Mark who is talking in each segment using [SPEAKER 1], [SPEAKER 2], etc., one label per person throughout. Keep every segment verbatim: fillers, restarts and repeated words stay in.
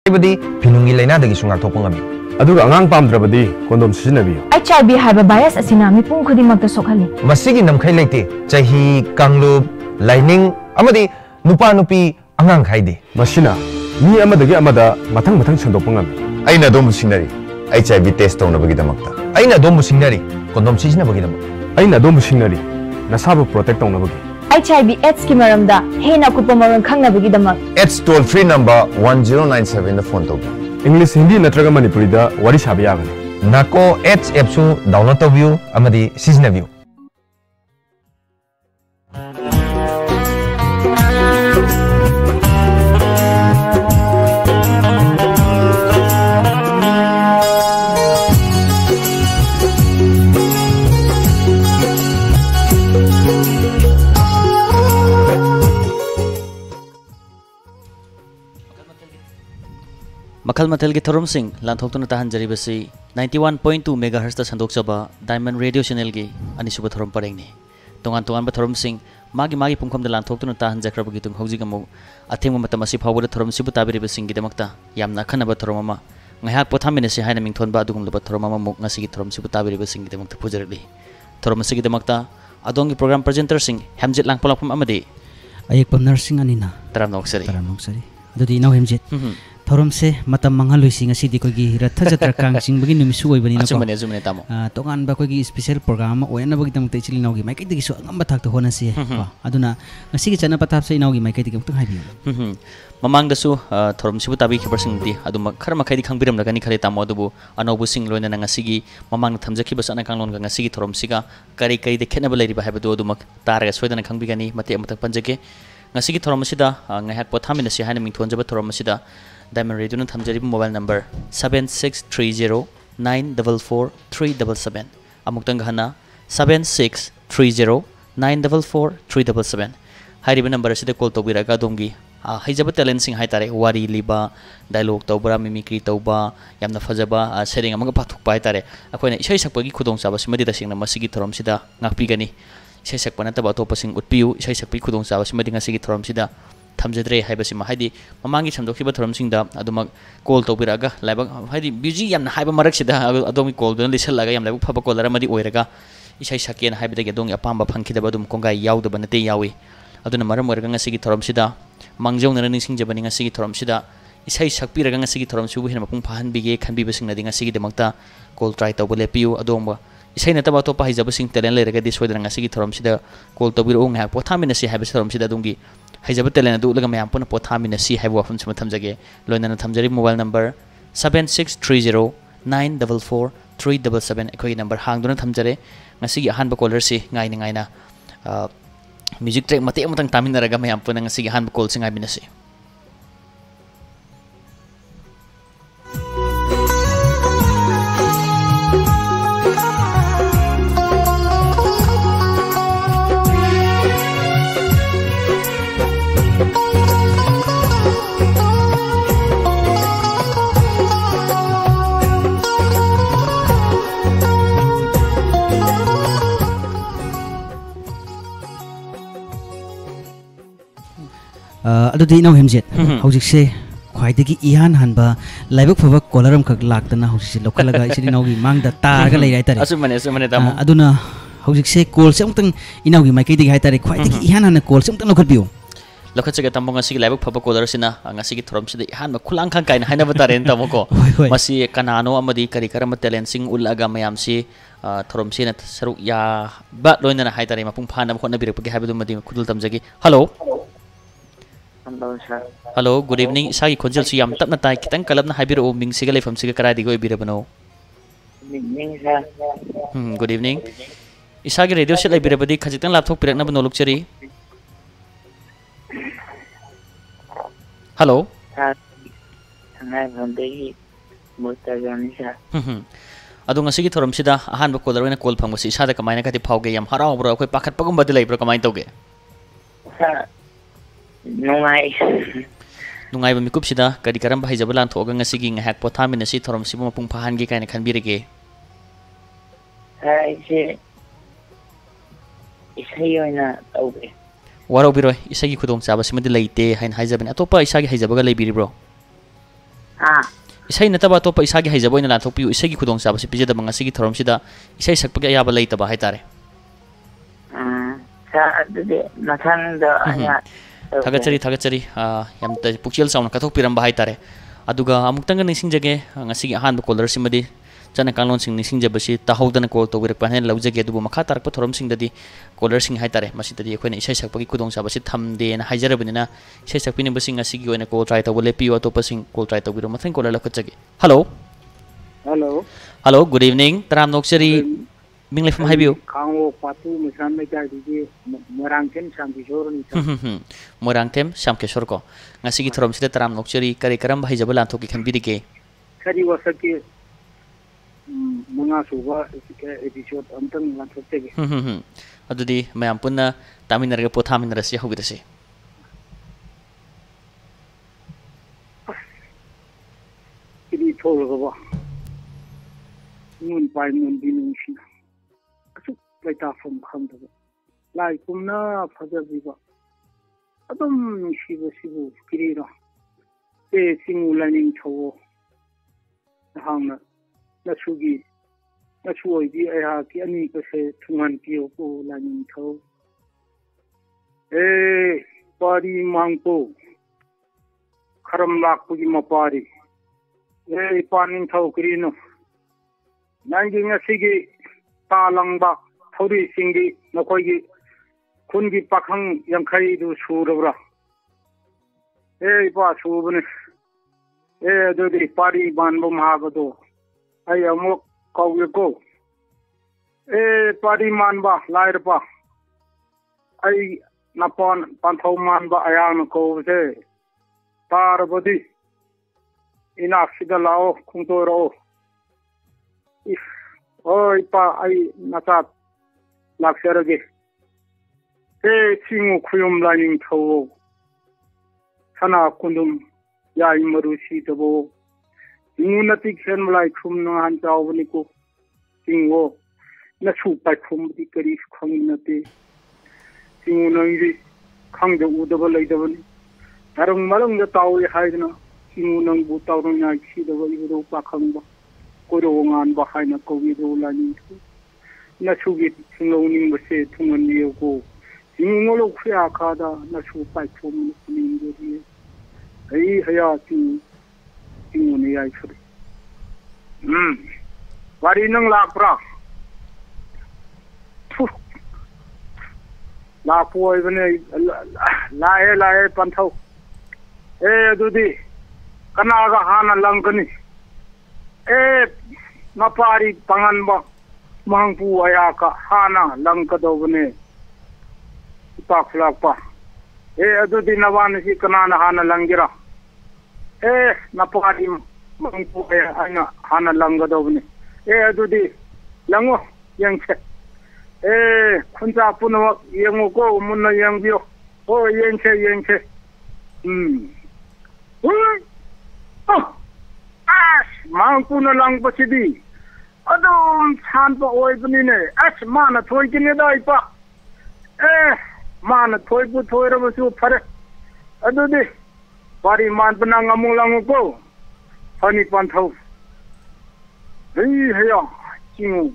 [SPEAKER 1] ibadi pinungi laina dagi sungar thokpa ngami
[SPEAKER 2] aduga angang pamdrabadi kondom siznabiyo
[SPEAKER 3] H I V haiba virus asina mi pung khudi makta sokhali
[SPEAKER 1] masigi namkhai leite chahi kanglup laining amadi nupa nupi angang khaide
[SPEAKER 2] masina mi amadagi amada mathang mathang sandokpa ngami
[SPEAKER 4] aina dom sinari H I V test tawna bagi damakta
[SPEAKER 1] aina dom sinari kondom sijna bagi damak
[SPEAKER 2] aina dom sinari nasabu protect tawna bagi
[SPEAKER 3] H I V AIDS ki maramda hena kupa maram khangna bagi damak
[SPEAKER 4] AIDS toll free number one zero nine seven da phone tawbi
[SPEAKER 2] English Hindi natraga Manipuri da wari sabi yagani
[SPEAKER 1] nako AIDS app su download tabiyo amadi sijna biyo
[SPEAKER 5] Makal matel ki thorum sing lanthok tuna tahan jari basi ninety-one point two megahertz ta sandok chaba Diamond Radio Channel gi ani suba thorum pareng ni tongan tongan ba thorum sing magi magi pumkham da lanthok tuna tahan jakra bagi tung hauji gamu atheng ma matam asi phawba da thorum sibu tabiri basing gi damakta yamna khana ba thorum ma ngahak pothamine se haina mingthon ba dugum ba thorum ma muk ngasi gi thorum sibu tabiri basing gi damakta pujarli thorum si gi damakta adongi program presenter sing hamjet lang polapum amade
[SPEAKER 6] ayek pam nursing anina
[SPEAKER 5] taram noksari
[SPEAKER 6] taram noksari adudi naw hamjet thorom se matam mangaloi sing asi di kogi ratha jatra kang sing bagi numi suoi bani na ko
[SPEAKER 5] asumane asumane tamo
[SPEAKER 6] tokan ba kogi special program oena bagi tam te chili nawgi mai kai digi so ngamba thak to hona si aduna ngasi gi chana patap se nawgi mai kai digi mutang habi
[SPEAKER 5] mamang da su thorom sibu tabi khibar sing di aduma khar ma khai di khang biram lagani khare tamo adubu anobu sing loina na ngasi gi mamang na thamja khiba sana kanglon ga ngasi gi thorom siga kari kari de khena balai ba habadu aduma tar ga soidana khang bigani mate amatak panjake ngasi gi thorom sida ngayak pothamina si haina mingthon jaba thorom sida Diamond Radio na thamjari mobile number seven six three zero nine four four three seven seven amuktang gahana seven six three zero nine four four three seven seven hairiba number asida call tobiraga domgi haijaba talent sing haitare wari liba dialogue tobra mimicry toba yamna fajaba sering amaga pathuk pai tare akoina isai sakpagi khudong chaba simadi da singna masigi thorom sida ngakpi gani isai sakpana taba to pasing utpiu isai sakpi khudong chaba simadi ngasigi thorom sida thamjadre haibasi ma haidi mamangi samdokhiba thorom singda aduma call tobiraga laiba haidi busy yamna haiba marak sida adomi call dona lisalaga yam laiba phaba call ramadi oiraga isai sakien haibida ge dong apamba phangkhidaba adum kongai yaudaba nate yawi aduna maram oiraga ngasigi thorom sida mangjongna ningsing jabani ngasigi thorom sida isai sakpiraga ngasigi thorom subu hina mapung phahan bige khanbiba singna di ngasigi demakta call try tawba lepiu adomba isai nataba to pahijaba sing talent leraga di soidana ngasigi thorom sida call tobiro ngha pothamina si haibasi thorom sida dungi haijaba talent adu laga mayam puna pothamina si haibu wafum sima thamjage loinana thamjari mobile number seven six three zero nine four four three seven seven ekoi number hangduna thamjare ngasigi ahanba caller si ngai ngai na music track mate amutang taminaraga mayam puna ngasigi ahanba call singai binasi
[SPEAKER 6] adudi naw hemjet hojik se khwaidagi ihan hanba laibak phaba kolaram khak laktana hojik se lokhalaga isidi nawgi mangda targa leirai tare
[SPEAKER 5] asumane asumane tamo
[SPEAKER 6] aduna hojik se call se umtang inawgi mai kaidigi hai tare khwaidagi ihan hana call se umtang lokhatbiu
[SPEAKER 5] lokhatsaga tambo ngasi laibak phaba caller sina ngasi gi thorom sida ihan ma khulang khang kaina haina batare tamo ko masi kanano amadi kari karama talent sing ulaga mayam si thorom sina saruk ya ba loinana hai tare mapung phana khona birakpagi haibadu madi khudul tamjagi hello
[SPEAKER 7] Hello, sir.
[SPEAKER 5] Hello, good evening. Sagi khonjal su yam tapna tai kitang kalabna haibiro o ming siga leifam siga karai digo ibirabano.
[SPEAKER 7] Good evening, sir.
[SPEAKER 5] Hmm, good evening. Isagi radio set ibirabadi khajitang laptop pirakna bano lukchari. Hello.
[SPEAKER 7] Sir, sangai bhandegi mutagani sir.
[SPEAKER 5] Hmm. Adu ngasigi thorom sida ahan ba caller wena call phangasi sada kamaina kati phauge yam harau bro khoi pakhat pagum badi leibro kamai toge.
[SPEAKER 7] Sir. Nungai.
[SPEAKER 5] Nungai ba mikup sida kadi karam bahai jabalan thoga ngasigi ngahak pothamina si thorom sibu mapung phahan gi kaina khanbirege.
[SPEAKER 7] Hai se isai oina tauge.
[SPEAKER 5] Waro biro isagi khudong chaba simadi leite hain haijabani atopa isagi haijabaga leibiri bro.
[SPEAKER 7] Ah,
[SPEAKER 5] isai nataba to pa isagi haijabo ina lanthokpiu isagi khudong sabasi pijadaba ngasigi thoramsida isai sakpagi ayaba leitaba haitare
[SPEAKER 7] ah, sa adudi mathangda aya.
[SPEAKER 5] thagachari thagachari yam ta pukchel sauna kathok piramba haitare aduga amuktanga nising-jage ngasigi ahanba caller simadi chana kanglon sing nising-jabasi tahodana call tawir pahen laujage adubu makha tarakpa thoram singdadi caller sing haitare masidadi ekhoi isai sakpagi khudong sabasi thamde na haijarabinina isai sakpini basing ngasigi oina call try tawle piwa to pasing call try tawiro mathang caller lakhachage hello
[SPEAKER 8] Hello.
[SPEAKER 5] hello good evening taram nokchari minglef ma haibiu
[SPEAKER 8] Kango patu misan me jai di morangken samkishorni.
[SPEAKER 5] morangtem samkeshor ko ngasigi thoram sida taram nokchari kare karam haijaba lanthoki khanbirige
[SPEAKER 8] Kari wasaki mga suba episode antang lanthokte.
[SPEAKER 5] adudi mayam punna taminarga pothaminarasi hobirase
[SPEAKER 8] Kiri tholo ba. Nun pai nun dinung sina. Asu laita from khamda. Lai kumna phajabi ba. Adum shibu shibu kiri ra. Te singu laning thawo. Hangna Nasugi, Nasuoidi, I ki ani ka se tungan piyo ko laning thaw. Eh, pari mangpo. Karam lak pugi mapari. Eh, paning thaw kirino. Nangi ngasigi talang ba thori singi nakoigi kungi pakhang yangkai du surabra. Eh, pa subune. Eh, dodi pari banbo mahabado. Ay amok kau ko. Eh, pari manba lairpa. Ay napon panthau manba ayang ko se. Tar bodi. Ina sida lao kungtoro. If oi pa ay nasat lakserage. Eh, singu kuyum laing thawo. Sana kundum yai marusi tabo. Ingunati khen malai khum na han chaw ni ko singo na su pai khum di kari khong nate singo na ri khang de u de ba lai de ba ni tarung malung de taw ye hai na singo nang bu taw na na chi de ba i ro pa khang ba ko ro ngan ba hai na ko wi ro la ni na su gi singo ni ba se thung ni ko singo lo khya kha da na su pai khum ni ni de ai haya ti Inguni ay suri. Hmm. Wari nang lakra. Puh. Lapu ay bane lae lae panthau. Eh dudi kanaga hana langkani. Eh mapari pangan ba mangpu ayaka hana langka do bane. Ipak lakpa. Eh dudi nawan si kanana hana langira. Eh, napakali mangpo kaya ana hana langga daw ni. Eh, adudi lango yang che. Eh, kunja puno yang ko munna yang bio. Oh, yang che yang che. Hmm. Hmm. Oh. As mangpo na lang pa sidi. Adum san pa oi bani ne. As mana thoi kine dai pa. Eh, mana thoi pu thoi ra su phare. Adudi Pari man penang ngamung langu ko. Pani panthau. Hei hea. Cingu.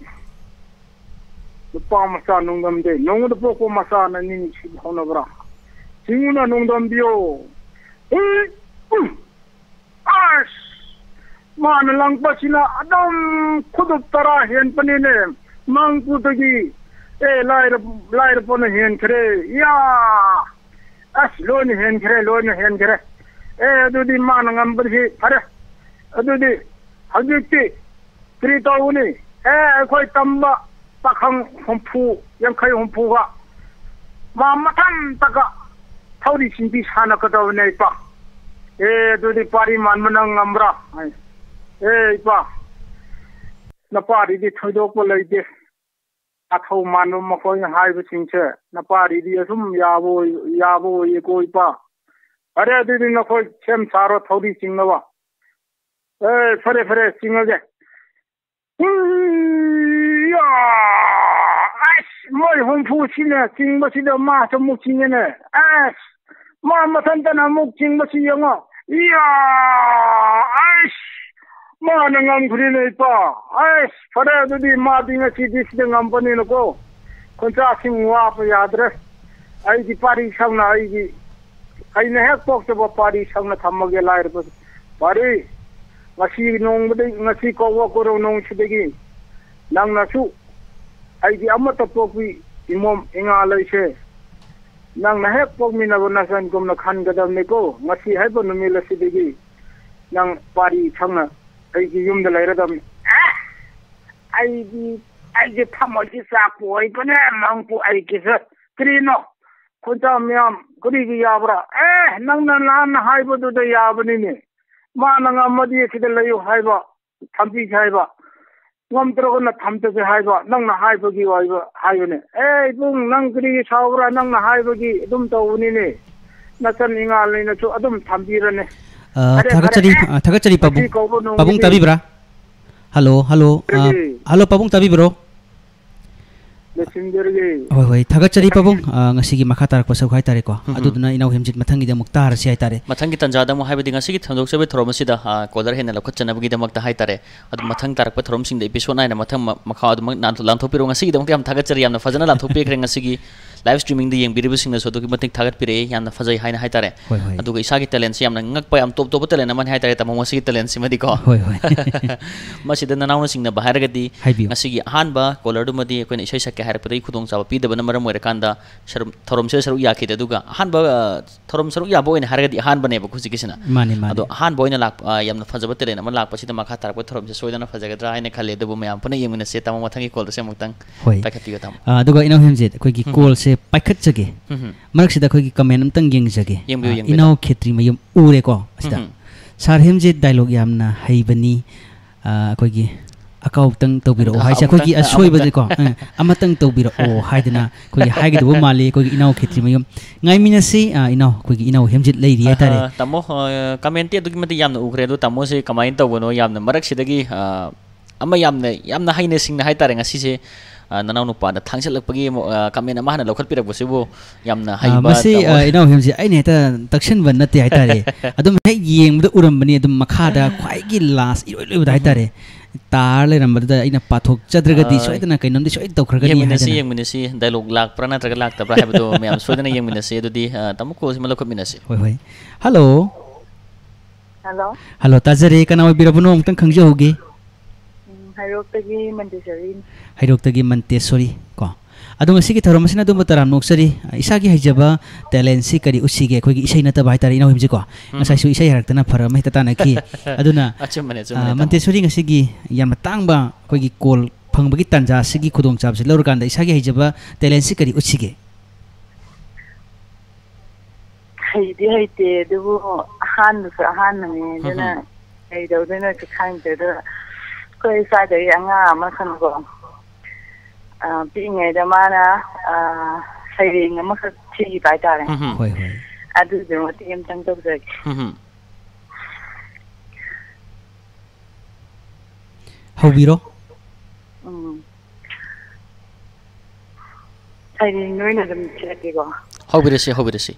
[SPEAKER 8] Lupa masa nungdam de. Nungu de poko masa na nini si bhauna bra. Cingu na nungdam bio. Hei. Uh. As. Man lang pa sila. Adam kudup tara hen panine. Mang putagi. Eh lair lair pona hen kere. Ya. As loni hen kere loni hen kere. Eh, adudi mana ngambar si, ada, adudi, hajiti, cerita ini, eh, kau tambah pakang humpu, yang kau humpu ga, mamatan taka, tahu di sini sana kata ini pak, eh, adudi pari man menang ngambra, eh, pak, napari di thudok boleh je, atau manu makoi hai bersingse, napari di asum yabo yabo ye koi pak. Ada di na koi chem saro thodi chingnawa. Eh, fare fare chingage. Ya, as moi humpu sine chingba sida ma to muk chingene. As ma matanta na muk chingba si yanga. 이야, 아이씨, 마는 암그리네 이빠. 아이씨, 그래도 마딩아 지디시등 안 보내놓고, 건자싱 와서 야들어. 아이디 파리 상나, 아이디, 아이네 핵복잡아 파리 상나 담먹에 라이르고, 파리, ngasi 농무대, ngasi 거워거로 농시대기, 낭나수, 아이디 아무것도 뽑기, 이몸, 잉아라이세, 낭나 핵복미나고 나선 겁나 간가담니고, ngasi 해보 놈일라시대기, 낭 파리 상나, 아이디 юм들 라이르담, 아! 아이디, 아이디 타모지 싸고, 이거네, 망고, 아이디서, 그리노, 혼자면, 그리기 야브라, 에, 낭나 난 하이버도도 야브니니, 마낭 아마디에 기다려요 하이바 담비 하이바 놈들어거나 담듯이 하이바 낭나 하이버기 와이바 하이네 에이 붕낭 그리 사오라 낭나 하이버기 좀 더우니네 나선 잉알리나 저 아좀 담비라네
[SPEAKER 6] 타가짜리 타가짜리 빠붕 빠붕 따비브라 할로 할로 할로 빠붕 따비브로 Hoi hoi thagachari pabung ngasi gi makha tarak pasau khai tare ko aduduna inau hemjit mathangi da mukta har si tare
[SPEAKER 5] mathangi tanjada mo haibadi ngasi gi thandok sabe thorom sida kolar hena lokhat chana bugi da makta hai tare adu mathang tarak pa thorom sing da episode nine mathang makha adu nan lan thopiro ngasi gi da mukta am thagachari yamna fajana lan thopi kre ngasi gi live streaming da yeng biribu sing na so du gi matik thagat pire yamna fajai haina hai tare adu gi isa gi talent si yamna ngak pa am top top talent man hai tare tamong ngasi gi talent si madi ko
[SPEAKER 6] hoi hoi
[SPEAKER 5] masida na nauna sing na bahar ga di ngasi gi han ba kolar du madi ko ni isai sak har pa dai khudong chaba pi da bana maram moira kanda thorom se saru ya ki da duga han ba thorom saru ya boy ne har ga di han bane ba khusi kisina
[SPEAKER 6] mani mani
[SPEAKER 5] ado han boy na lak yamna fajaba talent man lak pa si da makha tarak pa thorom se soidana fajaga dra haina khale da bu mayam puna yemina se tamong mathangi kol da se muktang paikati ga tam
[SPEAKER 6] aduga inau hemjit koi gi call se paikhat jage marak sida koi gi comment amtang yeng jage inau khetri mayum ure ko sida sar hemjit dialogue yamna haibani koi gi akau tang tobiro haisa koi gi asoi bade ko amatang tobiro o haidana koi gi haigi do mali koi gi inau khetri mayum ngai minasi inau koi gi inau hemjit lei ri tare
[SPEAKER 5] tamo comment ti adugi mati yamna ugre do tamo se kamain tawno yamna marak sidagi ama yamna yamna haine singna hai tare ngasi se nanau nupa da thangset lakpagi comment ama hana lokhat pirak bosibu yamna haiba
[SPEAKER 6] masi inau hemji aine ta takshan ban nate hai tare adum hei yeng da uram bani adum makha da khwai gi last iroi loi hai tare tar le number da ina pathok chadraga di soidana kainom di soid tawkhrga ni
[SPEAKER 5] haidana yeng minasi dialogue lak prana traga lak tabra habdo meam soidana yeng minasi adudi tamuko sima lokhat minasi
[SPEAKER 6] hoi hoi hello
[SPEAKER 7] hello
[SPEAKER 6] hello tajare kana oi birabuno amtang khangje hoge
[SPEAKER 7] hairok-tagi Montessori
[SPEAKER 6] hairok-tagi Montessori ko adung asigi thorom asina dum taram noksari isagi haijaba talent si kari usige khoi gi isai na ta bai tari inau himji ko ngasai su isai haraktana phara mai ta na ki aduna
[SPEAKER 5] achumane achumane
[SPEAKER 6] Montessori ngasigi yam tangba khoi gi kol phangbagi tanja sigi khudong chab se lor kan da isagi haijaba talent si kari usige
[SPEAKER 7] haidi haite dubu han su han ne dana ai do dana ka khang de da koi sa de anga ma khan ko pi ngai da mana sai ring ma kha chi bai ta le
[SPEAKER 6] hoi hoi
[SPEAKER 7] adu de mo ti em tang tok de
[SPEAKER 6] hobiro
[SPEAKER 7] um sai ring noi na dum che ke ko
[SPEAKER 5] hobiro se hobiro se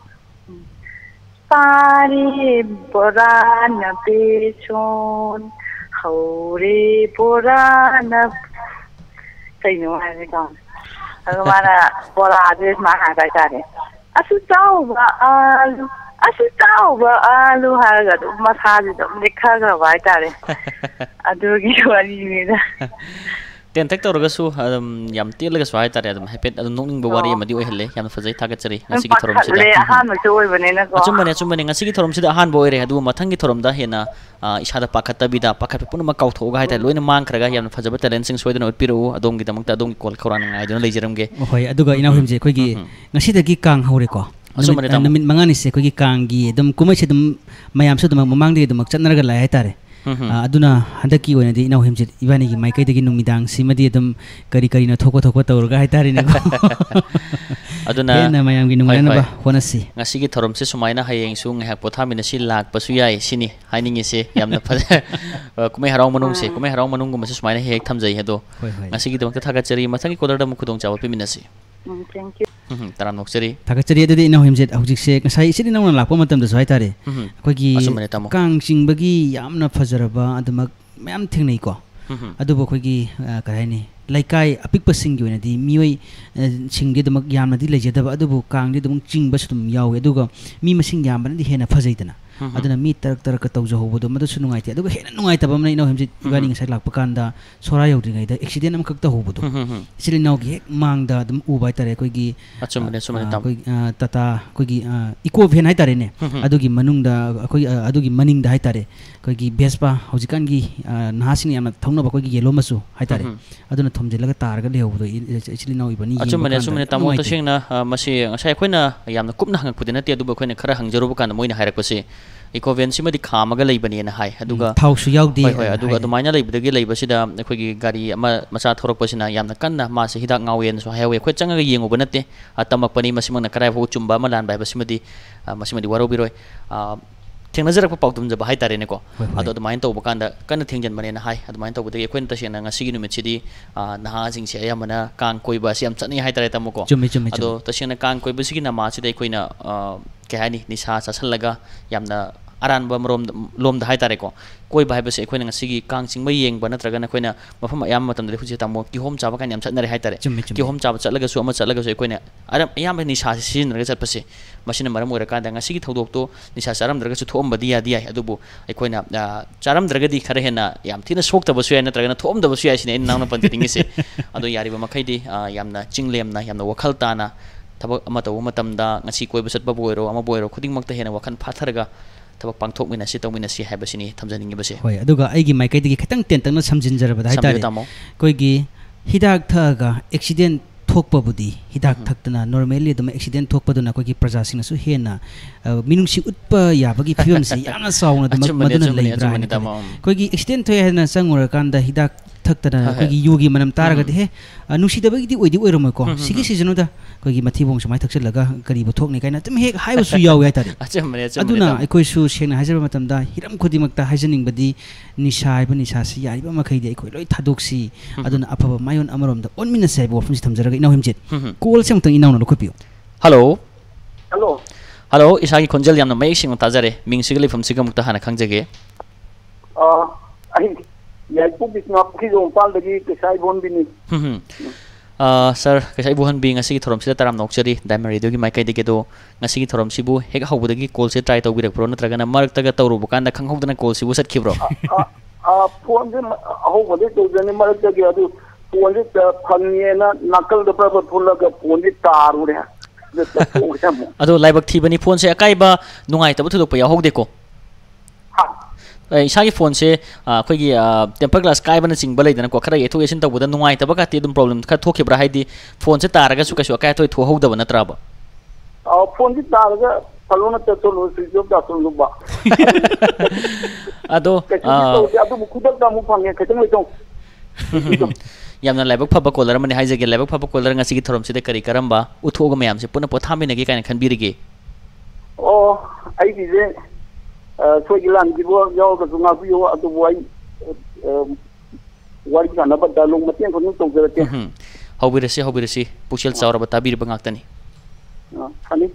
[SPEAKER 7] pari borana pechon haure borana sai no ai ka agora bora des ma ha bai ta de asu tau ba alu asu tau ba alu ha ga do ma tha de dum ne kha ga bai ta de adu gi wari ni da
[SPEAKER 5] ten tek tor ga su yam ti la ga swai ta de dum hepet adu nong ba wari ma di oi helle yam fazai ta ga chari ngasi gi thorom sida
[SPEAKER 7] le ha ma so oi bane na ko
[SPEAKER 5] achum bane achum bane ngasi gi thorom sida han boy re adu mathang gi thorom da hena isa da pakhat ta bida pakhat pe pun ma kau tho ga hai ta loina mang khra ga yam fazaba talent sing soidana utpiru adong gi damang ta adong kol khora ngai dona leijeram ge
[SPEAKER 6] hoi aduga inau himje khoi gi ngasi da gi kang haure ko namit mangani se khoi gi kang gi dum kumai se dum mayam se dum mamang di dum chatnar ga lai hai tare aduna handaki oina di inau hemjit ibani gi maikai dagi numidang simadi dum kari kari na thoko thoko tawr ga hai tare ne aduna na mayam gi nungai na ba honasi
[SPEAKER 5] ngasi gi thorom se sumaina hayeng su ngha potha mina si lak pasu yai sini hainingi se yamna pha kumai harau manung se kumai harau manung gum se sumaina hek thamjai hedo ngasi gi dum ta thaga chari masangi kodar da mukhudong chawa pe minasi
[SPEAKER 7] Thank you.
[SPEAKER 5] Taram noksari.
[SPEAKER 6] Thakachari adudi ina himjet hujikse ngasai sidi nauna lakpa matam da sai tare. Akoigi kang singbagi yamna fajaraba adumak mayam thingnei ko. Adubo akoigi karaini laikai apikpa singgi oina di mioi singgi damak yamna di lejadaba adubo kang di damak chingba sudum yawe aduga mi masing yamna di hena fajaitana. Aduna mi tarak tarak ka tawja hobodo madu su nungai ti aduga hena nungai tabam na ina himjet gani ngasai lakpa kanda sora yaudringai da accident am kakta hobodo. Sili naw gi mangda dum ubai tare akoigi
[SPEAKER 5] achumane sumane tam
[SPEAKER 6] koi tata koigi eco van hai tare ne adugi manungda koi adugi maningda hai tare koigi Vespa hojikan gi nahasini amna thongna ba koigi yellow masu hai tare aduna thomjelaga targa lehodo actually naw ibani
[SPEAKER 5] achumane sumane tamo tasingna masi ngasai khoina yamna kupna hangakpudina ti aduba khoina khara hangjaruba kan moina hairakpase eco van simadi khamaga leibani na hai aduga
[SPEAKER 6] thausu yaudi
[SPEAKER 5] hoi hoi aduga adumaina leibadagi leibasida akoigi gari ama macha thoropasina yamna kanna ma se hidak ngawen so highway khoi changa yenguba natte atamakpani masimangna karai ho chumba malan bai basimadi masimadi warobiroi thengnajarak pa pawtum jaba hai tare ne ko ado adumain to bakanda kana thengjan mane na hai adumain to budagi khoin tasena ngasi gi numit chidi naha jing se ayamana kang koiba siam chani hai tare tamuko ado tasena kang koiba sigi na ma chidai khoina ke hani nisa chasallaga yamna aranba mrom lom da hai tare ko koi bai ba se khoina ngasi kang chingba yeng ba natraga na khoina mafam ayam matam de huji tamo ki hom chaba kan yam chatnare hai tare ki hom chaba chatlaga su ama chatlaga su khoina aram ayam ni sa sin raga chat pase masina maram ora ka da ngasi thodok to ni sa charam draga su thom ba dia dia adubu khoina charam draga di khare hena yam thina sok ta basu ya natraga na thom da basu ya sine naw na panti tingi se ado yari ba makhai di yamna chinglem na yamna wakhal ta na tabak ama taw matam da ngasi koi basat ba boiro ama boiro khuding makta hena wakhan phatharaga tabak pangthok mina si tawmina si habasini thamjaningi base
[SPEAKER 6] hoi aduga aigi maikai digi khetang tentang na samjinjaraba dai tare koigi hidak thaga accident thokpa budi hidak thaktana normally dum accident thokpa duna koigi praja sing su hena minung si utpa yabagi phiyam se yamna sauna dum maduna leibra koigi accident thoy hena sangura kanda hidak thakta koigi yogi manam taraga de he nusidabagi di oidi oiromo ko sigi sijunuda koigi mathibong samai thakchalaga kari bo thokni kaina tum he haiba su yaw ya tare aduna ekoi su sengna hajaba matamda hiram khodimakta hajaning badi nisai ba nisa si yari ba makhai de ekoi loi thadoksi aduna afaba mayon amarom da onmina sai bo fumsi thamjaraga inaw himjet call sem tang inaw na lokopio
[SPEAKER 5] hello
[SPEAKER 7] hello
[SPEAKER 5] hello isagi khonjal yamna mai sing tajare ming sigali fumsi ga mukta hana khangjage
[SPEAKER 8] ah ai yai pu bisna ki jong pal dagi kesai bon bini
[SPEAKER 5] hm Uh, sir, kasi ibuhan bi ngasi thorom sila taram nokchari diamond radio gi maikai dege do ngasi gi thorom sibu hek hawbudagi call se try tawbirek pro natraga na mark taga tawru bukanda khanghawdana call sibu sat khibro
[SPEAKER 8] a phone je hawbudai tawjani mark tagi adu phone je phangye na nakal da pra phone ga phone je taru re
[SPEAKER 5] ado laibak thibani phone se akai ba nungai tabu thudok pa yahog deko isagi phone se akhoi temper glass kai bana ching balai dana ko khara etho esin tawda nungai tabaka ti dum problem kha thokibra haidi phone se taraga su kasu akai thoi tho howda bana traba
[SPEAKER 8] a phone se taraga falona te to lo si job da to lo ba
[SPEAKER 5] ado
[SPEAKER 8] ado mukudak da mu phange khetang le tong
[SPEAKER 5] yamna laibak phaba caller mani haije ge laibak phaba caller ngasi gi thorom se de kari karamba uthoga mayam se puna pothamine ge kaina khanbirige
[SPEAKER 8] o ai gi je soi gilan gi bo yo ka sunga ku yo atu wai wari kana ba dalung matien ko nu tong jere te
[SPEAKER 5] hobirasi hobirasi pushel chawra ba tabir bangak tani
[SPEAKER 8] ani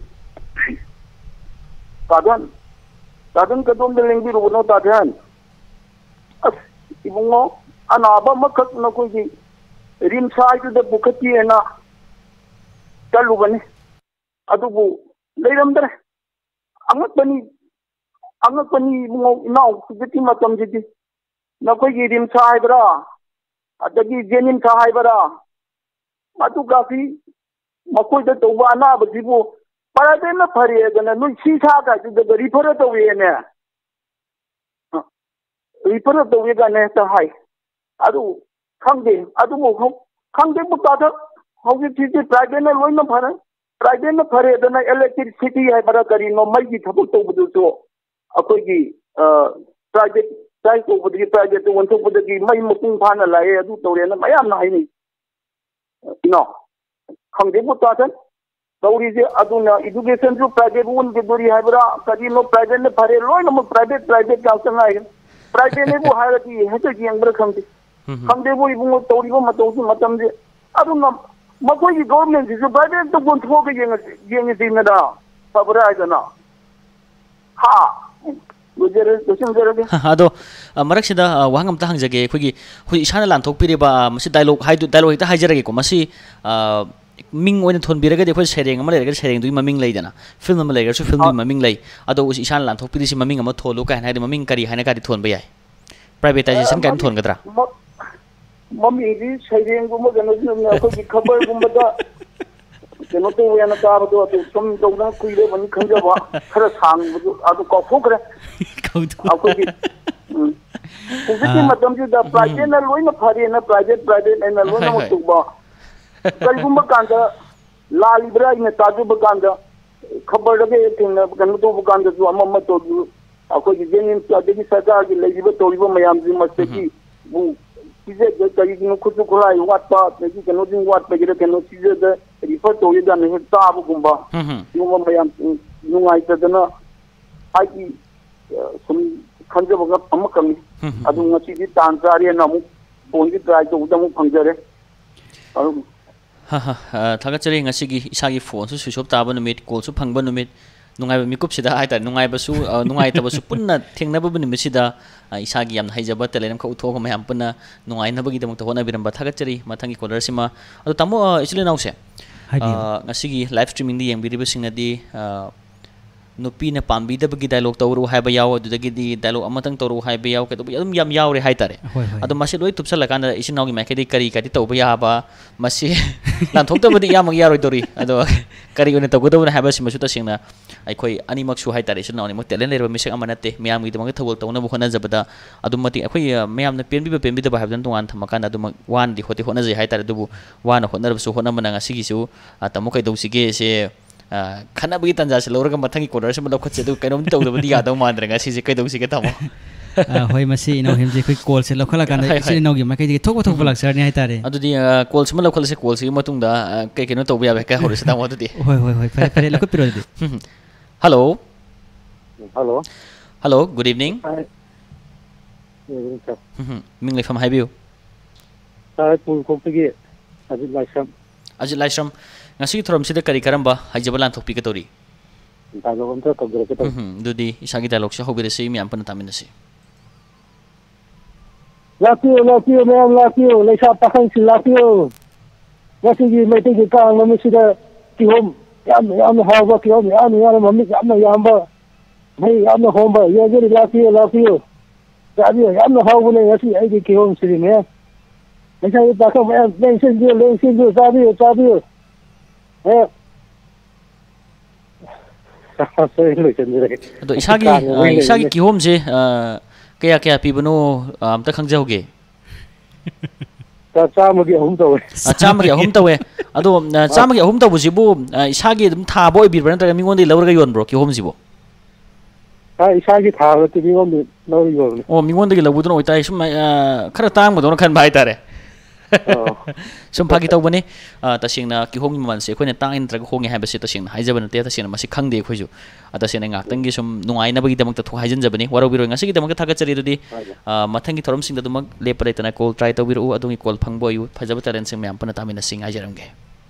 [SPEAKER 8] kadon kadon kadon de lengbi ru no ta dhan as ibungo ana ba makat na ko gi rim sai tu de bukati ena talu bani adu bu leiram dare amat bani angak pani bungo inaw sugati matam jidi nakoi gi rim sai bra adagi jenin sai bra matu gafi makoi da toba na bajibu para de na phare gana nu si sa ka ju da refer to we ne refer to we ga ne ta hai adu khangde adu mo khangde bu ta da hogi ti ti private na loi na phare private na phare da na electricity hai bara kari no mai gi thabu to bu so akoi gi private sai ko budi private to wonto budi mai mukung phana lai adu tore na mayam na hai ni no khangde bu ta tan tawri je adu na education to private won ge dori hai bra kadi no private ne phare loi no private private ka sang ai private ne bu hai ki he to gi ang bra khangde khangde bu ibung tawri bo ma to su matam je adu na ꯃꯈꯣꯏꯒꯤ ꯒꯣꯔꯃꯦꯟꯁꯤꯁꯨ ꯄ꯭ꯔꯥꯏꯚꯦꯠꯇ ꯄꯣꯟꯊꯣꯛꯑꯒ ꯌꯦꯡꯉꯁꯤꯅꯗ ꯐꯕ꯭ꯔꯥ ꯍꯥꯏꯗꯅ ꯍꯥ ꯂꯣꯏꯖꯔꯦ ꯂꯣꯏꯁꯤꯟꯖꯔꯒꯦ
[SPEAKER 5] ꯑꯗꯣ ꯃꯔꯛꯁꯤꯗ ꯋꯥꯍꯪ ꯑꯝꯇ ꯍꯪꯖꯒꯦ ꯑꯩꯈꯣꯏꯒꯤ ꯍꯧꯖꯤꯛ ꯏꯁꯥꯅ ꯂꯥꯟꯊꯣꯛꯄꯤꯔꯤꯕ ꯃꯁꯤ ꯗꯥꯏꯂꯣꯛ ꯍꯥꯏꯗꯨ ꯗꯥꯏꯂꯣꯛ ꯍꯦꯛꯇ ꯍꯥꯏꯖꯔꯒꯦꯀꯣ ꯃꯁꯤ ꯃꯤꯡ ꯑꯣꯏꯅ ꯊꯣꯟꯕꯤꯔꯒꯗꯤ ꯑꯩꯈꯣꯏ ꯁꯩꯔꯦꯡ ꯑꯃ ꯂꯩꯔꯒꯗꯤ ꯁꯩꯔꯦꯡꯗꯨꯒꯤ ꯃꯃꯤꯡ ꯂꯩꯗꯅ ꯐꯤल्म ꯑꯃ ꯂꯩꯔꯒꯁꯨ ꯐꯤल्मꯗꯨꯒꯤ ꯃꯃꯤꯡ ꯂꯩ ꯑꯗꯣ ꯏꯁꯥꯅ ꯂꯥꯟꯊꯣꯛꯄꯤꯔꯤꯁꯤ ꯃꯃꯤꯡ ꯑꯃ ꯊꯣꯜꯂꯨ ꯀꯥꯏꯅ ꯍꯥꯏꯔꯗꯤ ꯃꯃꯤꯡ ꯀꯔꯤ ꯍꯥꯏꯅ ꯀꯥꯏꯗꯤ ꯊꯣꯟꯕ ꯌꯥꯏ ꯄ꯭ꯔꯥꯏꯚꯦꯇꯥꯏꯖꯦꯁꯟ ꯀꯥꯏꯅ ꯊꯣꯟꯒꯗ꯭ꯔꯥ
[SPEAKER 8] ꯃꯃꯤꯡꯗꯤ ꯁꯩꯔꯦꯡꯒꯨꯝꯕ ꯀꯩꯅꯣꯁꯤꯅ ꯑꯩꯈꯣꯏꯒꯤ ꯈꯕꯔꯒꯨꯝꯕꯗ ꯀꯩꯅꯣ ꯇꯧꯋꯦꯅ ꯇꯥꯕꯗꯣ ꯑꯗꯨ ꯁꯨꯝ ꯇꯧꯗꯅ ꯀꯨꯏꯔꯕꯅꯤ ꯈꯪꯖꯕ ꯈꯔ ꯁꯥꯡꯕꯗꯨ ꯑꯗꯨ ꯀꯥꯎꯊꯣꯛꯈ꯭ꯔꯦ ꯑꯩꯈꯣꯏꯒꯤ ꯍꯧꯖꯤꯛꯀꯤ ꯃꯇꯝꯁꯤꯗ ꯄ꯭ꯔꯥꯏꯚꯦꯠꯅ ꯂꯣꯏꯅ ꯐꯔꯦꯅ ꯄ꯭ꯔꯥꯏꯚꯦꯠ ꯄ꯭ꯔꯥꯏꯚꯦꯠ ꯑꯩꯅ ꯂꯣꯏꯅꯃꯛ ꯇꯧꯕ ꯀꯔꯤꯒꯨꯝꯕ ꯀꯥꯟꯗ ꯂꯥꯜꯂꯤꯕ꯭ꯔꯥ ꯑꯩꯅ ꯇꯥꯖꯕ ꯀꯥꯟꯗ ꯈꯕꯔꯗꯒ ꯊꯦꯡꯅ ꯀꯩꯅꯣ ꯇꯧꯕ ꯀꯥꯟꯗꯁꯨ ꯑꯃ ꯑꯃ ꯇꯧꯕ ꯑꯩꯈꯣꯏꯒꯤ ꯖꯦꯅꯤꯝꯁ ꯑꯗꯒꯤ ꯁꯔꯀꯥꯔꯒꯤ ꯂꯩꯔꯤꯕ ꯇꯧꯔꯤꯕ ꯃꯌꯥꯝꯁꯤꯡ ꯃꯁꯤꯒꯤ ꯁꯤꯖꯗ ꯀꯔꯤꯒꯤꯅꯣ ꯈꯨꯠꯁꯨ ꯈꯨꯠꯂꯥꯏ ꯋꯥꯠꯄ ꯑꯗꯒꯤ ꯀꯩꯅꯣꯁꯤꯡ ꯋꯥꯠꯄꯒꯤꯔ ꯀꯩꯅꯣ ꯁꯤꯖꯗ ꯔꯤꯐꯔ ꯇꯧꯔꯤꯗꯅ ꯍꯦꯛ ꯇꯥꯕꯒꯨꯝꯕ ꯁꯤꯒꯨꯝꯕ ꯃꯌꯥꯝ ꯅꯨꯡꯉꯥꯏꯇꯗꯅ ꯍꯥꯏꯗꯤ ꯁꯨꯝ ꯈꯟꯖꯕ ꯑꯃꯈꯛꯅꯤ ꯑꯗꯨ ꯉꯁꯤꯗꯤ ꯇꯥꯟ ꯆꯥꯔꯦꯅ ꯑꯃꯨꯛ ꯐꯣꯟꯁꯤ ꯇ꯭ꯔꯥꯏ ꯇꯧꯕꯗ ꯑꯃꯨꯛ ꯐꯪꯖꯔꯦ
[SPEAKER 5] ꯊꯥꯒꯠꯆꯔꯤ ꯉꯁꯤꯒꯤ ꯏꯁꯥꯒꯤ ꯐꯣꯟꯁꯨ ꯁ꯭ꯋꯤꯆ ꯑꯣꯐ ꯇꯥꯕ ꯅꯨꯃꯤꯠ ꯀꯣꯜꯁꯨ ꯐꯪꯕ ꯅꯨꯃꯤꯠ ꯅꯨꯡꯉꯥꯏꯕ ꯃꯤꯀꯨꯞꯁꯤꯗ ꯍꯥꯏꯇꯥꯔꯦ ꯅꯨꯡꯉꯥꯏꯕꯁꯨ ꯅꯨꯡꯉꯥꯏꯇꯕꯁꯨ ꯄꯨꯟꯅ ꯊꯦꯡꯅꯕ ꯅꯨꯃꯤꯠꯁꯤꯗ ꯏꯁꯥꯒꯤ ꯌꯥꯝꯅ ꯍꯩꯖꯕ ꯇꯦꯂꯦꯟ ꯑꯃꯈꯛ ꯎꯠꯊꯣꯛꯑꯒ ꯃꯌꯥꯝ ꯄꯨꯟꯅ ꯅꯨꯡꯉꯥꯏꯅꯕꯒꯤꯗꯃꯛꯇ ꯍꯣꯠꯅꯕꯤꯔꯝꯕ ꯊꯥꯒꯠꯆꯔꯤ ꯃꯊꯪꯒꯤ ꯀꯣꯂꯔꯁꯤꯃ ꯑꯗꯣ ꯇꯥꯃꯣ ꯏꯆꯤꯜ ꯏꯅꯥꯎꯁꯦ ꯉꯁꯤꯒꯤ ꯂꯥꯏꯚ ꯁ꯭ꯇ꯭ꯔꯤꯃꯤꯡꯗ ꯌꯦꯡꯕꯤꯔꯤꯕꯁꯤꯡꯅꯗꯤ ꯅꯨꯄꯤꯅ ꯄꯥꯝꯕꯤꯗꯕꯒꯤ ꯗꯥꯏꯂꯣꯛ ꯇꯧꯔꯨ ꯍꯥꯏꯕ ꯌꯥꯎ ꯑꯗꯨꯗꯒꯤꯗꯤ ꯗꯥꯏꯂꯣꯛ ꯑꯃꯇꯪ ꯇꯧꯔꯨ ꯍꯥꯏꯕ ꯌꯥꯎ ꯀꯩꯗꯧꯕ ꯑꯗꯨꯝ ꯌꯥꯝ ꯌꯥꯎꯔꯦ ꯍꯥꯏꯇꯥꯔꯦ ꯑꯗꯣ ꯃꯁꯤ ꯂꯣꯏ ꯇꯨꯞꯁꯜꯂꯀꯥꯟꯗ ꯏꯆꯤꯟ ꯏꯅꯥꯎꯒꯤ ꯃꯥꯏꯀꯩꯗꯒꯤ ꯀꯔꯤ ꯀꯔꯤ ꯇꯧꯕ ꯌꯥꯕ ꯃꯁꯤ ꯂꯥꯟꯊꯣꯛꯇꯕꯗꯤ ꯏꯌꯥꯝꯕ ꯌꯥꯔꯣꯏꯗꯧꯔꯤ ꯑꯗꯣ ꯀꯔꯤ ꯑꯣꯏꯅ ꯇꯧꯒꯗꯕꯅꯣ ꯍꯥꯏꯕꯁꯤꯃꯁꯨ ꯇꯁꯦꯡꯅ ꯑꯩꯈꯣꯏ ꯑꯅꯤꯃꯛꯁꯨ ꯍꯥꯏꯇꯥꯔꯦ ꯏꯆꯤꯟ ꯏꯅꯥꯎ ꯑꯅꯤꯃꯛ ꯇꯦꯂꯦꯟ ꯂꯩꯔꯕ ꯃꯤꯁꯛ ꯑꯃ ꯅꯠꯇꯦ ꯃꯌꯥꯝꯒꯤꯗꯃꯛꯇ ꯊꯧꯒꯜ ꯇꯧꯅꯕ ꯍꯣꯠꯅꯖꯕꯗ ꯑꯗꯨꯝ ꯃꯇꯤꯛ ꯑꯩꯈꯣꯏ ꯃꯌꯥꯝꯅ ꯄꯦꯟꯕꯤꯕ ꯄꯦꯟꯕꯤꯗꯕ ꯍꯥꯏꯕꯗꯨꯅ ꯇꯣꯉꯥꯟ ꯊꯝꯃꯀꯥꯟꯗ ꯑꯗꯨꯃꯛ ꯋꯥꯅꯗꯤ ꯍꯣꯠꯇꯤ ꯍꯣꯠꯅꯖꯩ ꯍꯥꯏꯇꯥꯔꯦ ꯑꯗꯨꯕꯨ ꯋꯥꯅ ꯍꯣꯠꯅꯔꯕꯁꯨ ꯍꯣꯠꯅꯕꯅ ꯉꯁꯤꯒꯤꯁꯨ ꯇꯥꯃꯣ ꯀꯩꯗꯧꯁꯤꯒꯦꯁꯦ ꯈꯟꯅꯕꯒꯤ ꯇꯥꯟꯖꯥꯁꯦ ꯂꯧꯔꯒ ꯃꯊꯪꯒꯤ ꯀꯣꯔꯅꯔꯁꯤꯃ ꯂꯧꯈꯠꯁꯦ ꯑꯗꯨ ꯀꯩꯅꯣꯝꯗꯤ ꯇꯧꯗꯕꯗꯤ ꯌꯥꯗꯧ ꯃꯥꯟꯗ꯭ꯔꯦ ꯉꯁꯤꯁꯦ ꯀꯩꯗꯧꯁꯤꯒꯦ ꯇꯥꯃꯣ
[SPEAKER 6] ꯍꯣꯏ ꯃꯁꯤ ꯏꯅꯥꯎ ꯍꯦꯝꯖꯤ ꯑꯩꯈꯣꯏ ꯀꯣꯜꯁꯦ ꯂꯧꯈꯠꯂꯀꯥꯟꯗ ꯏꯆꯤꯜ ꯏꯅꯥꯎꯒꯤ ꯃꯥꯏꯀꯩꯗꯒꯤ ꯊꯣꯛꯄ ꯊꯣꯛꯄ ꯂꯥꯛꯆꯔꯅꯤ ꯍꯥꯏꯇꯥꯔꯦ
[SPEAKER 5] ꯑꯗꯨꯗꯤ ꯀꯣꯜꯁꯤꯃ ꯂꯧꯈꯠꯂꯁꯦ ꯀꯣꯜꯁꯤꯒꯤ ꯃꯇꯨꯡꯗ ꯀꯩ ꯀꯩꯅꯣ ꯇꯧꯕ ꯌꯥꯕ ꯀꯩ ꯍꯧꯔꯁꯤ ꯇꯥꯃꯣ ꯑꯗꯨꯗꯤ
[SPEAKER 6] ꯍꯣꯏ ꯍꯣꯏ ꯍꯣꯏ ꯐꯔꯦ ꯐꯔꯦ ꯂꯧꯈꯠꯄꯤꯔꯣ ꯑꯗꯨꯗꯤ
[SPEAKER 5] hello
[SPEAKER 8] hello
[SPEAKER 5] hello good evening ꯃꯤꯡ ꯂꯩꯐꯝ ꯍꯥꯏꯕꯤꯌꯨ
[SPEAKER 8] ꯄꯨꯔꯈꯣꯛꯇꯒꯤ ꯑꯖꯤꯠ ꯂꯥꯏꯁ꯭ꯔꯝ
[SPEAKER 5] ꯑꯖꯤꯠ ꯂꯥꯏꯁ꯭ꯔꯝ ꯉꯁꯤꯒꯤ ꯊꯧꯔꯝꯁꯤꯗ ꯀꯔꯤ ꯀꯔꯝꯕ ꯍꯩꯖꯕ ꯂꯥꯟꯊꯣꯛꯄꯤꯒꯗꯧꯔꯤ
[SPEAKER 8] ꯗꯥꯏꯂꯣꯛ ꯑꯝꯇ ꯇꯧꯖꯔꯛꯀꯦ ꯇꯧꯕ
[SPEAKER 5] ꯑꯗꯨꯗꯤ ꯏꯁꯥꯒꯤ ꯗꯥꯏꯂꯣꯛꯁꯦ ꯍꯧꯕꯤꯔꯁꯤ ꯃꯌꯥꯝ ꯄꯨꯟꯅ ꯇꯥꯃꯤꯟꯅꯁꯤ
[SPEAKER 8] ꯂꯥꯛꯄꯤꯌꯨ ꯂꯥꯛꯄꯤꯌꯨ ꯃꯌꯥꯝ ꯂꯥꯛꯄꯤꯌꯨ ꯂꯩꯁꯥ ꯄꯥꯈꯪꯁꯤꯡ ꯂꯥꯛꯄꯤꯌꯨ ꯉꯁꯤꯒꯤ ꯃꯩꯇꯩꯒꯤ ꯀꯥꯡ ꯅꯨꯃꯤꯠꯁꯤꯗ ꯀꯤꯍꯣꯝ ꯌꯥꯝꯅ ꯌꯥꯝꯅ ꯍꯥꯎꯕ ꯀꯤꯍꯣꯝ ꯌꯥꯝꯅ ꯌꯥꯝꯅ ꯃꯃꯤꯠ ꯌꯥꯝꯅ ꯌꯥꯝꯕ ꯃꯍꯤ ꯌꯥꯝꯅ ꯍꯣꯡꯕ ꯌꯣꯟꯖꯔꯤ ꯂꯥꯛꯄꯤꯌꯨ ꯂꯥꯛꯄꯤꯌꯨ ꯆꯥꯕꯤꯌꯨ ꯌꯥꯝꯅ ꯍꯥꯎꯕꯅꯦ ꯉꯁꯤ ꯑꯩꯒꯤ ꯀꯤꯍꯣꯝꯁꯤꯗꯤ ꯃꯌꯥꯝ ꯂꯩꯁꯥꯕꯤ ꯄꯥꯈꯪ ꯃꯌꯥꯝ ꯂꯦꯡꯁꯤꯟꯕꯤꯌꯨ ꯂꯦꯡꯁꯤꯟꯕꯤꯌꯨ ꯆꯥꯕꯤꯌꯨ ꯆꯥꯕꯤꯌꯨ ꯑꯦ
[SPEAKER 5] ꯑꯗꯣ ꯏꯁꯥꯒꯤ ꯏꯁꯥꯒꯤ ꯀꯤꯍꯣꯝꯁꯦ ꯀꯌꯥ ꯀꯌꯥ ꯄꯤꯕꯅꯣ ꯑꯝꯇ ꯈꯪꯖꯍꯧꯒꯦ
[SPEAKER 8] ꯆꯥꯝꯃꯒꯤ ꯑꯍꯨꯝ ꯇꯧꯋꯦ
[SPEAKER 5] ꯆꯥꯝꯃꯒꯤ ꯑꯍꯨꯝ ꯇꯧꯋꯦ ꯑꯗꯣ ꯆꯥꯝꯃꯒꯤ ꯑꯍꯨꯝ ꯇꯧꯕꯁꯤꯕꯨ ꯏꯁꯥꯒꯤ ꯑꯗꯨꯝ ꯊꯥꯕ ꯑꯣꯏꯕꯤꯕ꯭ꯔꯥ ꯅꯠꯇ꯭ꯔꯒ ꯃꯤꯉꯣꯟꯗꯒꯤ ꯂꯧꯔꯒ ꯌꯣꯟꯕ꯭ꯔꯣ ꯀꯤꯍꯣꯝꯁꯤꯕꯨ
[SPEAKER 8] ꯏꯁꯥꯒꯤ ꯊꯥꯕ ꯃꯤꯉꯣꯟꯗ ꯂꯧꯔꯒ ꯌꯣꯟꯕꯅꯤ
[SPEAKER 5] ꯑꯣ ꯃꯤꯉꯣꯟꯗꯒꯤ ꯂꯧꯕꯗꯨꯅ ꯑꯣꯏꯇꯥꯔꯦ ꯁꯨꯝ ꯈꯔ ꯇꯥꯡꯕꯗꯧꯅ ꯈꯟꯕ ꯍꯥꯏꯇꯥꯔꯦ ꯁꯨꯝ ꯐꯥꯒꯤ ꯇꯧꯕꯅꯤ ꯇꯁꯦꯡꯅ ꯀꯤꯍꯣꯝꯒꯤ ꯃꯃꯜꯁꯦ ꯑꯩꯈꯣꯏꯅ ꯇꯥꯡꯉꯤ ꯅꯠꯇ꯭ꯔꯒ ꯍꯣꯡꯉꯦ ꯍꯥꯏꯕꯁꯦ ꯇꯁꯦꯡꯅ ꯍꯥꯏꯖꯕ ꯅꯠꯇꯦ ꯇꯁꯦꯡꯅ ꯃꯁꯤ ꯈꯪꯗꯦ ꯑꯩꯈꯣꯏꯁꯨ ꯇꯁꯦꯡꯅ ꯉꯥꯛꯇꯪꯒꯤ ꯁꯨꯝ ꯅꯨꯡꯉꯥꯏꯅꯕꯒꯤꯗꯃꯛꯇ ꯍꯥꯏꯖꯟꯖꯕꯅꯤ ꯋꯥꯔꯧꯕꯤꯔꯣꯏ ꯉꯁꯤꯒꯤꯗꯃꯛꯇ ꯊꯥꯒꯠꯆꯔꯤ ꯑꯗꯨꯗꯤ ꯃꯊꯪꯒꯤ ꯊꯧꯔꯝꯁꯤꯡꯗ ꯑꯗꯨꯃꯛ ꯂꯦꯞꯄ ꯂꯩꯇꯅ ꯀꯣꯜ ꯇ꯭ꯔꯥꯏ ꯇꯧꯕꯤꯔꯛꯎ ꯑꯗꯣꯝꯒꯤ ꯀꯣꯜ ꯐꯪꯕ ꯑꯣꯏꯌꯨ ꯐꯖꯕ ꯇꯦꯂꯦꯟꯁꯤꯡ ꯃꯌꯥꯝ ꯄꯨꯟꯅ ꯇꯥꯃꯤꯟꯅꯁꯤ ꯉꯥꯏꯖꯔꯝꯒꯦ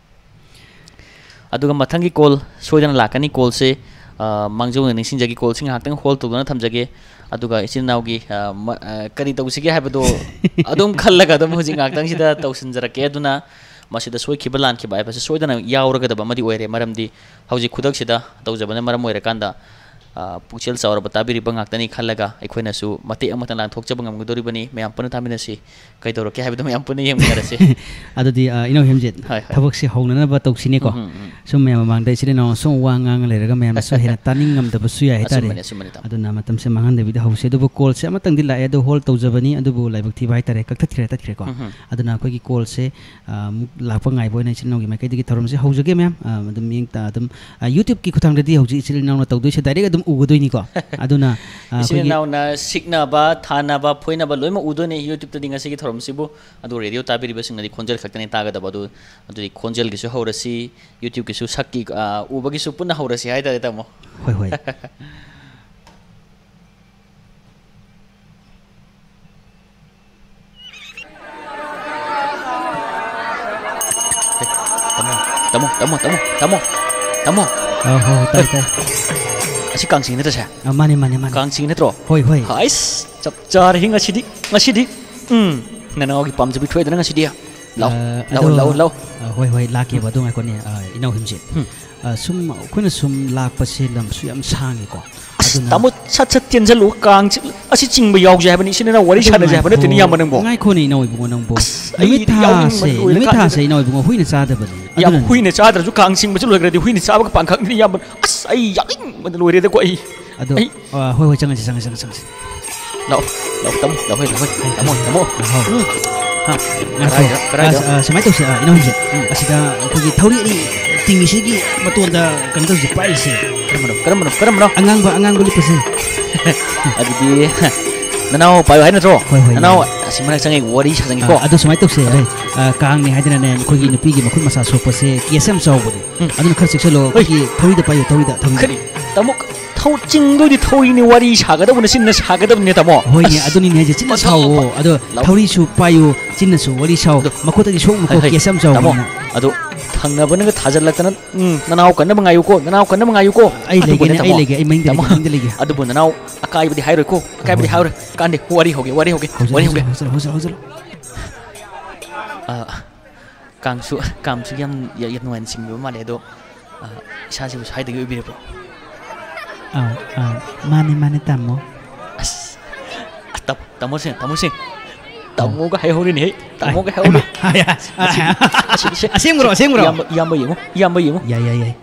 [SPEAKER 5] ꯑꯗꯨꯒ ꯃꯊꯪꯒꯤ ꯀꯣꯜ ꯁꯣꯏꯗꯅ ꯂꯥꯛꯀꯅꯤ ꯀꯣꯜꯁꯦ ꯃꯥꯡꯖꯧꯅ ꯅꯤꯡꯁꯤꯡꯖꯒꯤ ꯀꯣꯜꯁꯤ ꯉꯥꯏꯍꯥꯛꯇꯪ ꯍꯣꯜ ꯇꯧꯗꯨꯅ ꯊꯝꯖꯒꯦ ꯑꯗꯨꯒ ꯏꯆꯤꯟ ꯏꯅꯥꯎꯒꯤ ꯀꯔꯤ ꯇꯧꯁꯤꯒꯦ ꯍꯥꯏꯕꯗꯣ ꯑꯗꯨꯝ ꯈꯜꯂꯒ ꯑꯗꯨꯝ ꯍꯧꯖꯤꯛ ꯉꯥꯛꯇꯪꯁꯤꯗ ꯇꯧꯁꯤꯟꯖꯔꯛꯀꯦ ꯑꯗꯨꯅ ꯃꯁꯤꯗ ꯁꯣꯏꯈꯤꯕ ꯂꯥꯟꯈꯤꯕ ꯍꯥꯏꯕꯁꯤ ꯁꯣꯏꯗꯅ ꯌꯥꯎꯔꯒꯗꯕ ꯑꯃꯗꯤ ꯑꯣꯏꯔꯦ ꯃꯔꯝꯗꯤ ꯍꯧꯖꯤꯛ ꯈꯨꯗꯛꯁꯤꯗ ꯇꯧꯖꯕꯅ ꯃꯔꯝ ꯑꯣꯏꯔꯀꯥꯟꯗ ꯄꯨꯛꯆꯦꯜ ꯆꯥꯎꯔꯕ ꯇꯥꯕꯤꯔꯤꯕ ꯉꯥꯛꯇꯅꯤ ꯈꯜꯂꯒ ꯑꯩꯈꯣꯏꯅꯁꯨ ꯃꯇꯦꯛ ꯑꯃꯇꯪ ꯂꯥꯟꯊꯣꯛꯆꯕ ꯉꯝꯒꯗꯧꯔꯤꯕꯅꯤ ꯃꯌꯥꯝ ꯄꯨꯟꯅ ꯇꯥꯃꯤꯟꯅꯁꯤ ꯀꯩꯗꯧꯔꯛꯀꯦ ꯍꯥꯏꯕꯗꯣ ꯃꯌꯥꯝ ꯄꯨꯟꯅ ꯌꯦꯡꯃꯤꯟꯅꯔꯁꯤ
[SPEAKER 6] ꯑꯗꯨꯗꯤ ꯏꯅꯥꯎ ꯍꯦꯝꯖꯤꯠ ꯊꯕꯛꯁꯤ ꯍꯧꯅꯅꯕ ꯇꯧꯁꯤꯅꯦꯀꯣ ꯁꯨꯝ ꯃꯌꯥꯝ ꯃꯃꯥꯡꯗ ꯏꯆꯤꯜ ꯏꯅꯥꯎ ꯁꯨꯝ ꯋꯥ ꯉꯥꯡꯉ ꯂꯩꯔꯒ ꯃꯌꯥꯝꯅꯁꯨ ꯍꯦꯟꯅ ꯇꯥꯅꯤꯡꯉꯝꯗꯕꯁꯨ ꯌꯥꯏ ꯍꯥꯏꯇꯥꯔꯦ ꯑꯗꯨꯅ ꯃꯇꯝꯁꯦ ꯃꯥꯡꯍꯟꯗꯕꯤꯗ ꯍꯧꯁꯤ ꯑꯗꯨꯕꯨ ꯀꯣꯜꯁꯦ ꯑꯃꯇꯪꯗꯤ ꯂꯥꯛꯑꯦ ꯑꯗꯨ ꯍꯣꯜ ꯇꯧꯖꯕꯅꯤ ꯑꯗꯨꯕꯨ ꯂꯥꯏꯕꯛ ꯊꯤꯕ ꯍꯥꯏꯇꯥꯔꯦ ꯀꯛꯊꯠꯈ꯭ꯔꯦ ꯇꯠꯈ꯭ꯔꯦꯀꯣ ꯑꯗꯨꯅ ꯑꯩꯈꯣꯏꯒꯤ ꯀꯣꯜꯁꯦ ꯑꯃꯨꯛ ꯂꯥꯛꯄ ꯉꯥꯏꯕ ꯑꯣꯏꯅ ꯏꯆꯤꯜ ꯏꯅꯥꯎꯒꯤ ꯃꯥꯏꯀꯩꯗꯒꯤ ꯊꯧꯔꯝꯁꯦ ꯍꯧꯖꯒꯦ ꯃꯌꯥꯝ ꯑꯗꯨꯝ ꯑꯗꯨꯝ ꯌꯨꯇ꯭ꯌꯨꯕꯀꯤ ꯈꯨꯠꯊꯥꯡꯗꯗꯤ ꯍꯧꯖꯤꯛ ꯏꯆꯤꯜ ꯏꯅꯥꯎꯅ ꯇꯧꯗꯣꯏꯁꯦ ꯗꯥꯏꯔꯦꯛ ꯑꯗꯨꯝ ꯎꯒꯗꯣꯏꯅꯤꯀോ ꯑꯗꯨꯅ
[SPEAKER 5] ꯏꯆꯤꯜ ꯏꯅꯥꯎꯅ ꯁꯤꯛꯅꯕ ꯊꯥꯅꯕ ꯐꯣꯏꯅꯕ ꯂꯣꯏꯅꯃꯛ ꯎꯗꯣꯏꯅꯤ ꯌꯨꯇ꯭ꯌꯨꯕꯇꯗꯤ ꯉꯁꯤꯒꯤ ꯊꯧꯔꯝꯁꯤꯕꯨ ꯑꯗꯨ ꯔꯦꯗꯤꯑꯣ ꯇꯥꯕꯤꯔꯤꯕꯁꯤꯡꯅꯗꯤ ꯈꯣꯟꯖꯦꯜ ꯈꯛꯇꯅꯤ ꯇꯥꯒꯗꯕ ꯑꯗꯨ ꯑꯗꯨꯗꯤ ꯈꯣꯟꯖꯦꯜꯒꯤꯁꯨ ꯍꯧꯔꯁꯤ ꯌꯨꯇ꯭ꯌꯨꯕꯀꯤꯁꯨ ꯁꯛꯀꯤ ꯎꯕꯒꯤꯁꯨ ꯄꯨꯟꯅ ꯍꯧꯔꯁꯤ ꯍꯥꯏꯇꯥꯔꯦ ꯇꯥꯃꯣ
[SPEAKER 6] ꯍꯣꯏ ꯍꯣꯏ
[SPEAKER 5] tamo tamo tamo tamo tamo
[SPEAKER 6] Oh, oh, tay tay.
[SPEAKER 5] Asi kangsing nito siya.
[SPEAKER 6] Ah, mani mani mani.
[SPEAKER 5] Kangsing nito.
[SPEAKER 6] Hoy hoy.
[SPEAKER 5] Hais, chap char hinga sidi, ngasidi. Hmm, nanaw gi pamjabi thoi dana ngasi dia. Lau, lau, lau, lau.
[SPEAKER 6] Hoy hoy laki ba dong ko ni inaw himje. Sum kuna sum lak pa se lam su yam sangi ko.
[SPEAKER 5] Tamo chat chat tian jalu kang asi ching ba yaw ja ba ni sinana wari chana ja ba ni tini yam nang bo.
[SPEAKER 6] Ngai ko ni inaw ibungo nang bo. Limit tha se, limit tha se inaw ibungo huina cha da ba ni.
[SPEAKER 5] Yam huina cha da ju kang sing ba ju loi gradi huina cha ba ka pang khang ni yam as ai yaking ba loi re da ko ai.
[SPEAKER 6] Ado hoy hoy chang chang chang chang.
[SPEAKER 5] Lau, lau tamo, lau hoy, lau hoy. Tamo, tamo.
[SPEAKER 6] Ha, ngako. Samai tu se inaw himje. Asida ko gi thauri ni tinggi sigi matonda kan tu je pai se.
[SPEAKER 5] Karam no, karam no.
[SPEAKER 6] Angang ba angang buli pese.
[SPEAKER 5] Adi di. Nanau payo hai na tro. Nanau simana sangai wari sa sangai ko.
[SPEAKER 6] Ado samai tok se ai. Kang ni hadina ne ko gi nupi gi makun masa so pese ksm saw buli. Ado khar sek selo gi thori da payo thori da thori.
[SPEAKER 5] Khari. Tamo thau ching do di thori ni wari sa ga da bune sin na sa ga da bune tamo.
[SPEAKER 6] Hoi ni ado ni ne je chin saw. Ado thori su payo chin su wari saw. Makota gi so ko ksm saw.
[SPEAKER 5] Ado thangna bane ga thajal la tanan nanau kan na ngayu ko nanau kan na ngayu ko
[SPEAKER 6] ai lege ai lege ai main de main de lege
[SPEAKER 5] adu bu nanau akai bi hairo ko akai bi hairo kan de wari hoge wari hoge wari hoge
[SPEAKER 6] hozal hozal hozal
[SPEAKER 5] ah kang su kam su yam ya yam nuan sing bu ma le do sa si bu sai de bi bro
[SPEAKER 6] ah ah mane mane tamo
[SPEAKER 5] as tap tamo se tamo se tamo ga hai hori ni tamo ga hai hori
[SPEAKER 6] ya asim bro asim bro
[SPEAKER 5] yam yam ba yimo yam ba yimo
[SPEAKER 6] ya ya ya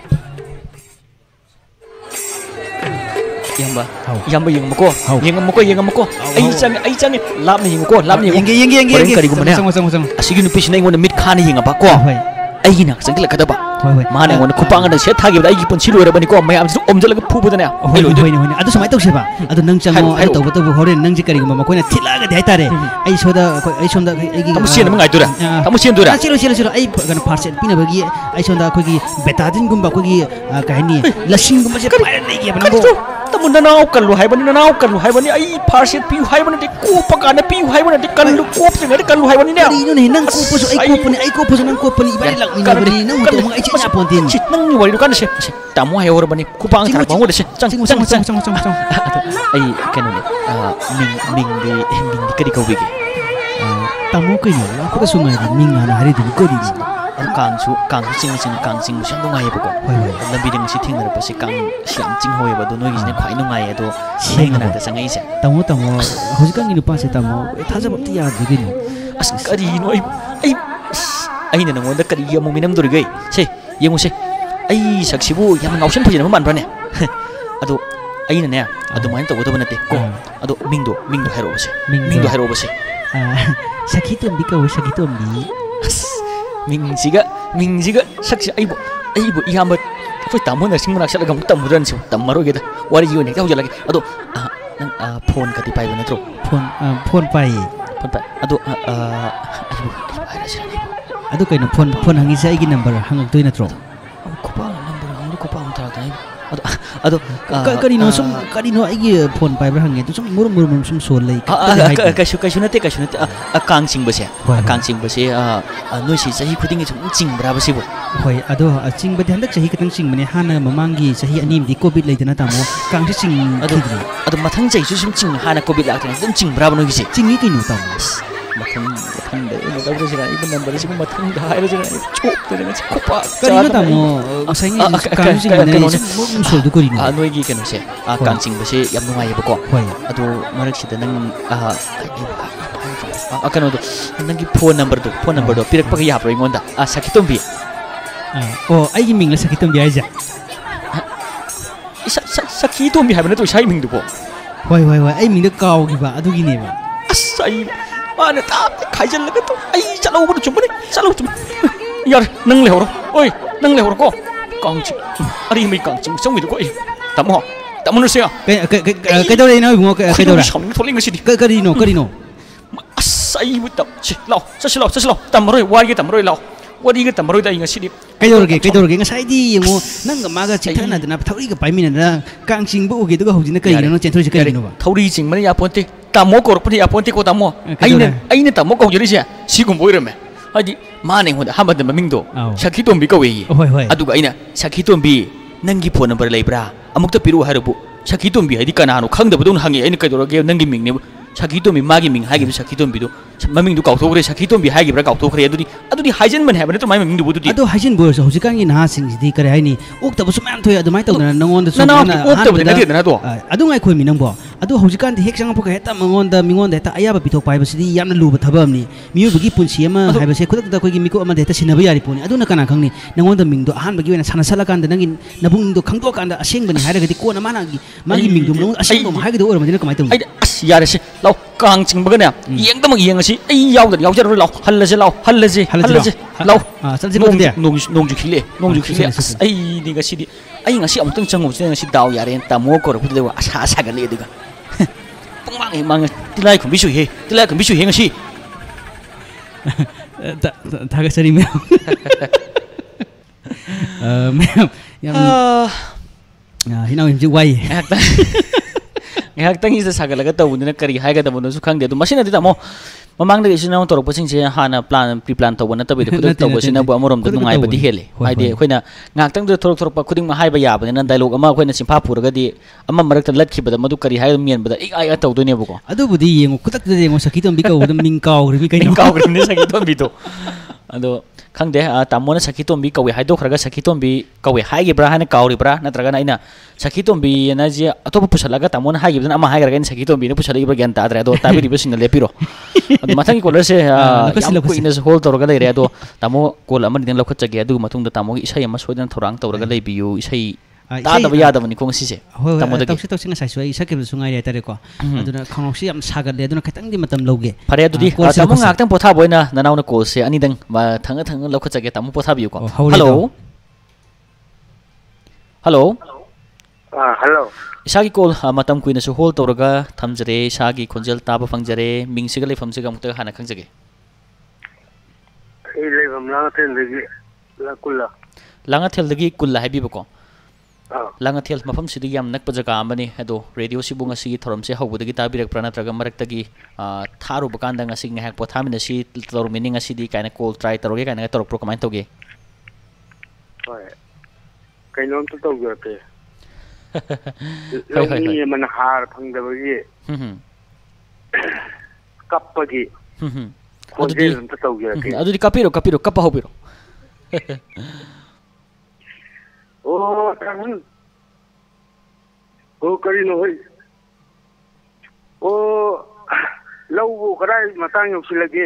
[SPEAKER 5] yam ba yam ba yimo ko yim mo ko yim mo ko ai chang ai chang lap ni yimo ko lap ni
[SPEAKER 6] yenge yenge yenge
[SPEAKER 5] yenge kari gumane
[SPEAKER 6] sang sang sang
[SPEAKER 5] asigi nu pis na ngona mit khani hinga ba ko ai na sang la kada ba ma na ngona kupang na se thagi ba ai gi pon si loi ra bani ko mai am om jala pu bu da na
[SPEAKER 6] hoi hoi hoi adu samai tok se ba adu nang chango ai to to hore nang ji kari gum ma ko na thila ga dai tare ai soda ai sonda ai gi
[SPEAKER 5] tamu sien ma ngai dura tamu sien dura
[SPEAKER 6] silo silo silo ai gan parcel pina ba gi ai sonda ko gi betadin gum ba ko gi ka ni lasing gum se pa nei gi ba no
[SPEAKER 5] tamu nanau kan lu hai bani nanau kan lu hai bani ai parcel pi hai bani de ko pa ka na pi hai bani de kan lu ko se ngai kan lu hai bani ne
[SPEAKER 6] ari no ni nang ko po so ai ko po ni ai ko po so nang ko po ni ba lak ni ba ni nang to ma ai cha pontin
[SPEAKER 5] chit nang ni wari kan se tamu hai hor bani kupang thar bangu de se chang chang chang
[SPEAKER 6] chang chang chang
[SPEAKER 5] ai kan ni ming ming de ming de kadi ko bi gi
[SPEAKER 6] tamu ko ni la ko so ngai ming na hari du ko di
[SPEAKER 5] kang su kang su sing sing kang sing su ngai ba ko lambi ding si thing ra pa si kang siam jing hoi ba do noi gi ne khwai no ngai do sing na da sangai se
[SPEAKER 6] tamu tamu hoji kang ni pa se tamu tha ja bapti ya de gi ni
[SPEAKER 5] as kari no ai ai ai na ngon da kari ya mo minam dur gai se yemu se ai saksi bu yang ngau sen phajin ma man bra ne ado ai na ne ado main to do ba na te ko ado ming do ming do hero ba se ming do hero ba se
[SPEAKER 6] sakhi to bi ka wo sakhi to bi
[SPEAKER 5] ming siga ming siga saksi ai bo ai bo iya ma foi tamu na sing na sala gam tam ran si tam maro ge da wari yo ne ka ho jala ge ado nang phone ka ti pai ba na tro
[SPEAKER 6] phone phone pai
[SPEAKER 5] phone pai ado ai bo ai ra sila
[SPEAKER 6] ado kai no phone phone hangi sa ai gi number hang toi na tro
[SPEAKER 5] ko pa number hang ko pa am thar dai ado ado
[SPEAKER 6] kari no sum kari no ai gi phone pai ba hang tu sum mur mur mur sum so lai
[SPEAKER 5] ka shu ka shu na te ka shu na te kang sing ba se kang sing ba se noi si sahi khuding sum ching bra ba se bo
[SPEAKER 6] hoi ado ching ba handak sahi katang ching mane hana mamang gi sahi anim di covid lai dana tamo kang si ching
[SPEAKER 5] ado ado mathang jai su sum ching hana covid lak tan ching bra ba no gi se
[SPEAKER 6] ching ni ki no tamo
[SPEAKER 5] mathang mathang de no daw se ra ibn number se mathang da hai ra se ra chop de na ko pa
[SPEAKER 6] kari no tamo sai ni kang si mane mum so du ko ri
[SPEAKER 5] a noi gi ke no se a kang sing ba se yam no ngai ba ko
[SPEAKER 6] hoi
[SPEAKER 5] ado marak si da nang a a kano do nang gi phone number do phone number do pirak pa ga ya pro ngonda a sakitom bi
[SPEAKER 6] oh ai gi ming la sakitom bi ai ja
[SPEAKER 5] sakitom bi ha ba na to sai ming du bo
[SPEAKER 6] hoi hoi hoi ai ming da kaw gi ba adu gi ne ba
[SPEAKER 5] asai mana ta khai jan la ka to ai chalo bu chum ne chalo chum yar nang le horo oi nang le horo ko kang chi ari mai kang chi song mi ko ai tam ho tam no se a
[SPEAKER 6] cái cái cái đâu đây nói bungo cái cái đâu đây
[SPEAKER 5] sống tholi ngi
[SPEAKER 6] cái cái đi no cái đi no
[SPEAKER 5] asai bu tam chi lao sa chi lao sa chi lao tam roi wa gi tam roi lao wa di gi tam roi dai ngi si di
[SPEAKER 6] cái đâu cái cái đâu cái ngai di ngo nang ga ma ga chi thana da na thori ga pai mi na kang ching bu gi du ga hojin kai no chen thori kai no ba
[SPEAKER 5] thori ching ma ya ponte tamo ko ro ya ponte ko tamo ai ne ai ne tamo ko jori se si gum boi re me ꯍꯥꯏꯗꯤ ꯃꯥꯅ ꯑꯩꯉꯣꯟꯗ ꯑꯍꯥꯟꯕꯗ ꯃꯃꯤꯡꯗꯣ
[SPEAKER 6] ꯑꯧ.
[SPEAKER 5] ꯁꯈꯤꯇꯣꯝꯕꯤ ꯀꯧꯏ
[SPEAKER 6] ꯍꯣꯏ ꯍꯣꯏ
[SPEAKER 5] ꯑꯗꯨꯒ ꯑꯩꯅ ꯁꯈꯤꯇꯣꯝꯕꯤ ꯅꯪꯒꯤ ꯐꯣꯟ ꯅꯝꯕꯔ ꯂꯩꯕ꯭ꯔꯥ ꯑꯃꯨꯛꯇ ꯄꯤꯔꯛꯎ ꯍꯥꯏꯔꯕꯨ ꯁꯈꯤꯇꯣꯝꯕꯤ ꯍꯥꯏꯗꯤ ꯀꯅꯥꯅꯣ ꯈꯪꯗꯕꯗꯧꯅ ꯍꯪꯉꯦ ꯑꯩꯅ ꯀꯩꯗꯧꯔꯒꯦ ꯅꯪꯒꯤ ꯃꯤꯡꯅꯦꯕ ꯁꯈꯤꯇꯣꯝꯕꯤ ꯃꯥꯒꯤ ꯃꯤꯡ ꯍꯥꯏꯈꯤꯕ ꯁꯈꯤꯇꯣꯝꯕꯤꯗꯣ ꯃꯃꯤꯡꯗꯨ ꯀꯥꯎꯊꯣꯛꯈ꯭ꯔꯦ ꯁꯈꯤꯇꯣꯝꯕꯤ ꯍꯥꯏꯈꯤꯕ꯭ꯔꯥ ꯀꯥꯎꯊꯣꯛꯈ꯭ꯔꯦ ꯑꯗꯨꯗꯤ ꯑꯗꯨꯗꯤ ꯍꯥꯏꯖꯤꯟꯕꯅꯦ ꯍꯥꯏꯕ ꯅꯠꯇ꯭ꯔꯣ ꯃꯥꯏ ꯃꯃꯤꯡꯗꯨꯕꯨ ꯑꯗꯨꯗꯤ
[SPEAKER 6] ꯑꯗꯣ ꯍꯥꯏꯖꯤꯟꯕ ꯑꯣꯏꯔꯁꯨ ꯍꯧꯖꯤꯛꯀꯥꯟꯒꯤ ꯅꯍꯥꯁꯤꯡꯁꯤꯗꯤ ꯀꯔꯤ ꯍꯥꯏꯅꯤ ꯑꯣꯛꯇꯕꯁꯨ ꯃꯌꯥꯝ ꯊꯣꯛꯑꯦ ꯑꯗꯨꯃꯥꯏꯅ ꯇꯧꯗꯅ ꯅꯉꯣꯟꯗꯁꯨ
[SPEAKER 5] ꯅꯅꯥꯎꯗꯤ ꯑꯣꯛꯇꯕꯗꯤ ꯅꯠꯇꯦꯗꯅ ꯑꯗꯣ
[SPEAKER 6] ꯑꯗꯨ ꯉꯥꯏꯈꯣꯏ ꯃꯤ ꯅꯪꯕꯣ ꯑꯗꯣ ꯍꯧꯖꯤꯛꯀꯥꯟꯗꯤ ꯍꯦꯛ ꯆꯪꯉꯛꯄꯒ ꯍꯦꯛꯇ ꯃꯉꯣꯟꯗ ꯃꯤꯉꯣꯟꯗ ꯍꯦꯛꯇ ꯑꯌꯥꯕ ꯄꯤꯊꯣꯛꯄ ꯍꯥꯏꯕꯁꯤꯗꯤ ꯌꯥꯝꯅ ꯂꯨꯕ ꯊꯕꯛ ꯑꯃꯅꯤ ꯃꯤꯑꯣꯏꯕꯒꯤ ꯄꯨꯟꯁꯤ ꯑꯃ ꯍꯥꯏꯕꯁꯦ ꯈꯨꯗꯛꯇ ꯑꯩꯈꯣꯏꯒꯤ ꯃꯤꯀꯨꯞ ꯑꯃꯗ ꯍꯦꯛꯇ ꯁꯤꯟꯅꯕ ꯌꯥꯔꯤ ꯄꯣꯠꯅꯤ ꯑꯗꯨꯅ ꯀꯅꯥ ꯈꯪꯅꯤ ꯅꯉꯣꯟꯗ ꯃꯤꯡꯗꯣ ꯑꯍꯥꯟꯕꯒꯤ ꯑꯣꯏꯅ ꯁꯥꯟꯅꯁꯜꯂꯀꯥꯟꯗ ꯅꯪꯒꯤ ꯅꯕꯨꯡꯗꯣ ꯈꯪꯗꯣꯛꯑꯀꯥꯟꯗ ꯑꯁꯦꯡꯕꯅꯤ ꯍꯥꯏꯔꯒꯗꯤ ꯀꯣꯟꯅ ꯃꯥꯅ ꯃꯥꯒꯤ ꯃꯤꯡꯗꯣ ꯅꯉꯣꯟꯗ ꯑꯁꯦꯡꯕ ꯑꯃ ꯍꯥꯏꯒꯗꯕ ꯑꯣꯏꯔꯝꯃꯗꯤꯅ ꯀꯃꯥꯏꯅ ꯇꯧꯅꯤ
[SPEAKER 5] ꯑꯩꯗꯤ ꯑꯁ ꯌꯥꯔꯦꯁꯦ ꯂꯥꯎ ꯀꯥꯡ ꯆꯤꯡꯕꯒꯅꯦ ꯌꯦꯡꯗꯃꯛ ꯌꯦꯡꯉꯁꯤ ꯑꯩ ꯌꯥꯎꯗꯅ ꯌꯥꯎꯖꯔꯔꯣꯏ ꯂꯥꯎ ꯍꯜꯂꯁꯦ ꯂꯥꯎ ꯍꯜꯂꯁꯦ ꯍꯜꯂꯁꯦ ꯂꯥꯎ ꯅꯣꯡꯖꯨ ꯈꯤꯛꯂꯦ ꯅꯣꯡꯖꯨ ꯈꯤꯛꯂꯦ ꯑꯁ ꯑꯩꯗꯤ ꯉꯁꯤꯗꯤ ꯑꯩ ꯉꯁꯤ ꯑꯃꯨꯛꯇꯪ ꯆꯪꯉꯨꯕꯁꯤꯗ ꯉꯁꯤ ꯗꯥꯎ ꯌꯥꯔꯦ ꯇꯥꯃꯣ ꯀꯧꯔꯛꯄꯗꯨꯗ ꯑꯁꯥ ꯁꯥꯒꯠꯂꯦ ꯑꯗꯨꯒ ꯄꯨꯡꯃꯥꯡ ꯍꯦꯛ ꯃꯥꯡꯉꯦ ꯇꯤꯂꯥꯏ ꯈꯨꯝꯕꯤꯁꯨ ꯍꯦ ꯇꯤꯂꯥꯏ ꯈꯨꯝꯕꯤꯁꯨ ꯍꯦ ꯉꯁꯤ
[SPEAKER 6] ꯊꯥꯒꯠꯆꯔꯤ ꯃꯌꯥꯝ ꯃꯌꯥꯝ ꯌꯥꯝ ꯍꯤꯅꯥꯎ ꯍꯧꯖꯤꯛ ꯋꯥꯏꯌꯦ
[SPEAKER 5] ꯉꯥꯏꯍꯥꯛꯇꯪꯁꯤꯗ ꯁꯥꯒꯠꯂꯒ ꯇꯧꯕꯅꯤꯅ ꯀꯔꯤ ꯍꯥꯏꯒꯗꯕꯅꯣꯁꯨ ꯈꯪꯗꯦ ꯑꯗꯣ ꯃꯁꯤꯅꯗꯤ ꯇꯥꯃꯣ ꯃꯃꯥꯡꯗ ꯏꯆꯤꯟ ꯏꯅꯥꯎ ꯇꯧꯔꯛꯄꯁꯤꯡꯁꯦ ꯍꯥꯟꯅ ꯄ꯭ꯂꯥꯟ ꯄ꯭ꯔꯤ ꯄ꯭ꯂꯥꯟ ꯇꯧꯕ ꯅꯠꯇꯕꯤꯗ ꯈꯨꯗꯛ ꯇꯧꯕꯁꯤꯅꯕꯨ ꯑꯃꯔꯣꯝꯗ ꯅꯨꯡꯉꯥꯏꯕꯗꯤ ꯍꯦꯜꯂꯤ ꯍꯥꯏꯗꯤ ꯑꯩꯈꯣꯏꯅ ꯉꯥꯏꯍꯥꯛꯇꯪꯗ ꯊꯣꯔꯛ ꯊꯣꯔꯛꯄ ꯈꯨꯗꯤꯡꯃꯛ ꯍꯥꯏꯕ ꯌꯥꯕꯅꯤꯅ ꯗꯥꯏꯂꯣഗ് ꯑꯃ ꯑꯩꯈꯣꯏꯅ ꯆꯤꯟꯐꯥ ꯄꯨꯔꯒꯗꯤ ꯑꯃ ꯃꯔꯛꯇ ꯂꯠꯈꯤꯕꯗ ꯃꯗꯨ ꯀꯔꯤ ꯍꯥꯏꯕ ꯃꯦꯟꯕꯗ ꯏꯛ ꯑꯥꯏ ꯇꯧꯗꯣꯏꯅꯦꯕꯀꯣ
[SPEAKER 6] ꯑꯗꯨꯕꯨꯗꯤ ꯌꯦꯡꯉꯣ ꯈꯨꯗꯛꯇ ꯌꯦꯡꯉꯣ ꯁꯈꯤꯇꯣꯝꯕꯤ ꯀꯧꯕꯗ ꯃꯤꯡ ꯀꯥꯎꯈ꯭ꯔꯤꯕꯤ ꯀꯩꯅꯣ
[SPEAKER 5] ꯃꯤꯡ ꯀꯥꯎꯈ꯭ꯔꯤꯕꯅꯤ ꯁꯈꯤꯇꯣꯝꯕꯤꯗꯣ ꯑꯗꯣ ꯈꯪꯗꯦ ꯇꯥꯃꯣꯅ ꯁꯈꯤꯇꯣꯝꯕꯤ ꯀꯧꯋꯦ ꯍꯥꯏꯗꯣꯛꯈ꯭ꯔꯒ ꯁꯈꯤꯇꯣꯝꯕꯤ ꯀꯧꯋꯦ ꯍꯥꯏꯈꯤꯕ꯭ꯔꯥ ꯍꯥꯏꯅ ꯀꯥꯎꯔꯤꯕ꯭ꯔꯥ ꯅꯠꯇ꯭ꯔꯒꯅ ꯑꯩꯅ ꯁꯈꯤꯇꯣꯝꯕꯤꯅ ꯁꯤ ꯑꯇꯣꯞꯄ ꯄꯨꯁꯜꯂꯒ ꯇꯥꯃꯣꯅ ꯍꯥꯏꯈꯤꯕꯗꯨꯅ ꯑꯃ ꯍꯥꯏꯈ꯭ꯔꯒ ꯑꯩꯅ ꯁꯈꯤꯇꯣꯝꯕꯤꯅ ꯄꯨꯁꯜꯂꯛꯏꯕ꯭ꯔꯥ ꯒ꯭ꯌꯥꯟ ꯇꯥꯗ꯭ꯔꯦ ꯑꯗꯣ ꯇꯥꯕꯤꯔꯤꯕꯁꯤꯡꯅ ꯂꯦꯞꯄꯤꯔꯣ ꯑꯗꯣ ꯃꯊꯪꯒꯤ ꯀꯣꯂꯔꯁꯦ ꯌꯥꯝ ꯀꯨꯏꯅꯁꯨ ꯍꯣꯜ ꯇꯧꯔꯒ ꯂꯩꯔꯦ ꯑꯗꯣ ꯇꯥꯃꯣ ꯀꯣꯜ ꯑꯃꯗꯪ ꯂꯧꯈꯠꯆꯒꯦ ꯑꯗꯨꯒꯤ ꯃꯇꯨꯡꯗ ꯇꯥꯃꯣꯒꯤ ꯏꯁꯩ ꯑꯃ ꯁꯣꯏꯗꯅ ꯊꯧꯔꯥꯡ ꯇꯧꯔꯒ ꯂꯩꯕꯤꯌꯨ ꯏꯁꯩ ꯇꯥꯗꯕ ꯌꯥꯗꯕꯅꯤꯀꯣ ꯉꯁꯤꯁꯦ
[SPEAKER 6] ꯍꯣꯏ ꯍꯣꯏ ꯇꯧꯁꯤ ꯇꯧꯁꯤ ꯉꯁꯥꯏꯁꯨ ꯑꯩ ꯁꯛꯈꯤꯕꯗꯁꯨ ꯉꯥꯏꯔꯦ ꯍꯥꯏꯇꯥꯔꯦꯀꯣ ꯑꯗꯨꯅ ꯈꯧꯅꯥꯎꯁꯤ ꯌꯥꯝ ꯁꯥꯒꯠꯂꯦ ꯑꯗꯨꯅ ꯈꯤꯇꯪꯗꯤ ꯃꯇꯝ ꯂꯧꯒꯦ
[SPEAKER 5] ꯐꯔꯦ ꯑꯗꯨꯗꯤ ꯇꯥꯃꯣ ꯉꯥꯏꯍꯥꯛꯇꯪ ꯄꯣꯊꯥꯕ ꯑꯣꯏꯅ ꯅꯅꯥꯎꯅ ꯀꯣꯜꯁꯦ ꯑꯅꯤꯗꯪ ꯊꯪꯉ ꯊꯪꯉ ꯂꯧꯈꯠꯆꯒꯦ ꯇꯥꯃꯣ ꯄꯣꯊꯥꯕꯤꯌꯨꯀꯣ ꯍꯜꯂꯣ ꯍꯜꯂꯣ
[SPEAKER 8] ꯍꯜꯂꯣ
[SPEAKER 5] ꯏꯁꯥꯒꯤ ꯀꯣꯜ ꯃꯇꯝ ꯀꯨꯏꯅꯁꯨ ꯍꯣꯜ ꯇꯧꯔꯒ ꯊꯝꯖꯔꯦ ꯏꯁꯥꯒꯤ ꯈꯣꯟꯖꯦꯜ ꯇꯥꯕ ꯐꯪꯖꯔꯦ ꯃꯤꯡꯁꯤꯒ ꯂꯩꯐꯝꯁꯤꯒ ꯑꯃꯨꯛꯇ ꯍꯥꯟꯅ ꯈꯪꯖꯒꯦ
[SPEAKER 8] ꯑꯩ ꯂꯩꯐꯝ ꯂꯥꯡꯉꯊꯦꯜꯗꯒꯤ ꯀꯨꯜꯂꯥ
[SPEAKER 5] ꯂꯥꯡꯉꯊꯦꯜꯗꯒꯤ ꯀꯨꯜꯂꯥ ꯍꯥꯏꯕꯤꯕꯀꯣ ꯂꯥꯡꯉꯊꯦꯜ ꯃꯐꯝꯁꯤꯗꯒꯤ ꯌꯥꯝ ꯅꯛꯄ ꯖꯒꯥ ꯑꯃꯅꯤ ꯑꯗꯣ ꯔꯦꯗꯤꯑꯣꯁꯤꯕꯨ ꯉꯁꯤꯒꯤ ꯊꯧꯔꯝꯁꯦ ꯍꯧꯕꯗꯒꯤ ꯇꯥꯕꯤꯔꯛꯄ꯭ꯔꯥ ꯅꯠꯇ꯭ꯔꯒ ꯃꯔꯛꯇꯒꯤ ꯊꯥꯔꯨꯕ ꯀꯥꯟꯗ ꯉꯁꯤ ꯉꯥꯏꯍꯥꯛ ꯄꯣꯊꯥꯃꯤꯟꯅꯁꯤ ꯇꯧꯔꯝꯃꯤꯅꯤ ꯉꯁꯤꯗꯤ ꯀꯥꯏꯅ ꯀꯣꯜ ꯇ꯭ꯔꯥꯏ ꯇꯧꯔꯒꯦ ꯀꯥꯏꯅ ꯇꯧꯔꯛꯄ꯭ꯔꯣ ꯀꯃꯥꯏꯅ ꯇꯧꯒꯦ
[SPEAKER 8] ꯍꯣꯏ ꯀꯩꯅꯣꯝꯇ ꯇꯧꯖꯔꯛꯀꯦ ꯂꯧꯃꯤ ꯑꯃꯅ ꯍꯥꯔ ꯐꯪꯗꯕꯒꯤ ꯀꯞꯄꯒꯤ ꯈꯣꯟꯖꯦꯜ ꯑꯝꯇ ꯇꯧꯖꯔꯛꯀꯦ
[SPEAKER 5] ꯑꯗꯨꯗꯤ ꯀꯞꯄꯤꯔꯣ ꯀꯞꯄꯤꯔꯣ ꯀꯞꯄ ꯍꯧꯕꯤꯔꯣ
[SPEAKER 8] ꯑꯣ ꯇꯥꯃꯟ ꯑꯣ ꯀꯔꯤꯅꯣ ꯍꯣꯏ ꯑꯣ ꯂꯧꯕꯨ ꯀꯗꯥꯏ ꯃꯇꯥꯡ ꯌꯧꯁꯤꯜꯂꯒꯦ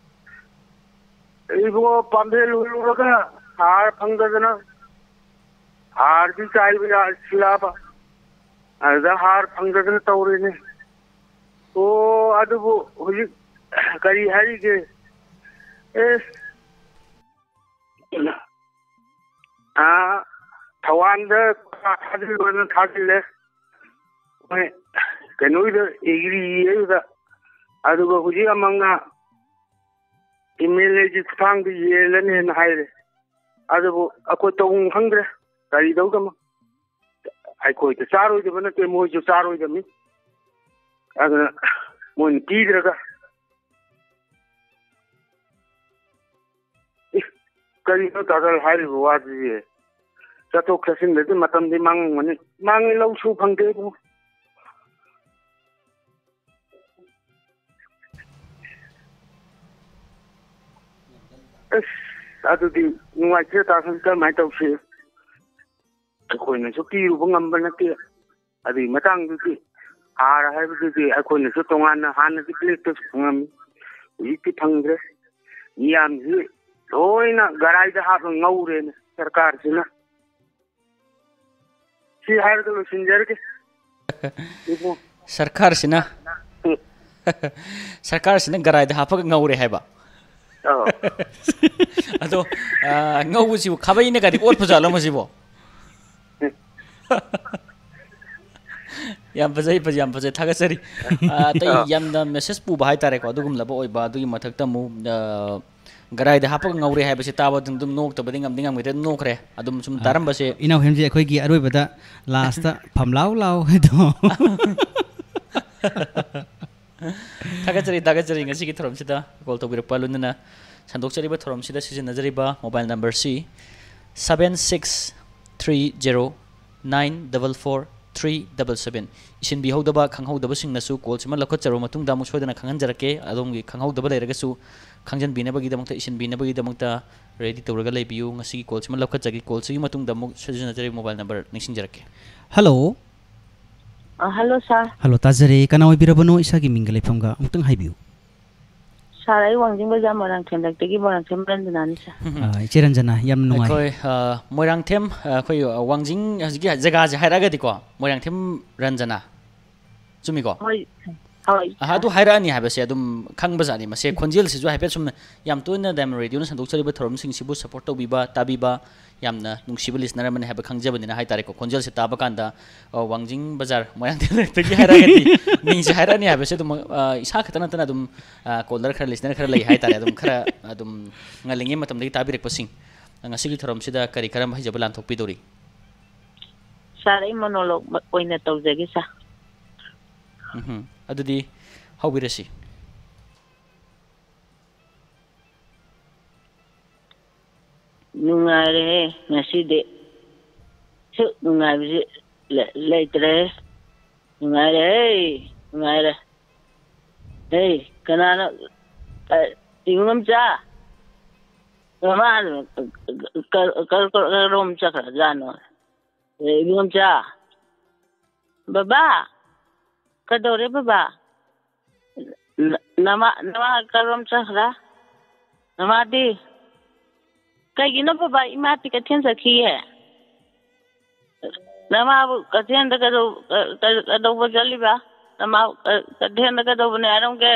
[SPEAKER 8] ꯏꯕꯨꯡꯉꯣ ꯄꯥꯝꯕꯦꯜ ꯍꯨꯜꯂꯨꯔꯒ ꯍꯥꯔ ꯐꯪꯗꯗꯅ ꯍꯥꯔꯗꯤ ꯆꯥꯏꯕ ꯌꯥꯁꯤꯜꯂꯛꯑꯕ ꯑꯗꯨꯗ ꯍꯥꯔ ꯐꯪꯗꯗꯅ ꯇꯧꯔꯤꯅꯦ ꯑꯣ ꯑꯗꯨꯕꯨ ꯍꯧꯖꯤꯛ ꯀꯔꯤ ꯍꯥꯏꯔꯤꯒꯦ ꯑꯦ ꯊꯧꯕꯥꯜꯗ ꯊꯥꯖꯤꯜꯂꯣꯅ ꯊꯥꯖꯤꯜꯂꯦ ꯃꯣꯏ ꯀꯩꯅꯣꯒꯤꯗ ꯑꯦꯒ꯭ꯔꯤꯒꯤꯗꯨꯗ ꯑꯗꯨꯒ ꯍꯧꯖꯤꯛ ꯑꯃꯛꯅ ꯑꯦꯝ ꯑꯦꯜ ꯑꯦꯒꯤ ꯈꯨꯠꯊꯥꯡꯗ ꯌꯦꯜꯂꯅꯦꯅ ꯍꯥꯏꯔꯦ ꯑꯗꯨꯕꯨ ꯑꯩꯈꯣꯏ ꯇꯧꯐꯝ ꯈꯪꯗ꯭ꯔꯦ ꯀꯔꯤ ꯇꯧꯗꯃꯣ ꯑꯩꯈꯣꯏꯗ ꯆꯥꯔꯣꯏꯗꯕ ꯅꯠꯇꯦ ꯃꯣꯏꯁꯨ ꯆꯥꯔꯣꯏꯗꯕꯅꯤ ꯑꯗꯨꯅ ꯃꯣꯏꯅ ꯄꯤꯗ꯭ꯔꯒ ꯀꯔꯤꯅꯣ ꯇꯥꯗꯜ ꯍꯥꯏꯔꯤꯕ ꯋꯥꯗꯨꯗꯤ ꯆꯠꯊꯣꯛ ꯆꯠꯁꯤꯟꯗꯗꯤ ꯃꯇꯝꯗꯤ ꯃꯥꯡꯉꯝꯒꯅꯤ ꯃꯥꯡꯉꯤ ꯂꯧꯁꯨ ꯐꯪꯗꯦ ꯑꯗꯨ ꯑꯁ ꯑꯗꯨꯗꯤ ꯅꯨꯡꯉꯥꯏꯇ꯭ꯔꯦ ꯇꯥꯁꯟ ꯀꯔꯝꯍꯥꯏꯅ ꯇꯧꯁꯤ ꯑꯩꯈꯣꯏꯅꯁꯨ ꯄꯤꯔꯨꯕ ꯉꯝꯕ ꯅꯠꯇꯦ ꯑꯗꯨꯒꯤ ꯃꯇꯥꯡꯗꯨꯗꯤ ꯍꯥꯔ ꯍꯥꯏꯕꯗꯨꯗꯤ ꯑꯩꯈꯣꯏꯅꯁꯨ ꯇꯣꯉꯥꯟꯅ ꯍꯥꯟꯅꯗꯤ ꯕ꯭ꯂꯦꯛꯇꯁꯨ ꯐꯪꯉꯝꯃꯤ ꯍꯧꯖꯤꯛꯇꯤ ꯐꯪꯗ꯭ꯔꯦ ꯃꯤꯌꯥꯝꯁꯤ ꯂꯣꯏꯅ ꯒꯔꯥꯏꯗ ꯍꯥꯞꯄ ꯉꯧꯔꯦꯅꯦ ꯁꯔꯀꯥꯔꯁꯤꯅ ꯁꯤ ꯍꯥꯏꯔꯒ ꯂꯣꯏꯁꯤꯟꯖꯔꯒꯦ
[SPEAKER 5] ꯁꯔꯀꯥꯔꯁꯤꯅ ꯁꯔꯀꯥꯔꯁꯤꯅ ꯒꯔꯥꯏꯗ ꯍꯥꯞꯄꯒ ꯉꯧꯔꯦ ꯍꯥꯏꯕ ꯑꯗꯣ ꯉꯧꯕꯁꯤꯕꯨ ꯈꯥꯕꯩꯅꯒꯗꯤ ꯑꯣꯠꯄꯖꯥꯠꯂꯣ ꯃꯁꯤꯕꯣ ꯌꯥꯝ ꯐꯖꯩ ꯐꯖꯩ ꯌꯥꯝ ꯐꯖꯩ ꯊꯥꯒꯠꯆꯔꯤ ꯑꯇꯩ ꯌꯥꯝꯅ ꯃꯦꯁꯦꯖ ꯄꯨꯕ ꯍꯥꯏꯇꯥꯔꯦꯀꯣ ꯑꯗꯨꯒꯨꯝꯂꯕ ꯑꯣꯏꯕ ꯑꯗꯨꯒꯤ ꯃꯊꯛꯇ ꯑꯃꯨꯛ ꯒꯔꯥꯏꯗ ꯍꯥꯞꯄꯒ ꯉꯧꯔꯦ ꯍꯥꯏꯕꯁꯤ ꯇꯥꯕ ꯑꯗꯨꯝ ꯅꯣꯛꯇꯕꯗꯤ ꯉꯝꯗꯤ ꯉꯝꯈꯤꯗ꯭ꯔꯦ ꯑꯗꯨꯝ ꯅꯣꯛꯈ꯭ꯔꯦ ꯑꯗꯨꯝ ꯁꯨꯝ ꯇꯥꯔꯝꯕꯁꯦ
[SPEAKER 6] ꯏꯅꯥꯎ ꯍꯦꯝꯖꯤ ꯑꯩꯈꯣꯏꯒꯤ ꯑꯔꯣꯏꯕꯗ ꯂꯥꯁꯇ ꯐꯝ ꯂꯥꯎ ꯂꯥꯎ ꯍꯥꯏꯗꯣ
[SPEAKER 5] Thagachari thagachari ngasi ki thorom sida call to birpa lunna sandok chari ba thorom sida season najari ba mobile number C seven six three zero nine four four three seven seven isin bi hodaba khanghau daba sing nasu call sima lakhot charo matung da mu soidana khangan jarake adom gi khanghau daba leiraga su khangjan bi na bagi damang ta isin bi na bagi damang ta ready tawraga leibiu ngasi call sima lakhot jagi call sigi matung da mu season najari mobile number ningsing jarake.
[SPEAKER 6] Hello.
[SPEAKER 7] Uh, hello, sir.
[SPEAKER 6] Hello, Tazare. Kana oy birabano isa gi mingle phanga umtang haibiu.
[SPEAKER 7] Sir, ai wangjing baza morang them dak tegi morang them ranjana ni sir.
[SPEAKER 6] Ah, Chiranjana yam nuai.
[SPEAKER 5] Koi moirang them koi wangjing gi jaga je hairaga di ko moirang them ranjana. Chumi ko.
[SPEAKER 7] Hoi. Hoi.
[SPEAKER 5] Ah tu haira ni habase adum khang bazani mase khonjel se jo hape sum yam to na dam radio na sandok chari ba thorom sing sibu support to biba tabiba yamna nungsibu listener man have khangjabani na hai tare ko khonjel se taba kanda wangjing bazar moyang te gi haira gati ning se haira ni habase dum isa khatana tana dum caller khara listener khara lai hai tare adum khara adum ngalingi matam dagi tabirek pasing ngasi gi thorom sida kari karam hai jabalan thokpi dori.
[SPEAKER 7] Sir, ai monologue oina tawjagi sa.
[SPEAKER 5] Mhm. Adudi hawirasi.
[SPEAKER 7] Nungare ngasi de su nungare leitre nungare nungare hey kanana ingam cha mama kar kar rom cha kar jano ingam cha baba kadore baba nama nama karom cha kara nama di kaigino baba imati kathen sakhi hai nama kathen da kado kado bajali ba nama kathen da kado bane aram ke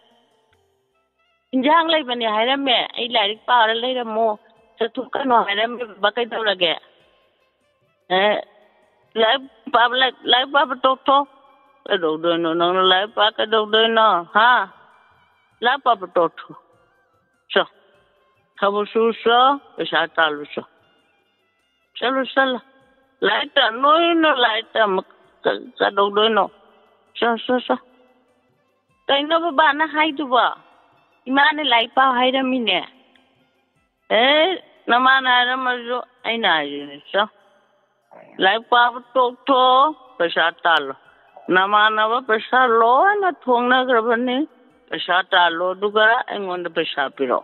[SPEAKER 7] injang lai bane hairam me ai lairik pa lai ramo satu kano hairam me bakai to lage eh lai pa lai lai pa to to do do no no lai pa ka do do no ha la pa to to so Kamu susah, bisa talu so. Selalu salah. Laita no no laita kadang doi no. So so so. Kaino baba na hai tu ba. Imane lai pa hai ramine. Eh, nama na ramajo ai na ni so. Lai pa to to bisa talu. Nama na ba bisa lo na thong na grabane. Bisa talu dugara engon bisa piro.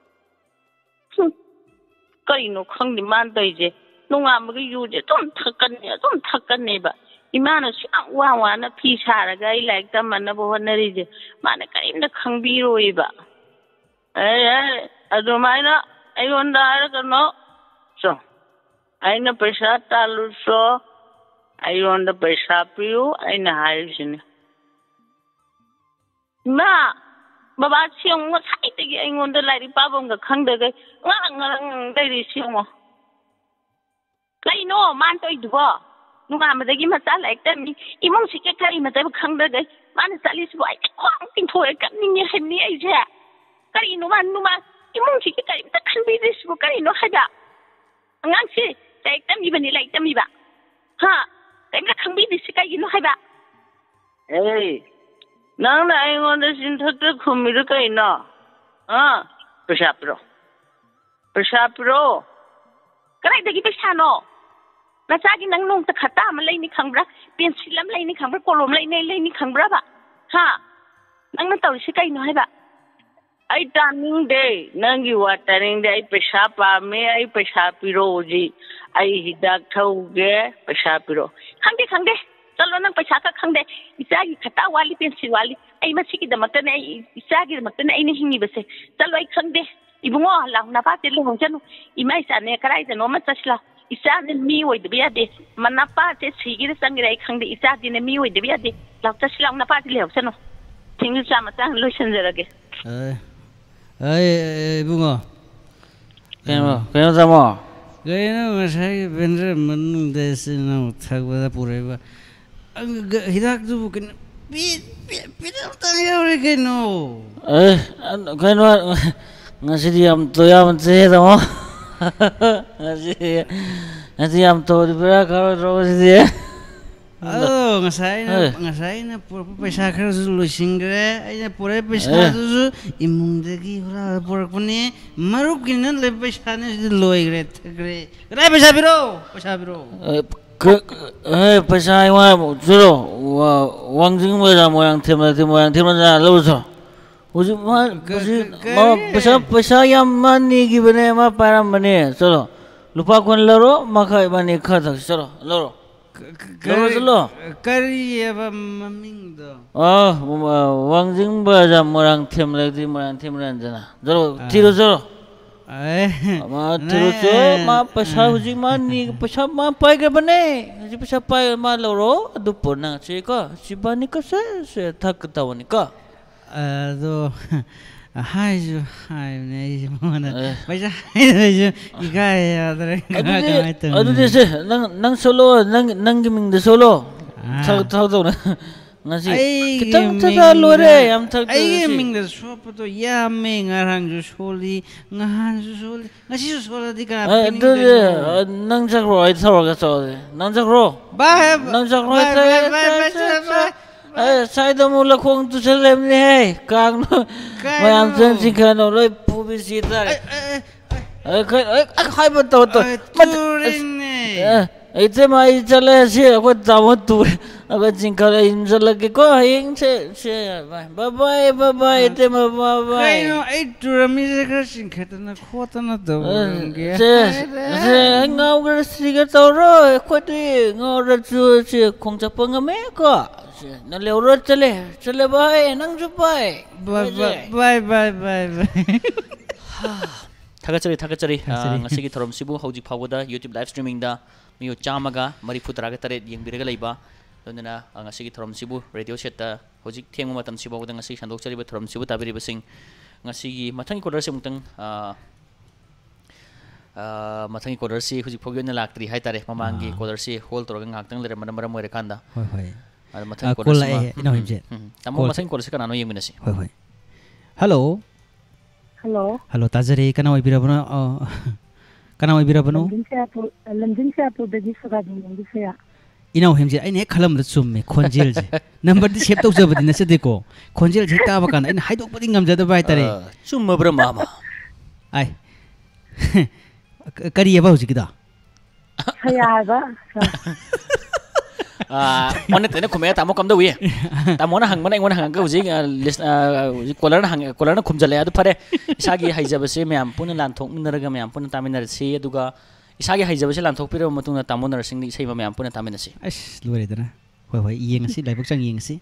[SPEAKER 7] Kaino khangdi man toije nunga magi yuje tum thakkan ne tum thakkan ne ba imana sang wa wa na phi sara ga I like ta man na bo honari je mana kaim na khangbi roi ba eh eh adu mai na ai onda ara ka no so ai na paisa talu so ai onda paisa piu ai na hai sine ma baba siang mo sai te gi aingon da lai pa bom ga khang da ga nga nga dai ri siang mo kai no man toi du ba nu ga ma da gi ma ta lai ta mi imong si ke kai ma da khang da ga man sa li su ai kwang tin thoi ka ni ni hen ni ai ja kai no man nu ma imong si ke kai ta khan bi ri su kai no ha da ngang si tai ta mi ba ni lai ta mi ba ha kai ma khang bi ri si kai no ha ba ei nang na aingon da sin thak ta khumi ru kai na ha pesa pro pesa pro kai da gi pesa no na cha gi nang nong ta khata ma lai ni khangbra pencil lam lai ni khangbra kolom lai nei lai ni khangbra ba ha nang na taw si kai no hai ba ai taning de nang gi wa taning de ai pesa pa me ai pesa piro ji ai hidak thau ge pesa piro khang de khang de chalo nang paisa ka khangde isagi khata wali pencil wali ai ma siki da makta ne isagi da makta ne ai ne hingi base chalo ai khangde ibungo la na pa te le hong chanu imai sa ne karai da no ma chasla isa ne mi oi de biya de manna pa te sigi da sangi ai khangde isagi ne mi oi de biya de la chasla na pa te le hong chanu tingu sa ma tang lo shen zera ge
[SPEAKER 6] ai ai ibungo
[SPEAKER 5] keno keno samo
[SPEAKER 6] keno masai benre manung desi na thakba da pure ba hidak tu bukan bit bit tang ya ore keno
[SPEAKER 5] eh keno ngasi diam to ya mce damo ngasi ngasi diam to di bera karo terus dia
[SPEAKER 6] Oh, ngasai na ngasai na pura paisa khara su loisingre aina pura paisa su imungdagi hura purakpani marukina le paisa ne loigre thagre rai paisa biro paisa biro
[SPEAKER 9] eh paisa wa juro wangjing ma ra moyang themla the moyang themla na lo so uji ma ma paisa paisa yam mani gi bane ma param bane chalo lupa kon laro makai bane khathak chalo laro laro
[SPEAKER 6] kari apa maming do
[SPEAKER 9] oh wangjing ba jam morang themla the morang themla jana chalo tiro chalo
[SPEAKER 6] eh
[SPEAKER 9] ma tiro cho ma paisa uji mani paisa ma pai ge bane ji paisa pai ma laro adu porna che ka sibani ka se se thak tawani ka
[SPEAKER 6] ado hai ju hai ne mana paisa hai ju ikai adre
[SPEAKER 9] adu de se nang nang solo nang nang gi ming de solo thau thau do na ngasi kitang tha lore am thak
[SPEAKER 6] ai gi ming de so to ya me ngarang ju soli ngahan ju soli ngasi ju soli di ka
[SPEAKER 9] adu de nang jak ro ai thau ga so nang jak ro
[SPEAKER 6] ba
[SPEAKER 9] nang jak ro ai eh sai da mula khong tu selem ni hai kang no mayam chen si khan no loi publicity eh khai eh khai ba to to eh ite mai chale si ko tamu tu ko jingkal in jala ke ko hing che che bye bye bye bye ite ma bye bye
[SPEAKER 6] kai no ai tu mi se ka sing khat na khota na do
[SPEAKER 9] che che ngau ga si ga to ro ko ti ngau ra chu che khong cha pang me ko nó leo rớt chale chale bye nang chu bye
[SPEAKER 6] bye bye bye bye bye
[SPEAKER 5] 타가짜리 타가짜리 ngasi gi thorom sibu hauji phawda youtube live streaming da miyo chamaga mari futara ga tare yeng birega leiba donana ngasi gi thorom sibu radio set ta hauji thengma matam sibu da ngasi sandok chari ba thorom sibu tabiri basing ngasi gi mathang quarter se mutang mathang quarter si hauji phogyo na laktri hai tare mamangi quarter si hol tor ga ngaktang lere manam maram moire kanda
[SPEAKER 6] hoi hoi
[SPEAKER 5] ada mathang quarter si
[SPEAKER 6] ino himje
[SPEAKER 5] tamo mathang quarter si kana no yeng minasi
[SPEAKER 6] hoi hoi hello
[SPEAKER 7] Hello.
[SPEAKER 6] Hello, Tajari. Kana wai bira bano? Kana wai bira bano?
[SPEAKER 7] London se apu dagi suka di London se ya.
[SPEAKER 6] Ina himje. Aine khalam da summe khonjel je. Number di sep tau jabadi na se deko. Khonjel je ta bakan. Aine haidok padi ngam jada bai tare.
[SPEAKER 5] Summa bra mama.
[SPEAKER 6] Ai. Kari ya ba huji kida.
[SPEAKER 7] Saya ba.
[SPEAKER 5] ah mana tene khumya tamo kam da wi tamo na hang mana ngona hang ka uji list kolar na hang kolar na khumjale adu pare isagi haijaba se myam pun lan thok minaraga myam pun taminar se aduga isagi haijaba se lan thok pira matung na tamo nar sing ni sei myam pun tamin se
[SPEAKER 6] as lure dana hoi hoi yeng si laibok chang yeng si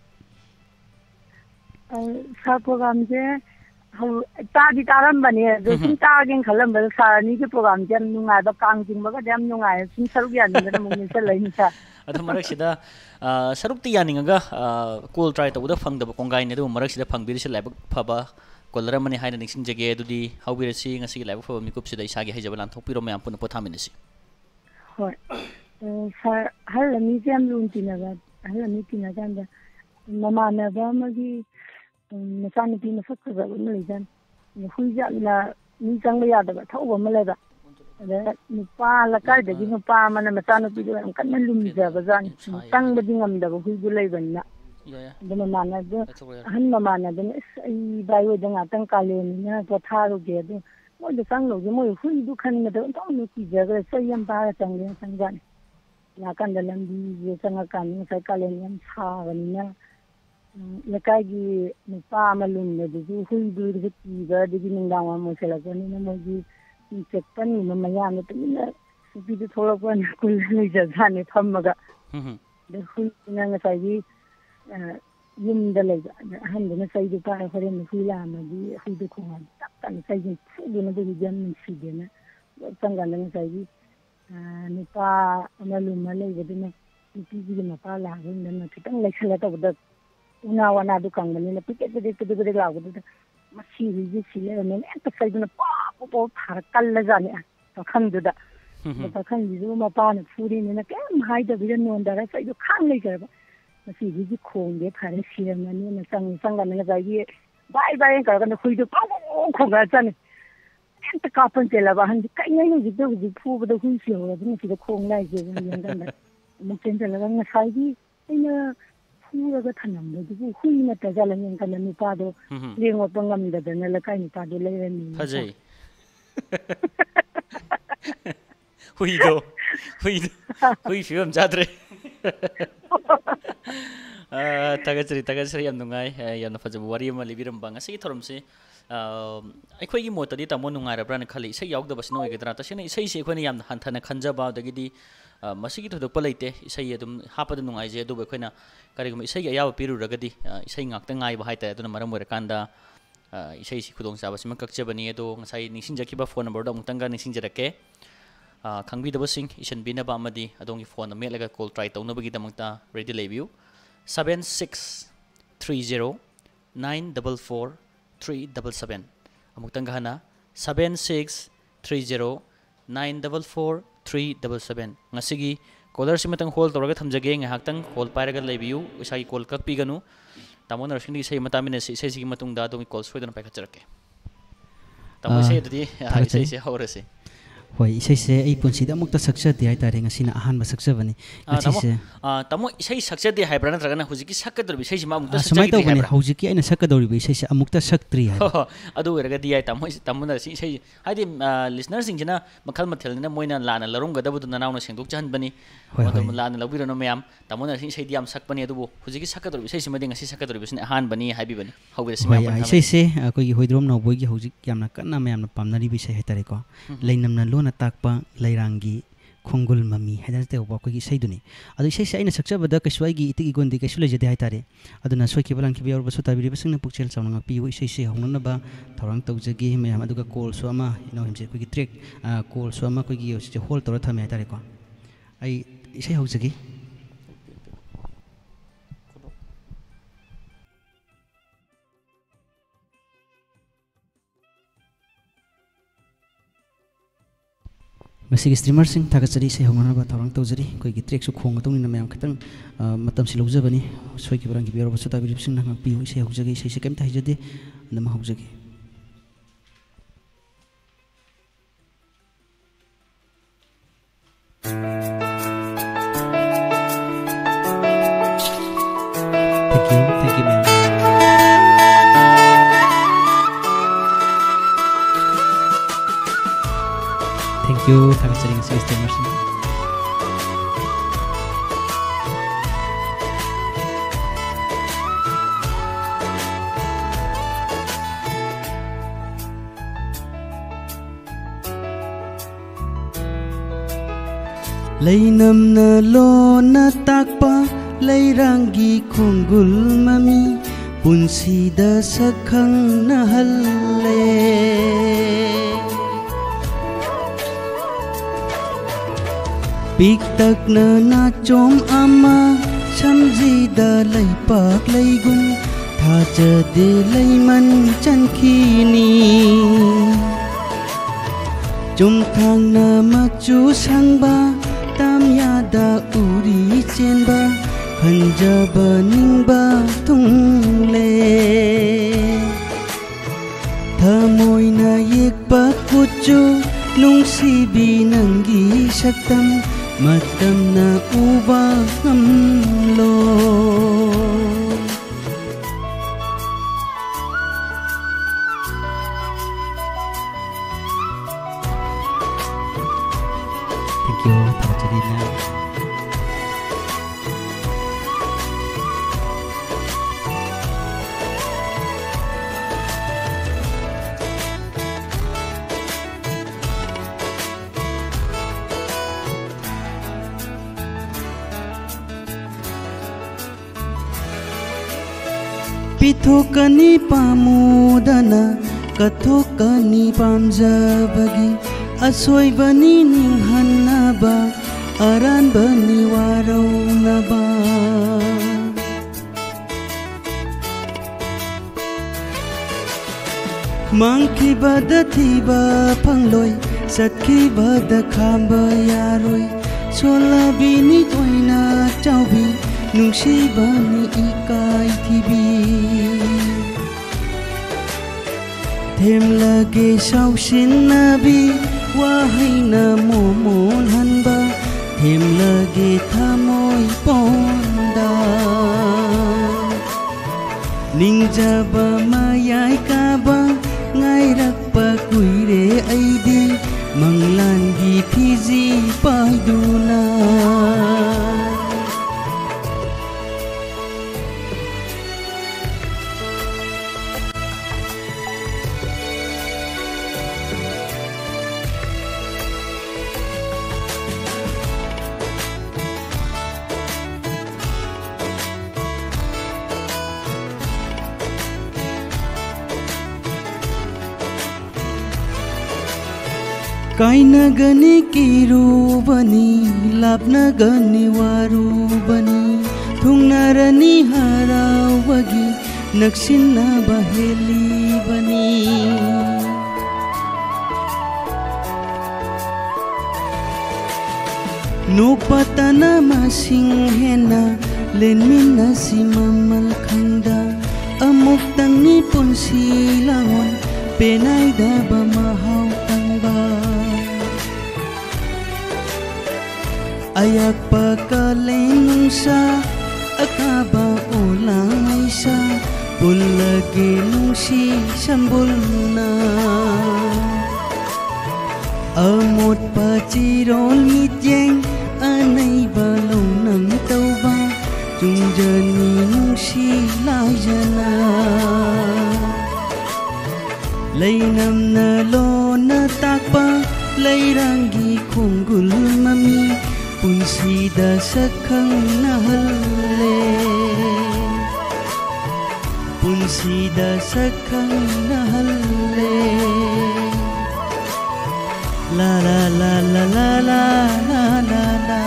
[SPEAKER 7] sa program je ta di taram bane de sin ta gen khalam ba sa ni ke program jam nungai ba kang jing ba ga jam nungai sin saruk yan da mo ni se lai ni sa
[SPEAKER 5] adu marak sida saruk ti yaninga cool try to da phang da kongai ne du marak sida phang bir se laibak phaba kolra mani haina ningsing jage adu di hawbir si ngasi laibak phaba mikup sida isagi haijaba lan thokpiro myam pun pothamin si
[SPEAKER 7] hoi sa hal mi jam lun ti na ga hal mi ti na gan da mama na ba ma gi masani pi masak ka ba ni jan ni hui ja la ni jang la ya da thau ba ma la da da ni pa la kai da gi no pa ma na masani pi da kan na lum ja ba jan tang ba ding am da ba hui bu lai ban na da ma na da han ma na da ai bai wo da tang ka le ni na to tha ru ge da mo da sang lo ge mo hui du khan ma da to no ki ja ga sai yam ba chang le sang jan na kan da lam di je sang ka ni sai ka le yam sa ga ni na lekai nupa malum ne du hui du ri ti ga di ning dang mo se la ni na mo gi che pan ni ma ya ne ti na bi du thola ko na ku le ja ja ne tham ma ga de hui na nga sai gi yim da le han de na sai du pa fa re ni hui la ma gi hui du ko ha tak kan sai gi du na du jam ni si de na sang ga na sai gi nupa malum ma le ga de na ti gi na pa la ga na ti tang le khala ta da una wana du kang mani na piket de de de la gu de ma si ri ji si le ne ta sai du na pa po po thar kal la ja ne ta khang du da ta khang ji du ma pa na phuri ne na kem hai da bi non da ra sai du khang le ga ba ma si ri ji khong de thar si le ma ne na sang sang ga na ga ji bai bai ga ga na khui du pa khong ga ja ne ta ka pan te la ba han ji kai ne ji du ji phu ba da hui si ho da ni si da khong lai ji ga yan ga na mo chen ta la ga sai ji ꯑꯩꯅ ꯐꯨꯔꯒ ꯊꯅꯝꯕꯗꯨꯕꯨ ꯍꯨꯏ ꯅꯠꯇ꯭ꯔꯖꯥꯠꯂ ꯌꯦꯡꯀꯥꯟꯗ ꯅꯨꯄꯥꯗꯣ ꯂꯦꯡꯉꯣꯠꯄ ꯉꯝꯗꯗꯅ ꯂꯩꯀꯥꯏ ꯅꯨꯄꯥꯗꯣ ꯂꯩꯔꯝꯃꯤ.
[SPEAKER 5] ꯐꯖꯩ. ꯍꯨꯏꯗꯣ ꯍꯨꯏꯗꯣ ꯍꯨꯏ ꯐꯤꯕꯝ ꯆꯥꯗ꯭ꯔꯦ. ꯊꯥꯒꯠꯆꯔꯤ ꯊꯥꯒꯠꯆꯔꯤ ꯌꯥꯝ ꯅꯨꯡꯉꯥꯏ ꯌꯥꯝꯅ ꯐꯖꯕ ꯋꯥꯔꯤ ꯑꯃ ꯂꯤꯕꯤꯔꯝꯕ. ꯉꯁꯤꯒꯤ ꯊꯧꯔꯝꯁꯤ ꯑꯩꯈꯣꯏꯒꯤ ꯃꯣꯠꯇꯗꯤ ꯇꯥꯃꯣ ꯅꯨꯡꯉꯥꯏꯔꯕ꯭ꯔꯥꯅ ꯈꯜꯂꯤ. ꯏꯁꯩ ꯌꯥꯎꯗꯕꯁꯤꯅ ꯑꯣꯏꯒꯗ꯭ꯔꯥ? ꯇꯁꯦꯡꯅ ꯏꯁꯩꯁꯤ ꯑꯩꯈꯣꯏꯅ ꯌꯥꯝꯅ ꯍꯟꯊꯅ ꯈꯟꯖꯕ ꯑꯗꯒꯤꯗꯤ ꯃꯁꯤꯒꯤ ꯊꯣꯏꯗꯣꯛꯄ ꯂꯩꯇꯦ. ꯏꯁꯩ ꯑꯗꯨꯝ ꯍꯥꯞꯄꯗ ꯅꯨꯡꯉꯥꯏꯖꯩ. ꯑꯗꯨꯕꯨ ꯑꯩꯈꯣꯏꯅ ꯀꯔꯤꯒꯨꯝꯕ ꯏꯁꯩꯒꯤ ꯑꯌꯥꯕ ꯄꯤꯔꯨꯔꯒꯗꯤ ꯏꯁꯩ ꯉꯥꯛꯇ ꯉꯥꯏꯕ ꯍꯥꯏꯇꯥꯔꯦ. ꯑꯗꯨꯅ ꯃꯔꯝ ꯑꯣꯏꯔꯀꯥꯟꯗ ꯏꯁꯩꯁꯤ ꯈꯨꯗꯣꯡꯆꯥꯕꯁꯤꯃ ꯀꯛꯆꯕꯅꯤ. ꯑꯗꯣ ꯉꯁꯥꯏ ꯅꯤꯡꯁꯤꯡꯖꯈꯤꯕ ꯐꯣꯟ ꯅꯝꯕꯔꯗꯣ ꯑꯃꯨꯛꯇꯪꯒ ꯅꯤꯡꯁꯤꯡꯖꯔꯛꯀꯦ. ꯈꯪꯕꯤꯗꯕꯁꯤꯡ ꯏꯁꯤꯟꯕꯤꯅꯕ ꯑꯃꯗꯤ ꯑꯗꯣꯝꯒꯤ ꯐꯣꯟꯗ ꯃꯦꯠꯂꯒ ꯀꯣꯜ ꯇ꯭ꯔꯥꯏ ꯇꯧꯅꯕꯒꯤꯗꯃꯛꯇ ꯔꯦꯗꯤ ꯂꯩꯕꯤꯌꯨ. seven six three zero nine four four three seven seven. ꯑꯃꯨꯛꯇꯪꯒ ꯍꯟꯅ seven six three zero nine four four three seven seven. ꯉꯁꯤꯒꯤ ꯀꯣꯂꯔꯁꯤ ꯃꯇꯪ ꯍꯣꯜ ꯇꯧꯔꯒ ꯊꯝꯖꯒꯦ. ꯉꯥꯏꯍꯥꯛꯇꯪ ꯀꯣꯜ ꯄꯥꯏꯔꯒ ꯂꯩꯕꯤꯌꯨ. ꯏꯁꯥꯒꯤ ꯀꯣꯜ ꯀꯛꯄꯤꯒꯅꯨ. ꯇꯥꯃꯣ ꯅꯔꯁꯤꯡꯒꯤ ꯏꯁꯩ ꯑꯃ ꯇꯥꯃꯤꯟꯅꯁꯤ. ꯏꯁꯩꯁꯤꯒꯤ ꯃꯇꯨꯡꯗ ꯑꯗꯣꯝꯒꯤ ꯀꯣꯜ ꯁꯣꯏꯗꯅ ꯄꯥꯏꯈꯠꯆꯔꯛꯀꯦ. ꯇꯥꯃꯣ ꯏꯁꯩ ꯑꯗꯨꯗꯤ ꯏꯁꯩꯁꯦ ꯍꯧꯔꯁꯤ.
[SPEAKER 6] ꯍꯣꯏ ꯏꯁꯩꯁꯦ ꯑꯩ ꯄꯨꯟꯁꯤꯗ ꯑꯃꯨꯛꯇ ꯁꯛꯆꯗꯦ ꯍꯥꯏꯇꯥꯔꯦ. ꯉꯁꯤꯅ ꯑꯍꯥꯟꯕ ꯁꯛꯆꯕꯅꯤ. ꯉꯁꯤꯁꯦ
[SPEAKER 5] ꯇꯥꯃꯣ ꯏꯁꯩ ꯁꯛꯆꯗꯦ ꯍꯥꯏꯕ꯭ꯔꯥ ꯅꯠꯇ꯭ꯔꯒꯅ ꯍꯧꯖꯤꯛꯀꯤ ꯁꯛꯀꯗꯧꯔꯤꯕ ꯏꯁꯩꯁꯤꯃ ꯑꯃꯨꯛꯇ
[SPEAKER 6] ꯁꯨꯃꯥꯏꯅ
[SPEAKER 5] ꯁꯛꯆꯗ꯭ꯔꯤ
[SPEAKER 6] ꯇꯧꯕꯅꯤ.
[SPEAKER 5] ꯍꯥꯏꯕ꯭ꯔꯥ?
[SPEAKER 6] ꯍꯧꯖꯤꯛꯀꯤ ꯑꯩꯅ ꯁꯛꯀꯗꯧꯔꯤꯕ ꯏꯁꯩꯁꯦ ꯑꯃꯨꯛꯇ ꯁꯛꯇ꯭ꯔꯤ ꯍꯥꯏꯕ.
[SPEAKER 5] ꯑꯗꯨ ꯑꯣꯏꯔꯒꯗꯤ ꯌꯥꯏ ꯇꯥꯃꯣ ꯇꯥꯃꯣꯅ ꯁꯤ ꯏꯁꯩ ꯍꯥꯏꯗꯤ ꯂꯤꯁꯅꯔꯁꯤꯡꯁꯤꯅ ꯃꯈꯜ ꯃꯊꯦꯜꯅꯤꯅ ꯃꯣꯏꯅ ꯂꯥꯟꯅ ꯂꯧꯔꯝꯒꯗꯕꯗꯨ ꯅꯅꯥꯎꯅ ꯁꯦꯡꯗꯣꯛꯆꯍꯟꯕꯅꯅꯤ. ꯑꯗꯨꯝ ꯂꯥꯟꯅ ꯂꯧꯕꯤꯔꯅꯨ ꯃꯌꯥꯝ. ꯇꯥꯃꯣꯅ ꯁꯤ ꯏꯁꯩꯗꯤ ꯌꯥꯝ ꯁꯛꯄꯅꯤ. ꯑꯗꯨꯕु ꯍꯧꯖꯤꯛꯀꯤ ꯁꯛꯀꯗꯧꯔꯤꯕ ꯏꯁꯩꯁꯤꯃꯗꯤ ꯉꯁꯤ ꯁꯛꯀꯗꯧꯔꯤꯕꯁꯤꯅ ꯑꯍꯥꯟꯕꯅꯤ ꯍꯥꯏꯕꯤꯕꯅꯤ. ꯍꯧꯕꯗ ꯁꯤ
[SPEAKER 6] ꯍꯣꯏ ꯏꯁꯩꯁꯦ ꯑꯩꯈꯣꯏꯒꯤ ꯍꯣꯏꯗ꯭ꯔꯣꯝ ꯅꯥꯎꯕꯣꯏꯒꯤ ꯍꯧꯖꯤꯛ ꯌꯥꯝꯅ ꯀꯟꯅ ꯃꯌꯥꯝꯅ ꯄꯥꯝꯅꯔꯤꯕ ꯏꯁꯩ ꯍꯥꯏꯇꯥꯔꯦꯀꯣ. ꯂꯩꯅꯝꯅ ꯂꯣꯟꯅ ꯇꯥꯛꯄ ꯂꯩꯔꯥꯡꯒꯤ ꯈꯣꯡꯒꯨꯜ ꯃꯃꯤ ꯍꯥꯏꯗꯅ ꯇꯧꯕ ꯑꯩꯈꯣꯏꯒꯤ ꯏꯁꯩꯗꯨꯅꯤ. ꯑꯗꯣ ꯏꯁꯩꯁꯦ ꯑꯩꯅ ꯁꯛꯆꯕꯗ ꯀꯩꯁꯨ ꯑꯩꯒꯤ ꯏꯇꯤꯛ ꯏꯒꯣꯟꯗꯤ ꯀꯩꯁꯨ ꯂꯩꯖꯗꯦ ꯍꯥꯏꯇꯥꯔꯦ. ꯑꯗꯨꯅ ꯁꯣꯏꯈꯤꯕ ꯂꯥꯟꯈꯤꯕ ꯌꯥꯎꯔꯕꯁꯨ ꯇꯥꯕꯤꯔꯤꯕꯁꯤꯡꯅ ꯄꯨꯛꯆꯦꯜ ꯆꯥꯎꯅ ꯉꯥꯛꯄꯤꯌꯨ. ꯏꯁꯩꯁꯦ ꯍꯧꯅꯅꯕ ꯊꯧꯔꯥꯡ ꯇꯧꯖꯒꯦ ꯃꯌꯥꯝ. ꯑꯗꯨꯒ ꯀꯣꯜꯁꯨ ꯑꯃ ꯏꯅꯥꯎꯍꯤꯝꯁꯦ ꯑꯩꯈꯣꯏꯒꯤ ꯇ꯭ꯔꯦꯛ ꯀꯣꯜꯁꯨ ꯑꯃ ꯑꯩꯈꯣꯏꯒꯤ ꯍꯧꯖꯤꯛꯁꯦ ꯍꯣꯜ ꯇꯧꯔ ꯊꯝꯃꯦ ꯍꯥꯏꯇꯥꯔꯦꯀꯣ. ꯑꯩ ꯏꯁꯩ ꯍꯧꯖꯒꯦ. ꯉꯁꯤꯒꯤ ꯁ꯭ꯇ꯭ꯔꯤꯃꯔꯁꯤꯡ ꯊꯥꯒꯠꯆꯔꯤ. ꯏꯁꯩ ꯍꯧꯅꯅꯕ ꯊꯧꯔꯥꯡ ꯇꯧꯖꯔꯤ. ꯑꯩꯈꯣꯏꯒꯤ ꯇ꯭ꯔꯦꯛꯁꯨ ꯈꯣꯡ ꯃꯇꯨꯡꯏꯟꯅ ꯃꯌꯥꯝ ꯈꯤꯇꯪ ꯃꯇꯝꯁꯤ ꯂꯧꯖꯕꯅꯤ. ꯁꯣꯏꯈꯤꯕ ꯂꯥꯟꯈꯤꯕ ꯌꯥꯎꯔꯕꯁꯨ ꯇꯥꯕꯤꯔꯤꯕꯁꯤꯡꯅ ꯉꯥꯛꯄꯤꯌꯨ. ꯏꯁꯩ ꯍꯧꯖꯒꯦ. ꯏꯁꯩꯁꯦ ꯀꯩꯝꯇ ꯍꯩꯖꯗꯦ. ꯑꯗꯨꯝ ꯍꯧꯖꯒꯦ. Thank you. Thank you, ma'am. Thank you. Thanks for listening to this Lainamna lona takpa lairangi khongul mami punsida sakhang na halle Piktak na na chom ama samjida laipak laigun thaja de laiman chankhini Chum thang na machu sangba tam yada uri chenba hanjaba ningba tungle Thamoy na yekpa kuchu nungsibi nanggi saktam matam na uba ngamlo Thank you. Terjadi na. Pithokani pamudana kathokani pamjabagi Asoybani ninghanaba aranbani warawnaba Mangkhibada thiba phangloi satkhibada khamba yaroi Solabini toina chaubi nungsibani ikai thibi Them lage saushin nabi Wahai na momon hanba themlage thamoi ponda ningjaba mayai kaba ngairakpa kuire aidi manglangi phiji paiduna kaina gani kiru bani lapna gani waru bani thungnarani harau bagi naksinna baheli bani nupatana masing hena lenmina si mamal khanda amuk tangi ponsi langon penai da ba mahau tangba ayak pakaleng sa akaba ulang sa pulagi nungsi sambulna amot pachirol mitjeng anay balong nang tauba tungjani nungsi lajana lainam na lo na takpa lairangi khonggul mami punsida sakhang nahalle punsida sakhang nahalle la la la la la la la la la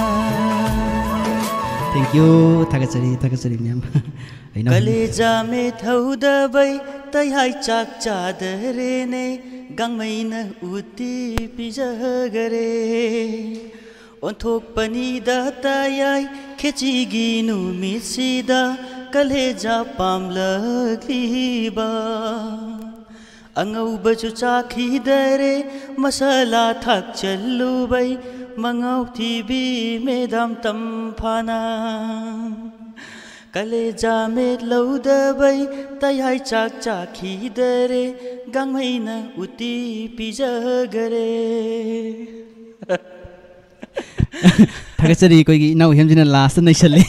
[SPEAKER 6] thank you thagachari thagachari ma'am
[SPEAKER 10] kaleja me thauda bai tai hai chak chadare ne gangmaina uti pijagare onthokpanida tayai khechigi numisida kaleja pamlakliba angau bachu chakhidare masala thak challubai mangau thibi medam tamphana kaleja met laudabai tayai chak chakhidare gangmaina uti pijagare
[SPEAKER 6] thagachari koi gi nau hemjina last nai chale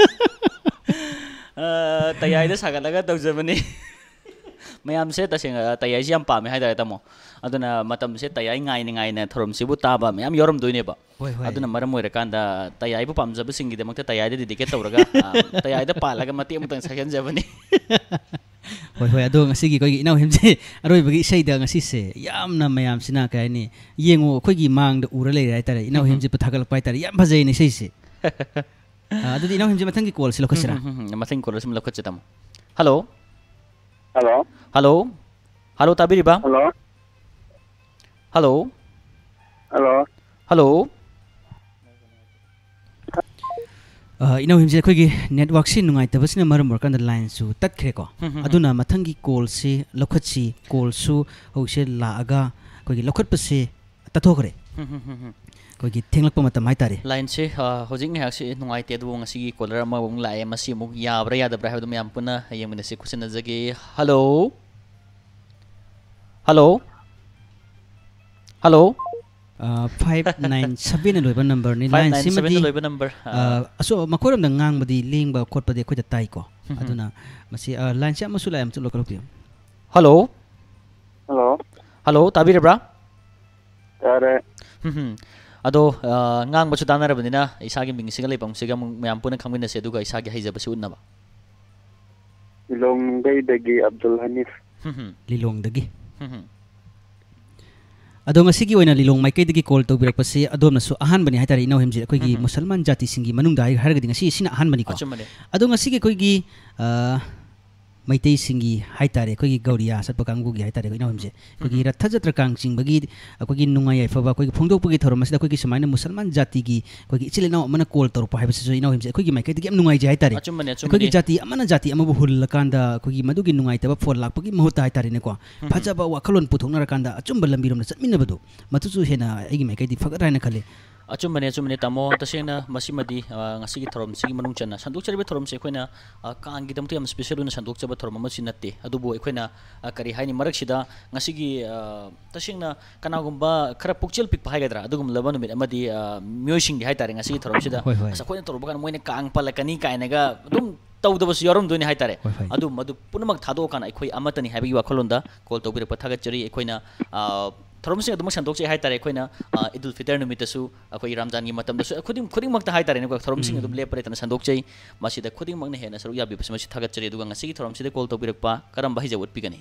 [SPEAKER 5] tayai da sagalaga tawjabani mayam se taseng tayai si am pame haidara tamo aduna matam se tayai ngai ni ngai na thorom sibu taba mayam yoram doine ba aduna maram moira kanda tayai bu pamjaba singi de makta tayai de dedicate tawraga tayai da palaga mati amutang sakhen jabani
[SPEAKER 6] hoi hoi ado ngasi gi koi gi nau hemje aroi bagi sei da ngasi se yamna mayam sina kai ni yengo khoi gi mang da ura le rai tare inau hemje pathagal pai tare yam bhajai ni sei se adu di inau hemje mathang gi call se lokhasira
[SPEAKER 5] mathang call se lokhache tam hello
[SPEAKER 8] hello
[SPEAKER 5] hello hello tabiriba
[SPEAKER 8] hello
[SPEAKER 5] hello
[SPEAKER 8] hello
[SPEAKER 6] hello inau himje khoi gi network si nungai tabasina maram workan da line su tatkhre ko aduna mathangi call se lokhachi call su hose la aga khoi gi lokhat pase tathokre khoi gi thenglak pa matam hai tare
[SPEAKER 5] line se hojing ne haksi nungai te du ngasi gi caller ma bung lae masi muk yabra yadabra ha dum yam puna yem ne se kusin jage hello hello hello
[SPEAKER 6] five nine seven loiba number ni line simadi
[SPEAKER 5] loiba number
[SPEAKER 6] aso makoram da ngang badi lingba khotpa de khoida tai ko aduna masi line se amasu la am chu lokal pim
[SPEAKER 5] hello
[SPEAKER 8] hello
[SPEAKER 5] hello tabirabra
[SPEAKER 8] tare
[SPEAKER 5] hm ado ngang bachu danar banina isagi mingsiga leipam siga mayam puna khangmina se duga isagi haijaba su unna ba
[SPEAKER 8] lilong dai dagi abdul hanif
[SPEAKER 6] lilong dagi ado ngasi gi oina lilong mai kai dagi call to birak pase adom na su ahan bani haitari inau hemje koi gi musalman jati singi manung dai har ga ngasi sina ahan bani ko ado ngasi gi koi gi maitai singi haitare koi gi gauria satpa kanggu gi haitare inau hemje koi gi ratha jatra kang sing bagi koi gi nungai ai fa ba koi gi phongdok pagi thorom masida koi gi samaina musalman jati gi koi gi chile na mana call tor pa haibase so inau hemje koi gi mai kai dagi am nungai je haitare koi gi jati amana jati amabu hul lakanda koi gi madu gi nungai taba phone lak pagi mahota haitare ne ko phajaba wakalon puthongna rakanda achumba lambirom na chatmina badu matu chu hena egi mai kai di fagat raina khale
[SPEAKER 5] achumane achumane tamo tasena masimadi ngasi gi thorom sigi manung chana sanduk charibe thorom se khoina kang gi damtu yam special una sanduk chaba thorom ma sinate adubu khoina kari haini marak sida ngasi gi tasena kanagumba khara pukchel pik phai gadra adugum labanu mit amadi myoising gi haitare ngasi gi thorom sida asa khoina torba kan moine kang palakani kainaga dum tawdabas yarum doni haitare adu madu punamak thado kana ekhoi amatani habi wakholonda call tawbire pathaga chari ekhoina thorom sing adum sandok che haitare ekhoina idul fitr numitasu akhoi ramzan gi matam dasu khudim khudim makta haitare ne ko thorom sing adum lepare tan sandok chei masida khudim makne hena saru yabi basma si thaga chari duga ngasi gi thorom sida call tawbire pa karam bahi jawut pigani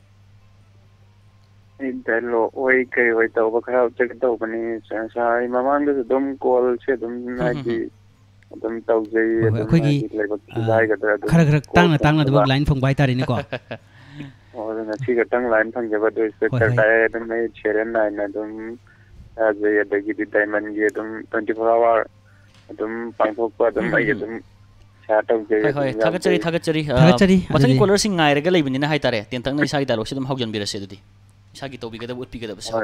[SPEAKER 11] dalo oi kai oi tawba khara check tawbani sai mamang da dum call che dum naji dum tawjai
[SPEAKER 6] akhoi khara khara tangna tangna dum line phong bai tare ne ko
[SPEAKER 11] और नची कटंग line फंग जब तो इससे करता है तो मैं Cheran line है तुम आज ये दगी दी डायमंड ये तुम ट्वेंटी फोर आवर तुम पांच फोर पर तुम ये तुम चार्ट ऑफ जे
[SPEAKER 5] हाय थागत चरी थागत चरी थागत चरी मथंग कॉलर सिंग गायरे ग लेबिनि ना हाय तारे तेन तंग इसा की डायलॉग से तुम हौजन बिरसे दुदी इसा की टॉपिक गदा उटपि गदा बस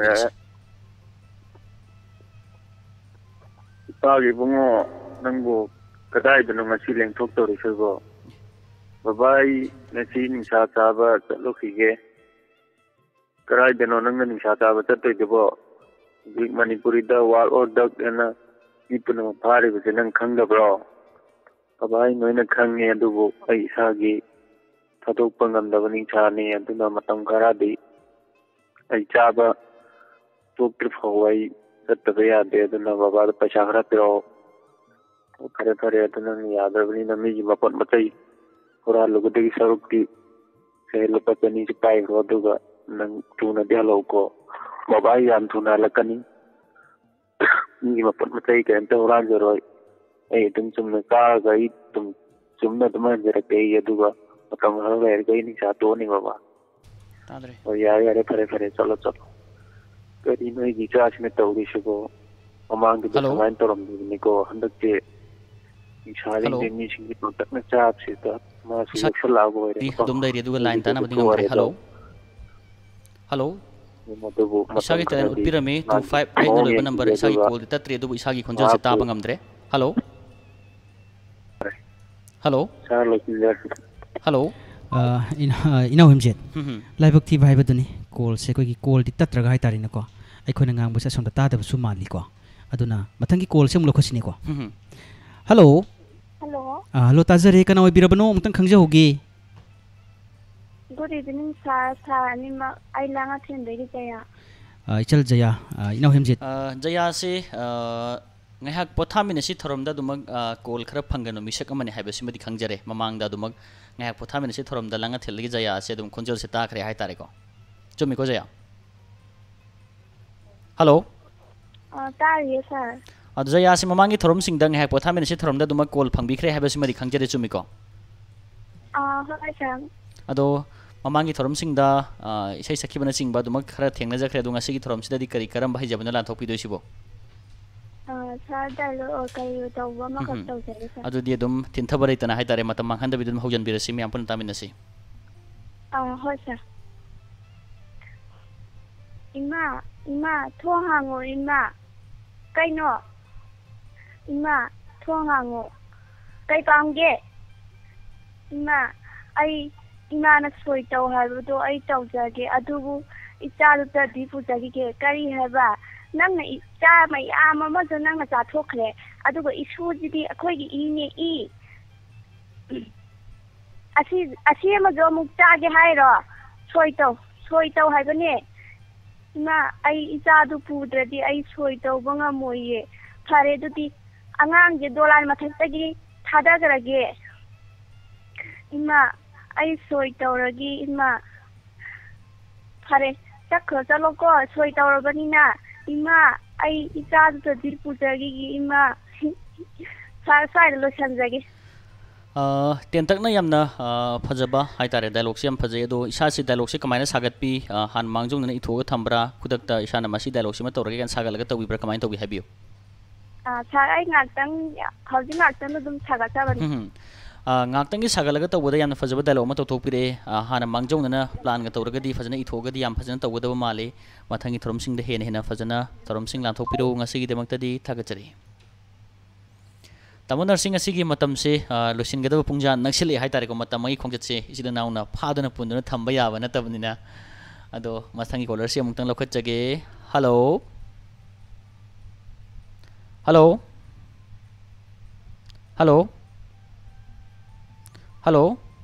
[SPEAKER 11] तागी बुंगो नंगो कदाय दनो ngasi lengthok tori sego babai nasi ningsha chaba chalokhige karai deno nang ningsha chaba chatte debo big manipuri da wal or dak ena ipno phari be nang khangda bro babai noina khange adubu ai isagi thadok pangam da ningsha ni aduna matam karadi ai chaba tok trip hawai chatte ya de aduna baba da paisa khara piro khare khare aduna yadabni nami ji mapat matai ora lugudegi sarukti se lupatani si pai roduga nang tuna dialo ko babai yam tuna lakani ni mapat matai ke enta oran joroi ei tum chumna ka gai tum chumna tuma jera ke yaduga matam hal er gai ni sa to ni baba
[SPEAKER 5] tadre
[SPEAKER 11] o ya ya re pare pare chalo chalo kari noi gi chas me tawri shugo amang gi samain torom ni ko handak ke isari de ni singi tak na chap se ta ma su lago
[SPEAKER 5] ri dum dai ri du line ta na badi ngam re hello hello isagi tele utpirame two five eight no le number isagi call ta tre du isagi khonjal se ta bangam dre hello hello hello
[SPEAKER 6] ina ina himjet laibak thi bhai baduni call se koi gi call ti tatraga hai tari na ko ai khona ngang bu sa sonda ta da su mali ko aduna mathangi call se mulo khosini ko hello
[SPEAKER 12] hello
[SPEAKER 6] ah hello tazare kana oi birabano mutang khangja hogi
[SPEAKER 12] good evening sir sir ani ma ai langa then dei jaya
[SPEAKER 6] ah ichal jaya ina himjet
[SPEAKER 5] jaya se ngahak pothamine si thoromda dumag call khara phangano misak amane haibasi madi khangjare mamangda dumag ngahak pothamine si thoromda langa thelgi jaya se dum khonjal se ta khre hai tare ko chumi ko jaya hello
[SPEAKER 12] ah tari sir
[SPEAKER 5] adu jaya se mamangi thorom sing dang ngahak pothamine si thoromda dumag call phangbi khre haibasi madi khangjare chumi ko
[SPEAKER 12] ah hai sir
[SPEAKER 5] ado mamangi thorom sing da isai sakhibana sing ba dumag khara thengna jakre dunga sigi thorom sida di kari karam bhai jabana lan thokpi doisibo
[SPEAKER 12] sir dalo kai tawba ma ka tawjare sir
[SPEAKER 5] adu di dum tinthabare tana hai tare matam manghanda bidum haujan birasi mi ampun taminasi
[SPEAKER 12] ah hoi sir ima ima thong hango ima kai no ima thong hango kai pamge ima ai ima na soi taw habudo ai tawjage adubu ichalu ta dipu jagi ke kari haba nang na icha mai ama ma jo nang na cha thokre adugo isu jidi akhoi gi ine i asi asi ma jo mukta ge hairo soi taw soi taw haibane ima ai icha du pudradi ai soi taw banga moye thare dudi angang ge dolan mathak gi thada garage ima ai soi tawragi ima thare chakho chalo ko soi tawrabani na ima ai icha du dir pujagi gi ima sa sai lo sanjagi
[SPEAKER 5] uh tentak na yamna phajaba haitare dialogue se am phajai do isa si dialogue se kamaina sagat pi han mangjong na ithoga thambra khudakta isa na masi dialogue se ma tawrage kan sagal ga tawi bra kamaina tawi habiyo
[SPEAKER 12] ah sa ai ngaktang hauji ngaktang dum saga sabani
[SPEAKER 5] ngaktangi sagalaga tawbada yamna fajaba dialogue ma tawthokpire hana mangjongna plan ga tawragadi fajana ithogadi yam fajana tawgadaba male mathangi thoromsing da hena hena fajana thoromsing lanthokpiro ngasigi demaktadi thagachari tamo nursing asigi matam se losingadaba pungja naksili haitare ko matam mai khongjat se isida nauna phaduna punduna thamba yaba natabnina ado mathangi caller se amutang lokhatjage hello hello hello hello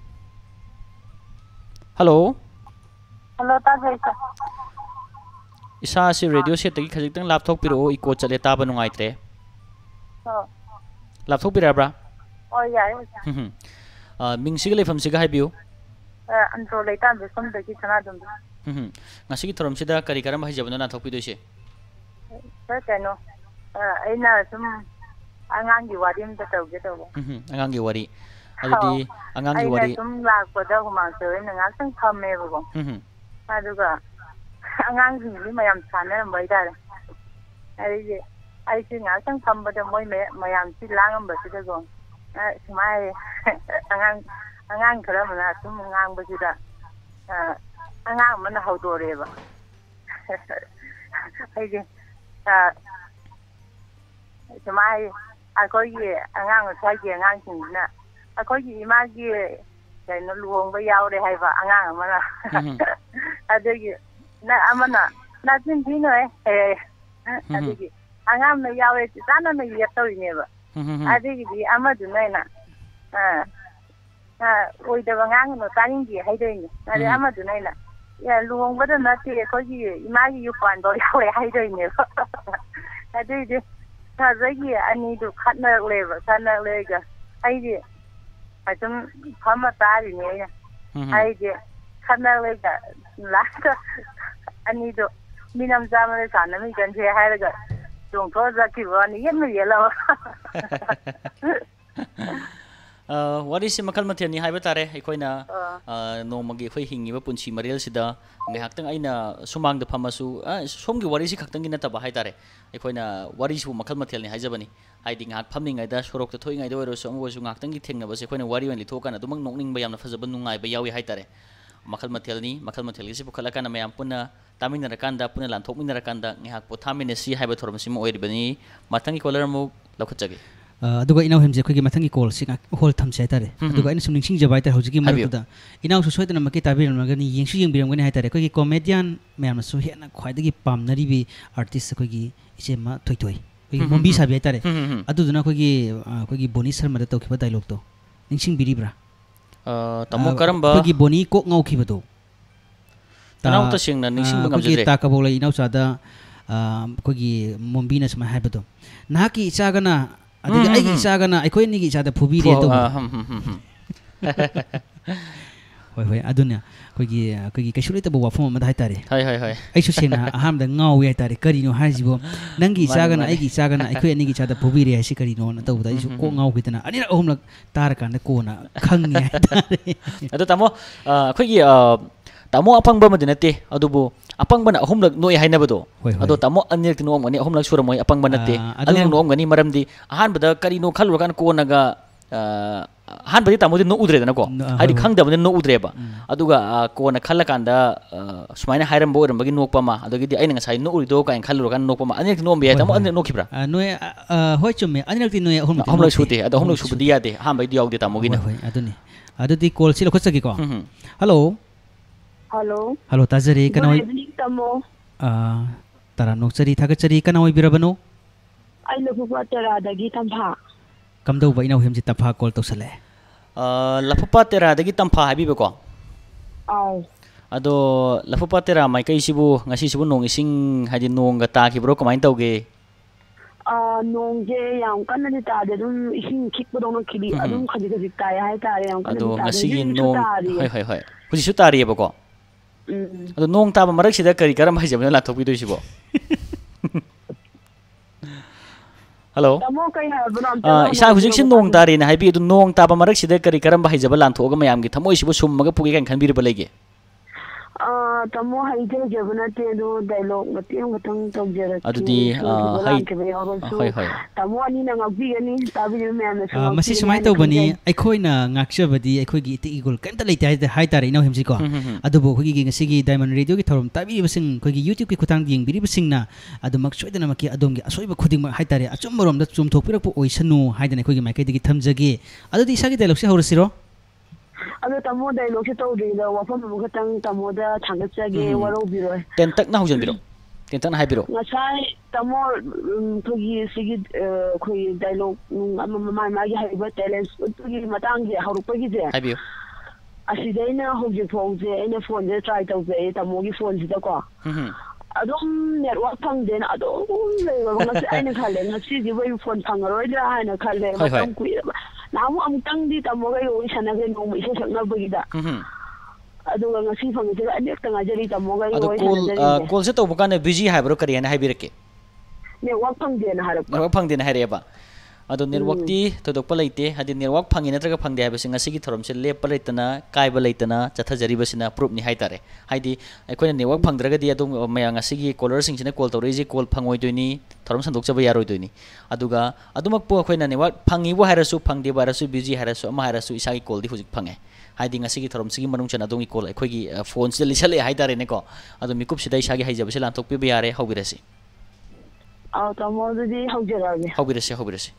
[SPEAKER 5] hello
[SPEAKER 7] hello tajaisa
[SPEAKER 5] isa si radio set tagi khajitang laptop piro iko chale taba nungaitre
[SPEAKER 7] oh
[SPEAKER 5] laptop pirabra
[SPEAKER 7] oh yai
[SPEAKER 5] hm ah mingsiga lefam siga haibiu
[SPEAKER 7] eh antro leitam besom dagi sana dum
[SPEAKER 5] hm ngasigi thorom sida kari karam haijabno na thokpi doise
[SPEAKER 7] sa kano aina sum angangi wadim ta tawge tawo
[SPEAKER 5] hm angangi wari adudi angangi wari
[SPEAKER 7] aina sum lakpada humang se na ngasang thame bo
[SPEAKER 5] hm
[SPEAKER 7] aduga angangi ni mayam sana mai dare ai ai si ngasang thambada moi mayam si langam ba sida go smai angang angang khara mana sum ngang ba sida angang mana haudore ba ai je smai akogi angang sai ge angang singna akogi imagi kaino luong ba yaure hai ba angang mana adegi na amana na tin dino eh adegi angam na yawe sana na yato ne ba adegi di amadu naina ah ah oi da bangang no taning di hai dei ni ade amadu naina ya luong ba da na ti ko ji imagi yu kwan do yawe hai dei ne ba adegi ta zagi ani du khatna le ba sana le ga ai di ajum phama tari ne ai di khatna le ga last ani du minam jamale sana mi kan je hai ga Jong to zaki wani yen mi yela
[SPEAKER 5] uh wari si makal matheni haiba tare aikoina no magi khoi hingi ba punchi marial sida ngai haktang aina sumang da phamasu somgi wari si khaktang gi nataba hai tare aikoina wari su makal mathel ni haijabani haidi ngak phamni ngai da sorok ta thoi ngai da wero som wo su ngaktang gi thengna ba se aikoina wari wan li thokana dumang nokning ba yamna fajaba nungai ba yawi hai tare makal mathel ni makal mathel gi si pukhala kana mayam punna taminara kanda puna lanthok minara kanda ngihak pothamine si haiba thormsim oiribani mathangi caller mu lakhachage
[SPEAKER 6] aduga inaw hemje khogi mathangi call singa hol thamse tare aduga ina sumning sing jabai tar hojigi maruda inaw su soidana maki tabir magani yengsu yengbiram gani hai tare khogi comedian mayam su hena khwaidagi pamnari bi artist khogi ise ma thoi thoi khogi mombi sabi hai tare aduduna khogi khogi boni sharma da tawkhiba dialogue to ningsing biribra
[SPEAKER 5] tamo karamba
[SPEAKER 6] khogi boni kok ngau khibado
[SPEAKER 5] Tanau ta sing na ningsing bangam jere
[SPEAKER 6] ta kabol lai inau sada kogi mombina sama haibado naki isagana adigi aigi isagana aikoi ni gi isada phubi re to hoi hoi adunya kogi kogi kaishulai ta wa phom ma dai tare
[SPEAKER 5] hai hai hai
[SPEAKER 6] ai su sena aham da ngau ya tare kari no hajibo nangi isagana aigi isagana aikoi ni gi isada phubi re si kari no na to da isu ko ngau kitana anira ohum lak tar kan da ko na khangni tare
[SPEAKER 5] adu tamo kogi tamo apangba madinate adubu apangba na ahumlak noi hainabado ado tamo anirk noom gani ahumlak suramoi apangba nate anirk noom gani maramdi ahanbada kari no khalur kan ko naga ahanbadi tamo no udre dana ko hadi khangdabane no udre ba aduga ko na khalla kanda sumaina hairam bo rambagi nokpa ma adogidi aina ngasai no urido ka en khalur kan nokpa ma anirk noom be tamo anirk nokibra
[SPEAKER 6] noi hoi chumme anirk ti noi ahumlak
[SPEAKER 5] ahumlak sute ado ahumlak subdi yade ahanbadi yawde tamo gina
[SPEAKER 6] aduni adudi call silo khotsagi ko hello
[SPEAKER 12] Hello.
[SPEAKER 6] Hello, Tazari.
[SPEAKER 12] Good evening, Tamo.
[SPEAKER 6] Ah, tara noksari thagachari kana oi birabano.
[SPEAKER 12] Ai lapupa tera dagi tampha.
[SPEAKER 6] Kamdo ba inaw hemji tapha call to sale.
[SPEAKER 5] Ah, lapupa tera dagi tampha habi ba ko.
[SPEAKER 12] Aw.
[SPEAKER 5] Ado lapupa tera mai kai sibu ngasi sibu nong ising haji nong ga ta ki bro kamain tawge.
[SPEAKER 12] Ah, nong je yang kan ni ta de dum ising kik bo dong kili adum khaji khaji ta ya hai ta yang kan.
[SPEAKER 5] Ado ngasi nong hai hai hai. Kuji su tari ba ko. Ado nong taba marak sida kari karam haijabna la thokpi doisibo hello ah isa hujik sin nong tari na haibi adu nong taba marak sida kari karam haijaba lan thoga mayam gi thamoi sibo summaga pugi kan khanbir ba lege
[SPEAKER 12] ah
[SPEAKER 7] tamo haijajaba nate do dialogue mateng mateng tawjaraki
[SPEAKER 5] adudi hai hoi hoi
[SPEAKER 7] tamo ani na ngabigani tabi me na
[SPEAKER 6] masi sumai tawbani aikoina ngakchabadi aikogi itigol kanta leite haitare ino hemsi ko adubo khogi ngasigi diamond radio gi thorom tabi basing khogi youtube ki khutang yingbiri basingna adumak soidana maki adomgi asoiba khuding haitare achumrom da chumthokpirakpo oisanu haidana khogi maikai digi thamjage adudi isagi dialogue se horasiro
[SPEAKER 7] Ada tamu dialog se tau de da wafam mu katang tamu da thangatsage waro biro
[SPEAKER 5] ten tak na hujan biro ten tak na hai biro
[SPEAKER 7] ngasai tamu thogi sigi khoi dialog amma ma ma gi haiba talent thogi matang gi harupa gi je
[SPEAKER 5] hai biro
[SPEAKER 7] asidaina hoje phone je ina phone je try tau je tamu gi phone ji da ko adom network phang den adom le ga ngasai aina khale ngasi gi bai phone phangaro da aina khale matang kui namu amtang di tamo ga yo isana ga no mai sa na bagida adu ga ngasi phang je anek tanga jari tamo ga yo
[SPEAKER 5] isana call se to bukan busy hai bro kari ana hai birake
[SPEAKER 7] network phang de na harap
[SPEAKER 5] network phang de na hai ba adu network ti to dok palaite hadi network phangi natraga phangde hai basing ngasi gi thorom se lep palaitana kai balaitana chatha jari basina proof ni hai tare haidi aikoina network phangdraga di adu maya ngasi gi caller sing sine call tawre ji call phangoi doini thorom sandok chaba yaroi doini aduga adumak po akoina network phangi bo harasu phangde barasu busy harasu ama harasu isa gi call di hujik phange haidi ngasi gi thorom sigi manung chana dongi call akoi gi phone se lisale hai tare ne ko adu mikup sida isa gi haijaba se lantok pe yare hobirasi
[SPEAKER 7] aw tamo di hojarabe
[SPEAKER 5] hobirasi hobirasi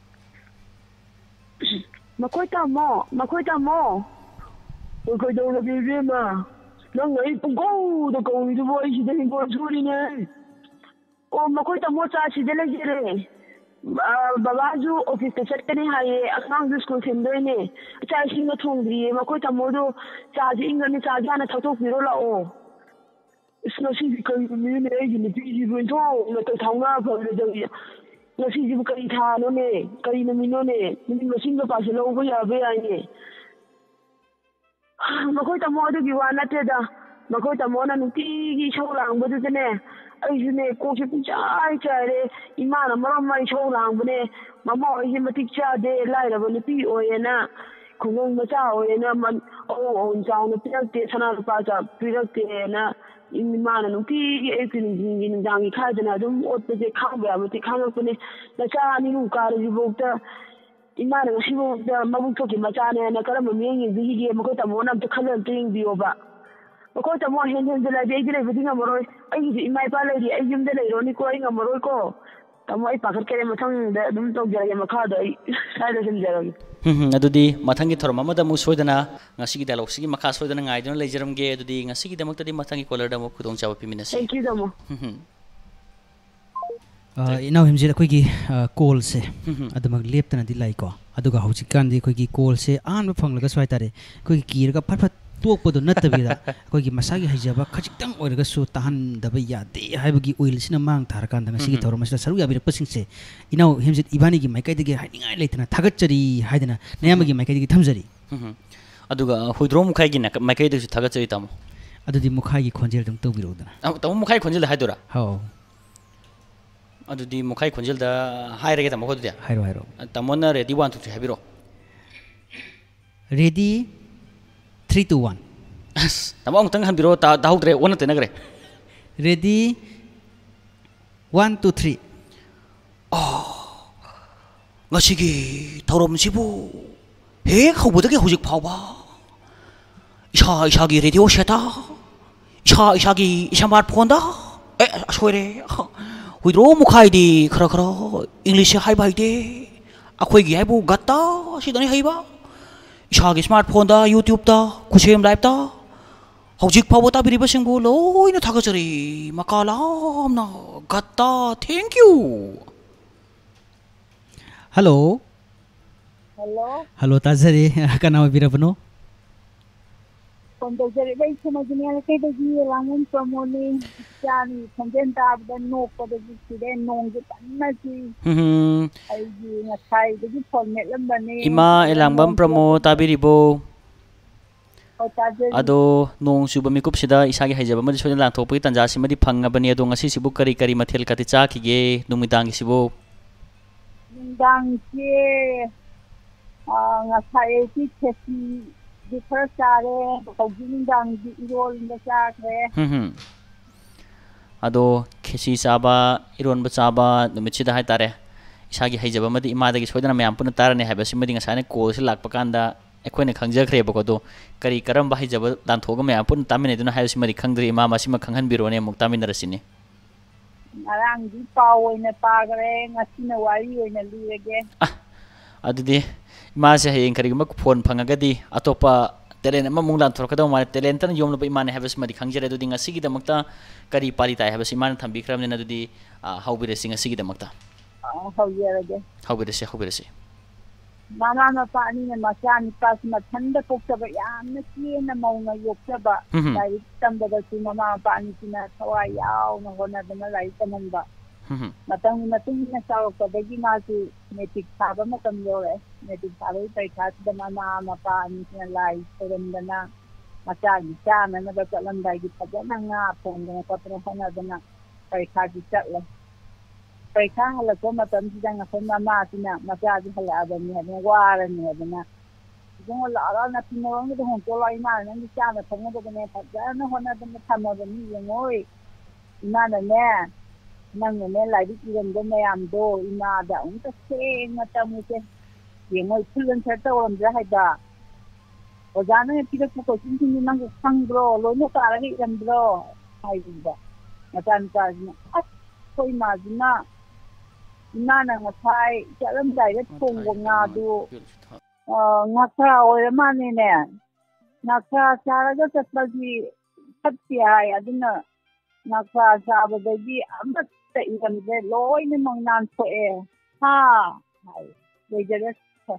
[SPEAKER 7] makoi tamo makoi tamo makoi do na bibi ma nang ai pungko do ko ni boy si de ko suri ne o makoi tamo cha si de le jere babaju office te chakne haye akang du school sendo ne cha si na thongri makoi tamo do cha ji ingani cha jana thautok biro la o isna si ko ni ne ai ni bi ji bu to na to thanga ba le de ngasi ji bukai tha no ne kai na mino ne ni machine ba se lo go ya be ai ne makoi tamo adu gi wana te da makoi tamo na nuti gi chaulang bu de ne ai ji ne ko ji chai chai re ima na maram mai chaulang bu ne mama ai ji matik cha de lai ra ba ni pi o ye na khungong ma cha o ye na man o on chang na pi te sana pa cha pi te na imana nuti ai tin jing jang gi kha jana dum ot pe khang ba mati khang ko ne na cha ni lu ka ri bo ta imana ga sibo da mabu to ki ma cha ne na kara ma mi ngi bi gi ma ko ta mo na ta khalan ting bi oba ko ta mo hen hen la bi gi le bi nga mo roi ai gi imai pa le ri ai yum de le ro ni ko ai nga mo roi ko ta mo ai pa khat kere ma thang da dum to ja ma kha da ai sai da sim ja
[SPEAKER 5] hm adudi mathangi thorom amada mu soidana ngasi gi dialogue sigi makha soidana ngai don leijaram ge adudi ngasi gi damak tadi mathangi caller da mo khudong chawa piminasi
[SPEAKER 7] thank you damo
[SPEAKER 6] uh inau himjira koi gi call se adumak leptana di lai ko aduga hauji kan di koi gi call se an phanglaga swai tare koi gi kirga phat phat tok podo natabira koi gi masagi haijaba khajitang oiraga su tahan daba yade haibagi oil sina mang thar kan da ngasi gi thorom masla saru yabira pasing se inau himjit ibani gi maikai dege haingai leitana thagachari haidana nayamagi maikai dege thamjari
[SPEAKER 5] aduga huidro mukhai gi na maikai dege thagachari tamo
[SPEAKER 6] adudi mukhai gi khonjel dum tawbiro dana
[SPEAKER 5] tamo mukhai khonjel haidura
[SPEAKER 6] hau
[SPEAKER 5] adudi mukhai khonjel da hairege tamo khodia
[SPEAKER 6] hairo hairo
[SPEAKER 5] tamona ready one two three habiro
[SPEAKER 6] ready three two one
[SPEAKER 5] tamo amtang hanbiro ta dahudre one te nagre
[SPEAKER 6] ready one two three
[SPEAKER 5] oh ngasigi thorom sibu he khobodage hujik phawba isha isha gi radio sheta isha isha gi smartphone da e soire huidro mukhai di khara khara english hai bai de akhoi gi haibu gatta sidani haiba isha gi smartphone da youtube da kusem live da hojik phawba ta biriba singbu loina thagachari makalam na gatta thank you
[SPEAKER 6] hello
[SPEAKER 7] hello
[SPEAKER 6] hello tazari kana birabno
[SPEAKER 12] Untuk jadi baik sama jenis kita di langun promoni jani konten tab dan nok pada kita nong kita nasi.
[SPEAKER 5] Hmm.
[SPEAKER 12] Aji ngasai jadi format lembani.
[SPEAKER 5] Ima elang bam promo tabi ribo. Ado nong suba mikup sida isagi haijaba madi soja lang thopi tanja simadi phanga bani ado ngasi sibu kari kari mathel kati cha kige numidang sibu.
[SPEAKER 12] Numidang ke ngasai ti chesi
[SPEAKER 13] di khara chare hojing dang di irol da chakre
[SPEAKER 5] hm ado khesi chaba iron ba chaba numichida hai tare isagi haijaba madi ima dagi soidana mayam puna tarane haiba simadi ngasane call se lakpa kanda ekhoine khangjakre bako do kari karam ba haijaba dan thoga mayam puna tamine duna hai simadi khangdri ima masima khanghan birone muk taminarasini
[SPEAKER 13] arang di pau oina pagre ngasina wari oina lirege
[SPEAKER 5] adudi ima se hayeng kari mak phone phangagadi atopa talent ama mungdan thorkada ma talent tan yomlo imane habes madi khangjare adudi ngasigi damakta kari pali tai habes imane thambi khram ne adudi haubire singa sigi damakta
[SPEAKER 13] hauyerage
[SPEAKER 5] haubire se haubire se
[SPEAKER 13] mama ma pani ne masani pas ma thanda poksaba yamna kina mauna yoksaba lai tamba da tu mama pani tina thawa yaw na hona dana lai tanamba matang matung na saw ka bagi ma su metik saba ma tam yore metik saba pai khat da mama ma pani tina lai torandana masani chana na ba chalandai gi phajana nga phongna patra hona dana pai khat gi chatla pai kha hala ko matam ji dang ko mama tina maja ji hala ba ni ne wara ni dana jong la la na pinong ni hong ko lai ma na ni cha na thong da ne phajana hona dana thamo da ni ngoi ina na ne nang ne lai di kiran da mayam do ina da un ta se ma ta mu ke ye ngoi phulun sa ta on ja hai da o ja na ti da ko chin chin nang ko sang bro lo no ta ra ni ram bro hai di da na tan ta ni a koi ma ji na ina na nga thai ja lam dai da thong go nga du uh nga kha o ma ni ne nga kha sa ra ga ta ta ji phat pi ai aduna nga kha sa ba da ji amat ta iram de loi ni mong nan so e ha hai de jere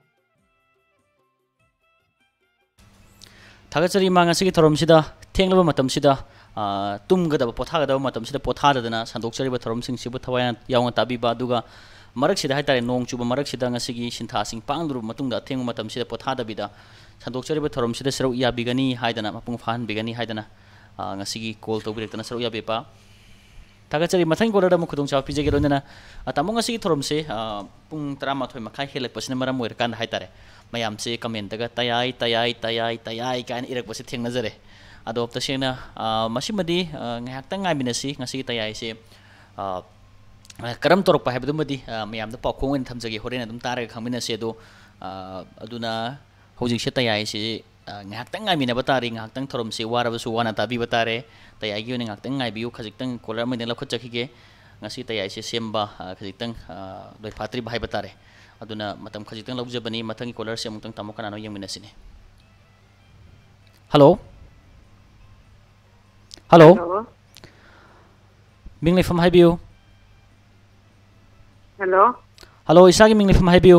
[SPEAKER 5] thagachari manga sigi thorom sida thenglaba matam sida tumgada pothagada matam sida pothadana sandokchari ba thorom sing sibu thawaya yawnga tabi ba duga marak sida haitare nong chuba marak sida ngasigi sintha sing pangdru matungda thengu matam sida pothada bida sandokchari ba thorom sida serau ya bigani haidana mapung fahan bigani haidana ngasigi call to birektana serau ya bepa thagachari mathang kola da mu khudong chaw pije gerona tamong ngasigi thorom se pung trama thoi makhai helak pasina maram moir kan haitare mayam se comment daga tayai tayai tayai tayai kan irak pasi theng nazare ado ta sena masimadi ngahak tang ngai binasi ngasi tayai se karam torok pa hebdu madi mayam da pakhong en thamjagi horen adum tara khangminasi do aduna hojik se tayai se ngahak tang ngai mina batari ngahak tang thorom se wara basu wana tabi batare tayai gi ngahak tang ngai biu khajik tang kolar mai la khot chakhi ge ngasi tayai se semba khajik tang doi phatri bhai batare aduna matam khajik tang laujabani mathangi kolar se mutang tamokana no yengminasine hello hello minglei from haibiu
[SPEAKER 7] hello
[SPEAKER 5] hello isagi minglei from haibiu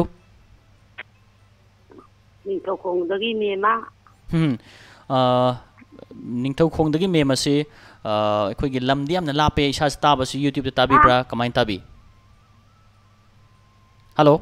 [SPEAKER 7] ningthau khong dagi mema
[SPEAKER 5] hm uh ningthau khong dagi mema se akhoi gi lamdi amna lape isa sta ba su youtube ta tabi bra kamain tabi hello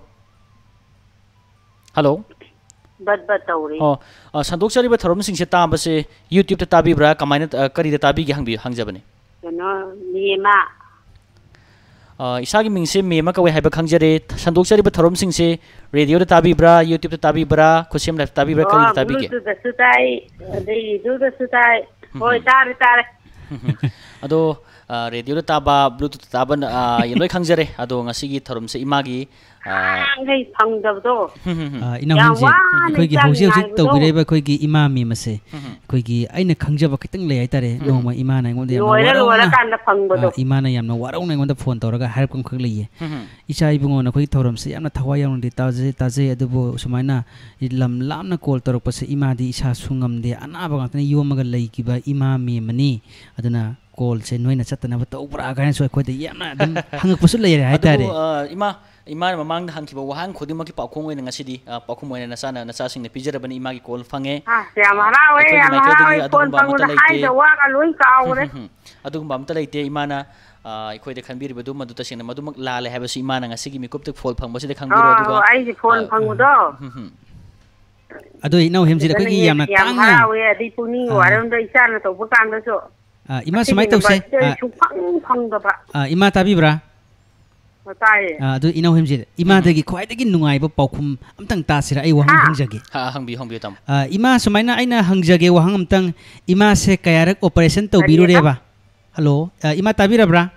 [SPEAKER 5] hello
[SPEAKER 7] bat bat tauri
[SPEAKER 5] oh sandok chari ba thorom sing se ta ba se youtube ta tabi bra kamain kari ta tabi gi hangbi hangjabani
[SPEAKER 7] no mema
[SPEAKER 5] isagi ming se mema ka we haiba khangjare sandok chari ba thorom sing se radio ta tabi bra youtube ta tabi bra khusem la tabi bra kari ta tabi ge
[SPEAKER 7] bluetooth da sutai dei du da sutai hoi tare tare
[SPEAKER 5] ado radio ta taba bluetooth ta ban yeloi khangjare ado ngasi gi thorom se imagi
[SPEAKER 7] ngai phangdabdo
[SPEAKER 6] ina hunje koi gi hauji hauji tawbire ba koi gi imami mase koi gi aina khangjaba kitang lei aitare noma imana ngonde yam
[SPEAKER 7] loira loira kan phangbodo
[SPEAKER 6] imana yamna warau na ngonda phone tawraga harap kam khak leiye icha ibungo na koi thorom se yamna thawai yang di taje taje adubo sumaina lam lamna call torok pase imadi isa sungam de anaba ngatani yomaga lei kiba imami mani aduna call se noina chatana ba tawbra ga so khoi de yamna dum hangak pasu leire aitare
[SPEAKER 5] ima ima mamang da hangkiba wahang khodi maki pakhong oina ngasidi pakhong oina nasana nasa sing ne pijarabani imagi call fange
[SPEAKER 7] ah yamara we yamara we call pangula hai da wa ka loi ka aure
[SPEAKER 5] adugum bamta leite imana ikoi de khanbiri bedu madu ta sing madu mak lale habasi imana ngasigi mikop tek phol phang basi de khangbiro aduga
[SPEAKER 7] ai ji phone phangudo
[SPEAKER 6] ado inau hemji da koi yamna tanga
[SPEAKER 7] yamara we adi puni waram da isa na to bukan da so
[SPEAKER 6] ima sumai tause
[SPEAKER 7] phang phang da ba
[SPEAKER 6] ima tabi bra
[SPEAKER 7] Taye.
[SPEAKER 6] Ah, adu inau hemje. Ima dagi khwai dagi nungai ba paukhum amtang ta sira ai wahang hangjage.
[SPEAKER 5] Ha hangbi hangbi tam.
[SPEAKER 6] Ah, ima sumaina aina hangjage wahang amtang ima se kayarak operation to biru reba. Hello, uh, ima tabira bra.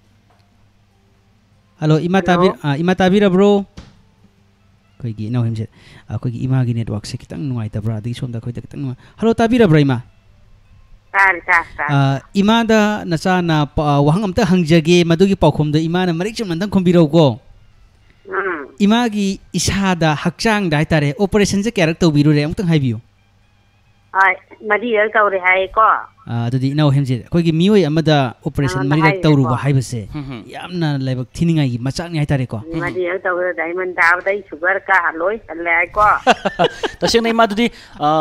[SPEAKER 6] Hello, ima tabir ah ima tabira bro. Koi gi inau hemje. Ah, koi gi ima gi network se kitang nungai ta bra dagi somda koi ta kitang. Hello, tabira bra ima.
[SPEAKER 7] Tari ta ta.
[SPEAKER 6] Uh, ima da nacha na uh, wahang amta hangjage madugi paukhum da ima na marik chum nandang khombiro go.
[SPEAKER 7] Mm.
[SPEAKER 6] Ima gi isa da hakchang da haitare operation je karak to biru re amtang haibiu.
[SPEAKER 7] Ai, madi er tawre hai ko.
[SPEAKER 6] Ah, dadi inau hemje koi gi mioi amada operation mari rak tawru ba haibase. Yamna laibak thiningai gi machak ni haitare ko.
[SPEAKER 7] Madi er tawre diamond tab dai sugar ka haloi halai ko.
[SPEAKER 5] Taseng nei ma dudi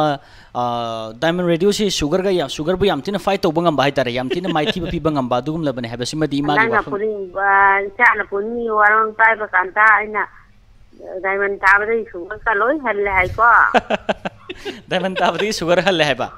[SPEAKER 5] Diamond Radio si sugar ga ya sugar bu yam tina fight to bangam ba haitare yam tina mai thi ba pi bangam ba dugum labane habasi madi ima gi
[SPEAKER 7] wa puning ba cha na puni warong tai ba kanta aina diamond tab dai sugar ka loi halai ko.
[SPEAKER 5] Diamond tab dai sugar halai ba.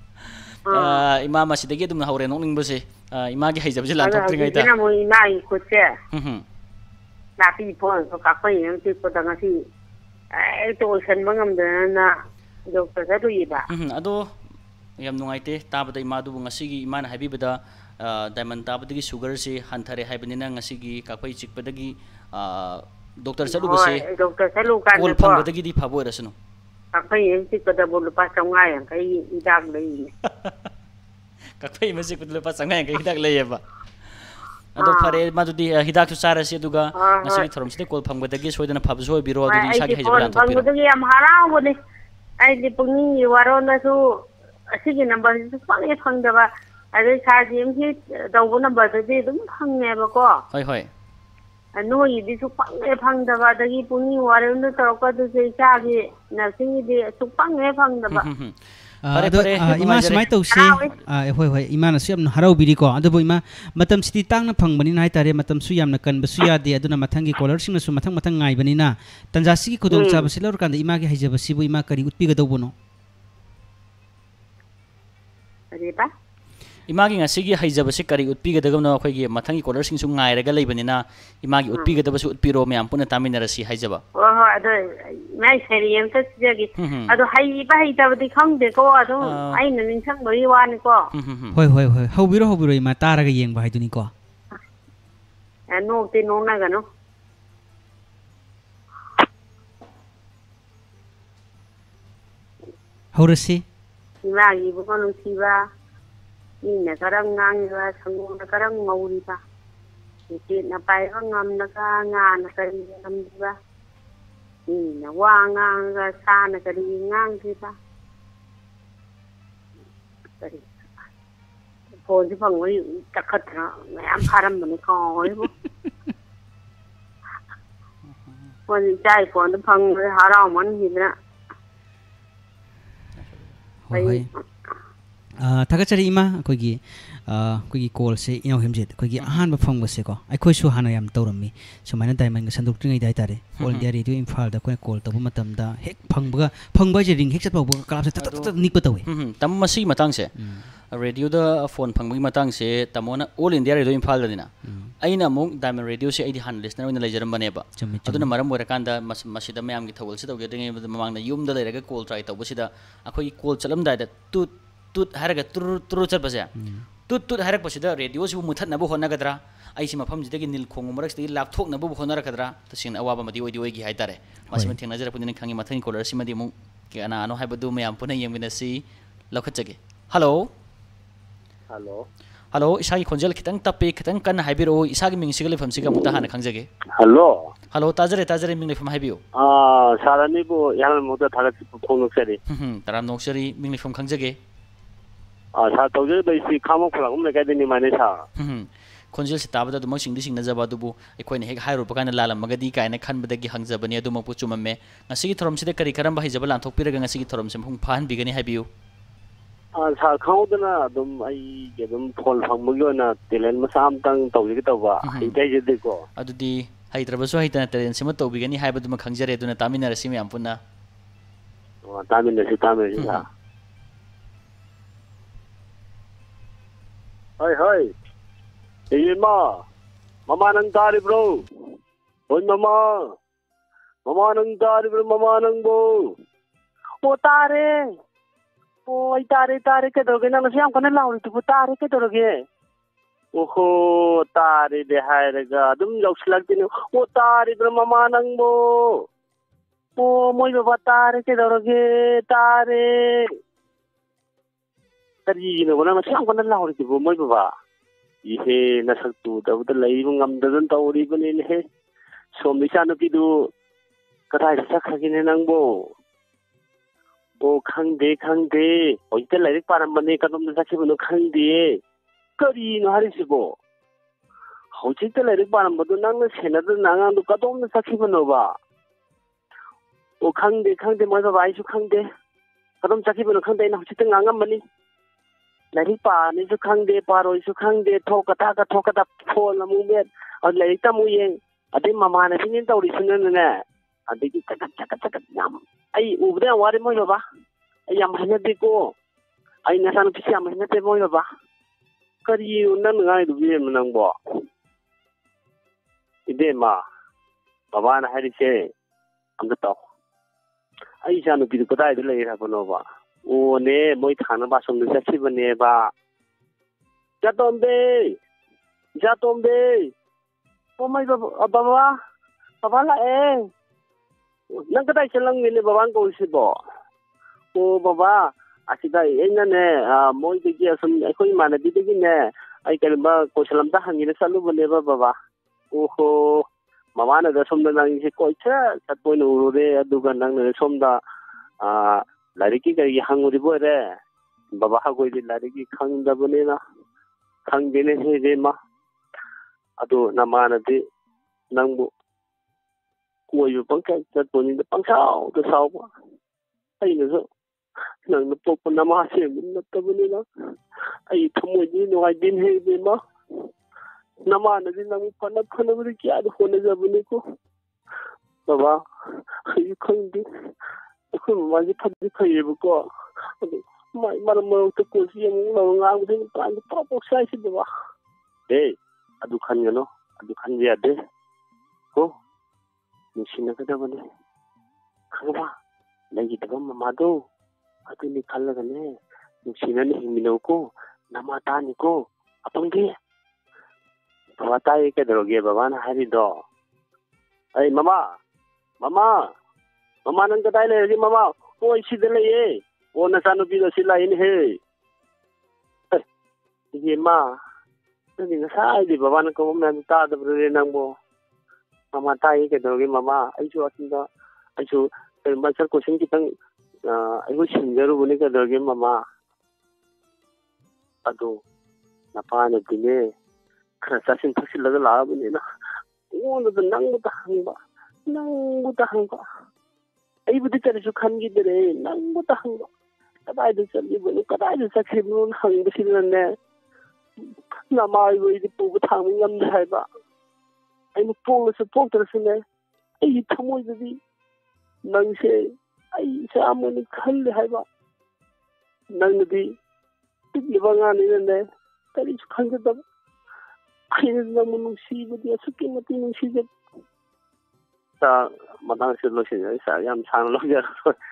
[SPEAKER 5] Ima ma sidagi dum haure nongning bose ima gi haijab je lan thok tringai ta.
[SPEAKER 7] Ina mo ima i ko che.
[SPEAKER 5] Mhm.
[SPEAKER 7] Na pi pon ko ka ko yeng ti ko danga si ai to sen bangam da na doctor sa tu iba.
[SPEAKER 5] Mhm. Ado yam nungai te tabada ima du ngasigi ima na habi bada diamond tabadagi sugar si hanthare haibanina ngasigi kapai chikpadagi doctor sa du bose.
[SPEAKER 7] Doctor sa lu kan
[SPEAKER 5] ko phambadagi di phabo rasnu.
[SPEAKER 7] Kapai yeng ti ko da bolu pa sangai yang kai idak lei.
[SPEAKER 5] Kapai masih ko lupa sangai yang kai idak lei ba. Ado pare madudi hidak tu sara si aduga ngasigi thorom side kol phambadagi soidana phabso biro adudi sagi haijabalan thopiro.
[SPEAKER 7] Phambadagi am harau bone. Ai di pungi waro na su asigi number su pange phangdaba ade sa jim hi daw number de dum phangne ba ko.
[SPEAKER 5] Hoi hoi.
[SPEAKER 7] No yi di su pange phangdaba dagi pungi waro na to ko du se sa gi na singi di su pange phangdaba.
[SPEAKER 6] Pare pare ima smai to se hoi hoi ima na su yam harau biri ko adu ima matam siti tang na phangbani na haitare matam su yam na kan basu ya de aduna mathangi caller sing na su mathang mathang ngai bani na tanjasi ki kodong cha basilor kan ima gi haijaba sibu ima kari utpi ga dobono.
[SPEAKER 7] Ari ba?
[SPEAKER 5] Imagi ngasigi haijaba se kari utpi ga dagam na khoi gi mathangi caller sing su ngai raga leibani na imagi utpi ga dabasu utpi ro me ampuna taminara si haijaba.
[SPEAKER 7] Oh ado mai seri yam ta jagi ado hai ba hai ta badi khang de ko ado ai na ning sang bari wa ni ko.
[SPEAKER 6] Hoi hoi hoi hobiro hobiro ima taraga yeng ba haiduni ko.
[SPEAKER 7] No te no na ga no.
[SPEAKER 6] Horasi
[SPEAKER 7] imagi bu kon si ba ni na karang ngang ga sangu na karang mauri ba. Ni na pai ga ngam na ka nga na ka ngam ba. Ni na wa ngang ga sa na ka ngang di ba. Tari. Phone si phang oi takhat na am pharam bani ko oi bu. Phone chai phone phang harau man hi na.
[SPEAKER 6] Hoi. Ah, thagachari ima koi gi ah koi gi call se inau hemjet koi gi ahan ba phang base ko ai khoi su hana yam tawrami sumaina diamond ga sanduk tringai dai tare all india radio imphal da koi call tabu matam da hek phang ba phang ba je ring hek chat ba kalap se tat tat nik pa tawi
[SPEAKER 5] tam masi matang se radio da phone phang bi matang se tamona all india radio imphal da dina aina mong diamond radio se aidi han listener oina lejaram bane ba aduna maram wara kanda masida mayam gi thawal se tawge dingai mamang na yum da leraga call try tabu sida akoi call chalam dai da tut tut haraga tur tur chat base tut tut harak pasida radio su muthat na bo hona gadra ai si mafam jidagi nil khong marak sti lap thok na bo hona rakadra tasin awaba madi oi di oi gi haitare masima thengna jara punin khangi mathang caller si madi mu ke ana ano haibadu mayam puna yemina si lakhachage hello
[SPEAKER 11] hello
[SPEAKER 5] hello isagi khonjal khitang tape khitang kan haibiro isagi ming sigal fam siga muta hana khangjage
[SPEAKER 11] hello
[SPEAKER 5] hello tajare tajare ming lefam haibio
[SPEAKER 11] ah sarani bo yal muda thagat phone noksari
[SPEAKER 5] hm taram noksari ming lefam khangjage
[SPEAKER 11] ah sa tawje bai si khamok phulagum le kaidini mane sa
[SPEAKER 5] hm khonjal si tabada dumang singdi singna jaba dubu ekhoina hek hairu pakana lalam magadi kaina khanbadagi hangjabani aduma pu chumamme ngasigi thorom side kari karamba hijaba lanthok piraga ngasigi thorom sem hung phan bigani haibio
[SPEAKER 11] ah sa khaudana dum ai ge dum phone phangmugi ona talent masam tang tawje tawba ai dai je ko
[SPEAKER 5] adudi haitrabasu haitana talent sema tawbigani haibaduma khangjare aduna taminara simi ampuna
[SPEAKER 11] oh taminara si taminara sa Hoi hoi. Iya ma.
[SPEAKER 14] Mama nang taribro. Hoy mama. Mama nang taribro, mama nang bo. O tare. O ay tare tare ke doge na nasiyam kana lauri tu tare ke doge. Oho tare de hairaga dum jokslak din. O tare bro mama nang bo. O moy baba tare ke doge tare. Tari no na nasiyam kana lauri tu moy baba. Ihe nasaktu da da lai ngam da dan tawri bane he. Som ni chanu pidu kadai sa khagine nang bo. O khangde khangde oi te lai param bane kadom da sakhi bano khangde. Kari no hari sibo. Hauchi te lai param bado nang na sena da nang du kadom da sakhi bano ba. O khangde khangde ma ba ai su khangde. Kadom sakhi bano khangde na hauchi te ngangam bani. Lai pa ni su khangde paroi su khangde thokata ka thokata phol amu met au lai ta mu yeng ade mama na tin tawri sunan na ade ki takat takat takat yam ai ubda wari moi ba ai yam hanya de ko ai na san pisi yam hanya te moi ba kari unan ngai du bi menang bo ide ma baba na hari se am to ai sa no bi ko dai de lai ra bono ba o ne moi thana ba som de sakhi bane ba jatombe jatombe o mai baba baba la e nang ka dai chelang ni baba ko si bo o baba asida ena ne moi de ki asam khoi mana di de ne ai kal ba ko salam ta hangi ne salu bane ba baba o ho mama na da som da nang si ko cha sat poi no re adu ga nang ne som da a lariki ka yi hanguri bo re baba ha goi di lariki khang da bane na khang de ne he de ma adu na ma na di nang bu ko yu pang ka sat poi ni pang sao to sao ba ai ne so nang na pok na ma se min na ta bane na ai thumoi ni no ai din he de ma na ma na di nang pa na khana bu ki adu ko na ja bane ko baba ai khang di ko ma ji phat di khai bu ko mai mar mo to ko si yang lo ngang din pa ni pa pok sai si de ba de adu khan gano adu khan ya de ko ni sin ka da bane khang ba lai de ba ma do adu ni khal ga ne ni sin ni hi no ko nama ta ni ko apang de baba ta ye ke do ge baba na hari do ai mama mama mama nang ka dai le mama ko si de le ye o na sa no bi do si lai ni he ye ma ni na sa di baba na ko ma ta da bre nang bo mama ta ye ke do ge mama ai chu asin da ai chu per ma sar ko sin ki tang ai ko sin jaru bune ke do ge mama adu na pa na di ne khra sa sin thasi la la bune na o na da nang da hang ba nang da hang ba ai bu di tare su khan gi de re nang da hang ba kadai de chali bune kadai de sakhi nu hang ba sin ne na mai we di pu bu thang ngam dai ba ai nu pol se pol tare se ne ai thamoi de di nang se ai sa mo ni khal hai ba nang di tik li ba nga ni ne kari su khan ga da ai na mo nu si bu di su ki ma ti nu si de ta madang se lo se sa yam chang lo ja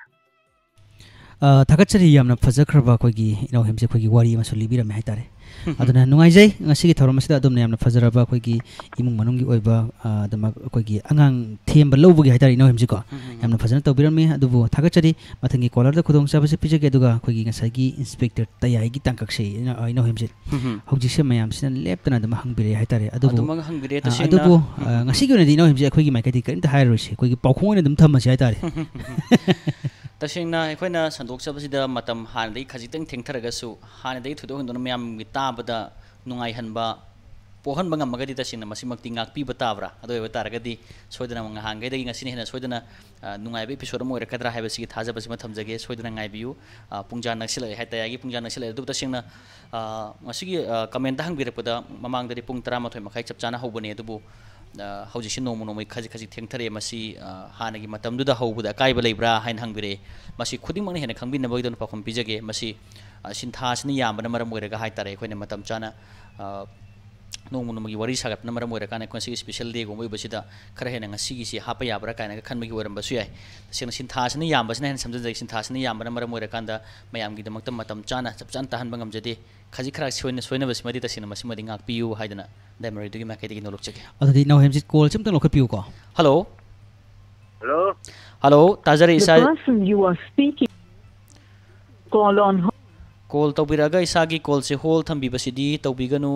[SPEAKER 6] थागतचरी यामना फजखरबा कोगी इनो हेमसे कोगी वारी मा सोलिबि रमे हाइतारे अदना नुंगाइ जै ngasi thoram asida adum यामना फजरबा कोगी imung manung gi oiba adama कोगी angang themba lowbugi haitare ino hemsi ko यामना फजना तोबिरमे अदुबु थागतचरी माथंगी कॉलर द खुदोंग साबसे पिजगे दुगा कोगी ngasai gi inspector tayai gi tangkakse ino hemsi hojik se mayam sin leptana dama hangbire haitare adubu adubu ngasi gi ne ino hemsi kogi maikati karinta hairose kogi paukhong ne dum thamasi haitare
[SPEAKER 5] तसेंना अखोइना संदोक्चबसिदा मतम हानदै खजितंग थेंथरगसु हानदै थुदोहन्दोन मयाम गि ताबदा नुंगाइ हनबा पोहन बंगम मगदि तसेंना मसिमक्ति ngakpi बताब्रा अदोय तारगदि सोइदना मंगा हांगैदगि ngasini हेना सोइदना नुंगाइबे episode म ओरकद्रा हाइबसिगि थाजबसिम थमजगे सोइदना ngaibiu पुंजा नक्सिलै हाइतायागि पुंजा नक्सिलै दु तसेंना ngasigi comment हांगबिरपदा ममांगदरि पुंग thirty-one मखाइ चपचाना होबने दुबु हौजिसि नोमो नोमै खजि खजि थेंथरे मसी हानगी मतमदुदा हौबुदा काइबा लेब्रा हाइन हंगबिरे मसी खुदिंगमंग हेना खंगबिनबगदन पाखम पिजगे मसी सिन्थासनि यामबना मरम ओइरगा हाइतारे अखोइना मतम चाना nong nong magi wari sagat na maram wera kana konsi special day gomoi basida khara hena ngasi gi si hapa yabra kana khan magi waram basu yai sing sin thas ni yam basna hen samja jai sin thas ni yam na maram wera kanda mayam gi damak tam matam chana chap chan tahan bangam jade khaji khara soina soina bas madi ta sin masi madi ngak piu haidana damari du gi makai gi nolok cheke
[SPEAKER 6] adudi now hemjit call chim tang lokhat piu ko
[SPEAKER 5] hello
[SPEAKER 11] hello
[SPEAKER 5] hello tajari isa
[SPEAKER 15] The person you are speaking call on hold.
[SPEAKER 5] call tawbiraga isa gi call se hold thambi basidi tawbiganu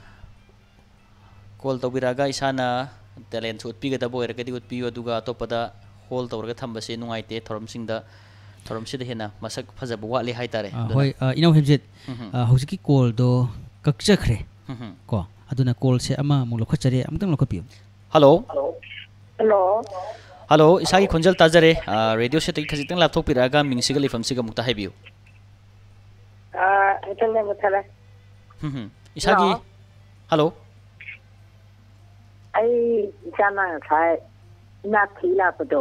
[SPEAKER 5] call tawbiraga isana talent utpi ga dabo erga di utpi aduga atopada hold tawraga thambase nungaite thorom singda thorom sida hena masak phajaba wali haitare
[SPEAKER 6] hoi inau hemjit hojiki call do kakchakhre ko aduna call se ama mu lokhachare amtang lokhapiu
[SPEAKER 5] hello
[SPEAKER 7] hello
[SPEAKER 5] hello isagi khonjal tajare radio se tai khajitang laptop piraga mingsiga lifam siga mukta haibiu
[SPEAKER 7] ah itale mutala
[SPEAKER 5] hm isagi hello
[SPEAKER 7] ai jana sai na thila pado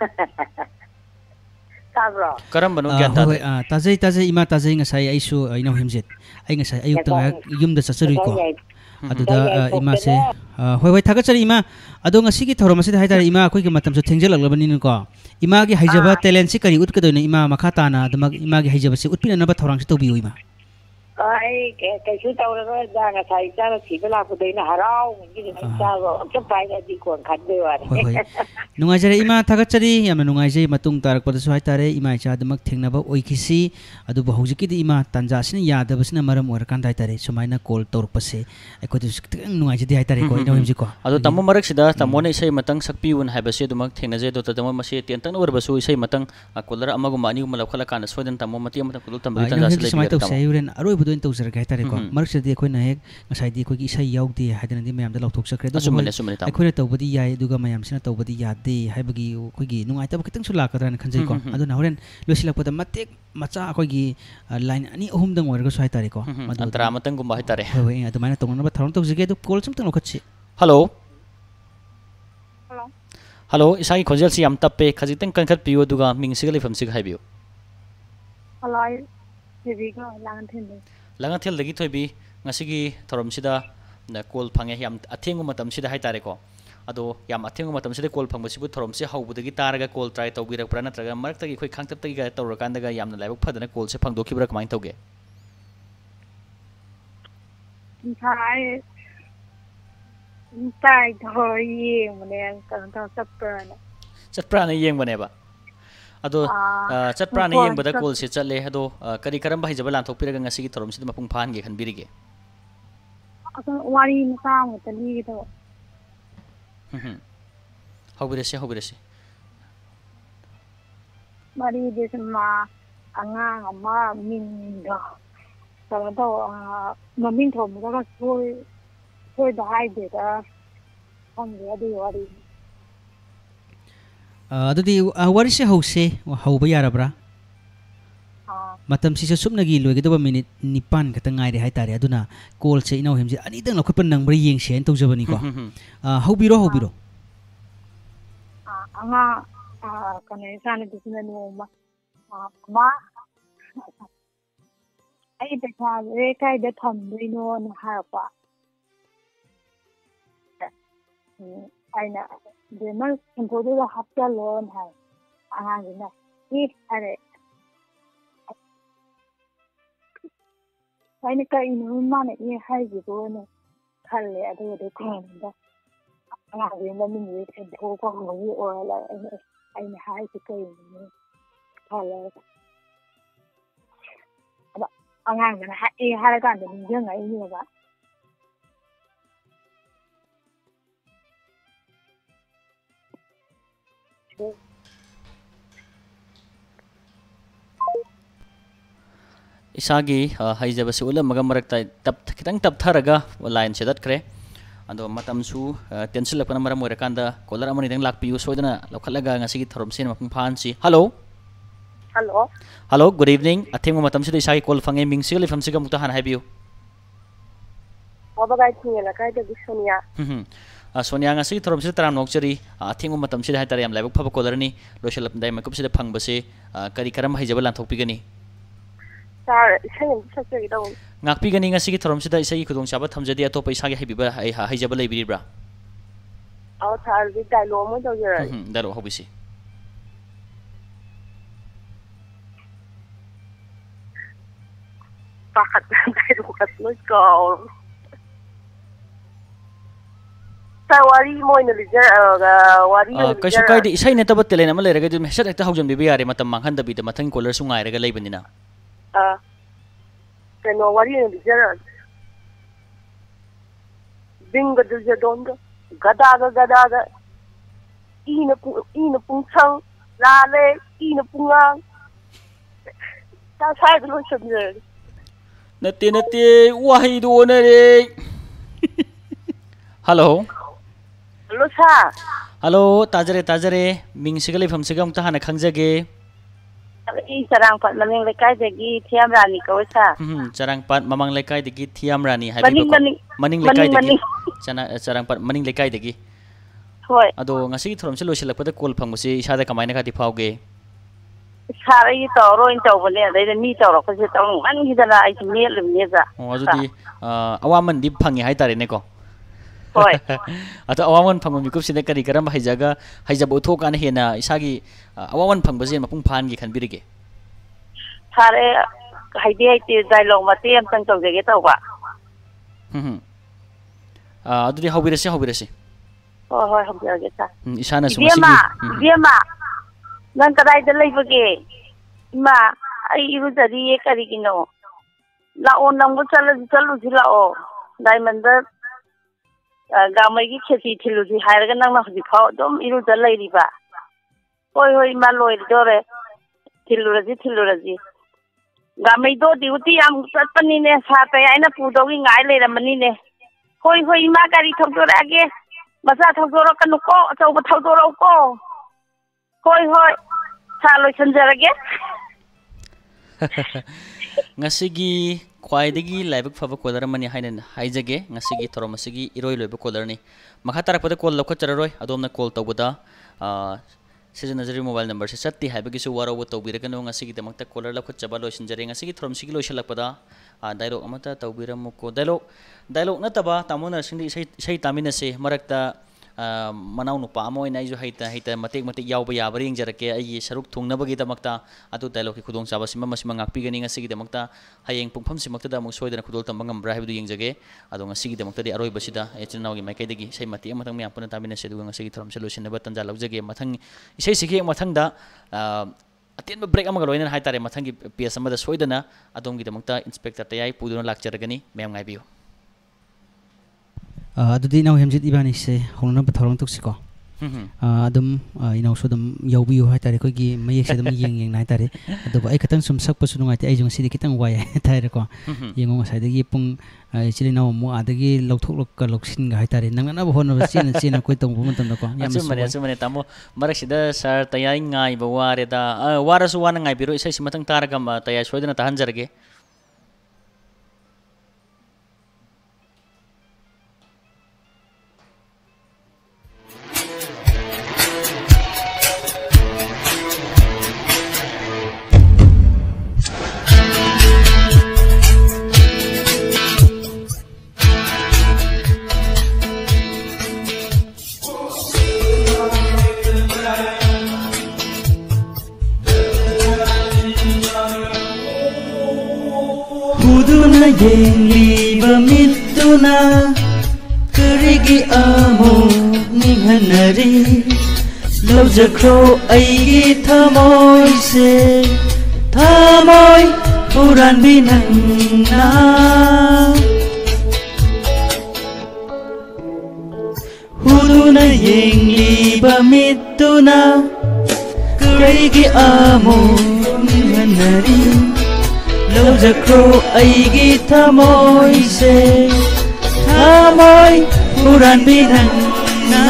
[SPEAKER 7] sabro
[SPEAKER 5] karam banu gyan ta
[SPEAKER 6] hoi tajai tajai ima tajai ngasai aisu inau hemjit ai ngasai ayuk ta yumda sasarui ko aduda ima se hoi hoi thagachari ima ado ngasi gi thorom se haidar ima khoi gi matam so thengjalaglabani ko ima gi haijaba talent se kari utkadoina ima makhata na adama ima gi haijaba se utpina na ba thorang se tobiu ima
[SPEAKER 7] ai ke ke su tawra da nga sai cha si bela ko deina harau ngi ni cha go cha pai ga di kon khan de wa
[SPEAKER 6] hoi hoi nungai jare ima thagachari yamna nungai jai matung tarak pada su haitare ima cha adamak thengnaba oikisi adu ba hojiki di ima tanja sina yadaba sina maram or kan haitare sumaina call torpase ai ko du sikting nungai jadi haitare ko ino himji ko
[SPEAKER 5] adu tammo marak sida tammo ne isai matang sakpiun haibase dumak thengna je do tammo mase tentang or basu isai matang kolar amagu mani gum lakhala kana soidan tammo mati amata kulu tambi tanja sile
[SPEAKER 6] samai to sayuren aroi budo in tawsar ga haitare ko marak sidi khoi na hek ngasai di khoi gi isai yaudi haidana di mayam da lauthok sakre do khoi na tawbadi yai duga mayam sina tawbadi yade haibagi khoi gi nungai tab kitang su lakadra na khanjai ko adu na horen losilakpada matek macha khoi gi line ani ahum dang or ga su haitare ko
[SPEAKER 5] antara matang gum haitare
[SPEAKER 6] hoi adu maina tongna ba tharon tawjige du call chim tang lokhachi
[SPEAKER 5] hello
[SPEAKER 7] hello
[SPEAKER 5] hello isagi khonjal si am tappe khajitang kankhat piu duga mingsiga lifam sig haibiu
[SPEAKER 7] hello hebi ga lang then
[SPEAKER 5] langa thel dagi thoibi ngasigi thorom sida na call phange yam athengu matam sida haitare ko ado yam athengu matam sida call phangba sibu thorom se haubudagi taraga call try tawbirak prana traga marak tagi khoi khangtap tagi ga tawrakanda ga yamna laibuk phadana call se phangdokibra kamai tawge
[SPEAKER 7] sai sai thoi mane kan ta sapprana
[SPEAKER 5] sapprana yeng bane ba ado sapprana yeng bada call se chatle ado kari karam bai jabal anthok piraga ngasigi thorom sida mapung phan ge khanbirige
[SPEAKER 7] ado wari masa mutali to
[SPEAKER 5] hm hobirese hobirese
[SPEAKER 7] mari desma anga ama min da sama to mamin thom da soi soi da hai de da hom de adu wari
[SPEAKER 6] adudi wari se hause hauba yarabra matam si sumnagi loigedaba minute nipan khata ngaire haitare aduna call se inau hemji ani dang lokhapan nangbra yeng se tawjabani ko haubiro haubiro
[SPEAKER 7] anga kane sana disina no ma ma ai be tha re kai da thom doi no na ha pa aina de mal tempo da hapta lon hai anga gina ni are aina kai no ma ne ye hai ji do ne khalle adu de kon da anga gina min ye tempo ko ho yi o la aina hai ji kai ni khalle aba anga gina ha e ha ga da ni je ngai ni ba
[SPEAKER 5] isagi haijaba se ulam maga marak tai tap kitang tap tharaga line se dat kre ando matam su tensil lakna maram ore kanda kolar amani dang lak piu soidana lokhalaga ngasigi thorom sen mapung phan si hello
[SPEAKER 7] hello
[SPEAKER 5] hello good evening athengu matam se isagi call phange ming sigal ifam sigam mukta han haibiu
[SPEAKER 7] oba gai thingela kai de sonia
[SPEAKER 5] hm sonia ngasigi thorom se taram nokchari athengu matam se haitare yam laibuk phaba kolar ni loselap dai makup se phang base kari karam haijaba lan thokpigani
[SPEAKER 12] Sar isai am sakjagi daw.
[SPEAKER 5] Ngakpi gani nga sige thorom sida isai khudong chaba thamjadi atop isa ge haibiba haijaba leibiribra.
[SPEAKER 12] Aw sar di dialogue mo daw yara.
[SPEAKER 5] Hmm daro hobisi.
[SPEAKER 12] Pakat dialogue kat no ko. Sa wari mo ina lijar wari
[SPEAKER 5] Ah kaisu kaidi isai ne tabat tele na malere ga dum hesat ekta hawjam bibi yare matam manghan da bi da mathang color su ngai rega leibanina.
[SPEAKER 12] Ah kano wari ina lijar binga du jadonga gada ga gada ga ina pu ina pungsang lale ina pungang ta sai lo sabne
[SPEAKER 5] Nate nate wahai do na re. Hello.
[SPEAKER 12] Hello sa.
[SPEAKER 5] Hello tajare tajare ming siga leifam siga amta hana khangjage.
[SPEAKER 12] I sarang pat mamang lekai dagi thiam rani ko sa.
[SPEAKER 5] Hmm sarang pat mamang lekai dagi thiam rani hai
[SPEAKER 12] Maning maning
[SPEAKER 5] maning lekai dagi. Chana sarang pat maning lekai dagi.
[SPEAKER 12] Hoi.
[SPEAKER 5] Ado ngasi thorom se losilak pada call phangmusi isada kamaina khati phauge.
[SPEAKER 12] Sari to ro in to bole dai mi to ro ko se to man hidana ai me le me za.
[SPEAKER 5] Oh adudi awaman dip phangi hai tare ne ko.
[SPEAKER 12] Hoi.
[SPEAKER 5] Ato awaman phangmu mikup sine kari karam haijaga haijab uthok an hena isagi awaman phangbaje mapung phan gi khanbirige.
[SPEAKER 12] Sare haide haite dialogue mate am tang tawjege tawba.
[SPEAKER 5] Hmm. Ah adudi hobirase hobirase.
[SPEAKER 12] Hoi hoi hobirage sa.
[SPEAKER 5] Isana sumasi.
[SPEAKER 12] Diema diema. Nan kadai da leibage. Ma ai iru jari ye kari kino. La on namgo chalu chalu jila o. Diamond gamai gi kheti thilu ji hairaga nang na hji phao dom iru da leiriba. Hoi hoi ma loi dore. Thilu raji thilu raji. Gamai do diuti am satpani ne sa pe aina pu do gi ngai leiramani ne. Hoi hoi ma gari thokdorage. Masa thokdoro kanu ko achau thokdoro ko. Hoi hoi sa loi sanjarage.
[SPEAKER 5] Ngasigi khwaidagi laibak phaba kolar mani hainen haijage ngasigi thorom asigi iroi loiba kolar ni makha tarakpada call lokha chararoi adomna call tawbada sijanajari mobile number se chatti haibagi su waro tawbirakano ngasigi damakta caller lokha chaba loisinjare ngasigi thorom sigi loisalakpada dialog amata tawbiramu ko dialog dialog nataba tamona singdi sei tamina se marakta manau nupa amo ina ijo haita haita matek matek yauba yabari ingjarake ai saruk thungnabagi damakta atu dialog ki khudong chaba sima masima ngakpi gani ngasigi damakta hayeng pungpham simakta da muk soidana khudol tambangam bra habidu yingjage adu ngasigi damakta di aroi basida echinau gi makai dagi sei mati amathang me ampuna tamina se du ngasigi thorom solution ba tanja laujage mathang isei sigi mathang da aten break amaga loina haitare mathang gi ps amada soidana adom gi damakta inspector tayai puduna lakcharagani mem ngai biu
[SPEAKER 6] adudi nau hemjit ibani se hongna bathorong tuksiko adum inau sudum yaubiu haitare ko gi mayek se dum yeng yeng naitare adu ai khatang sum sak pasu ngai ai jong sidi kitang wai haitare ko yengo ngasai dagi pung chili nau mo adagi lokthok lok ka loksin ga haitare nang na bo hono sin sin koi tong bu matam ko
[SPEAKER 5] asu mane asu mane tamo marak sida sar tayai ngai ba ware da warasu wana ngai biro isai simatang taragam tayai soidana tahan jarge
[SPEAKER 10] yengliba mituna karigi amo ninghanari lawjakro aigi thamoy se thamoy puran binangna huduna yengliba mituna karigi amo ninghanari lawjakro aigi thamoy se thamoy puran binangna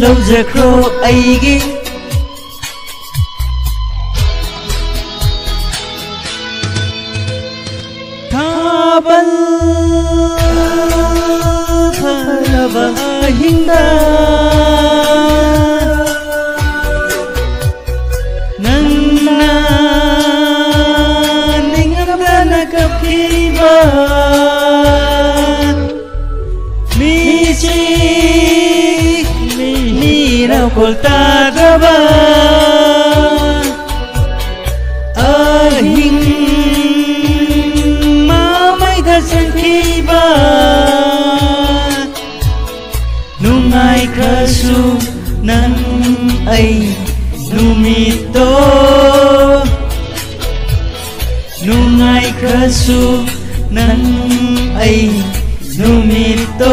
[SPEAKER 10] ꯂꯧꯖꯈ꯭ꯔꯣ ꯑꯩꯒꯤ ꯊꯥꯕꯜ ꯐꯔꯕ ꯑꯍꯤꯡꯗ ꯅꯪꯅ ꯅꯤꯡꯉꯝꯗꯅ ꯀꯞꯈꯤꯕ 미직 미라고 따라봐 아힝 마음이 다생기바 눈아이 가수 난 아이 누미또 눈아이 가수 난 아이 Numito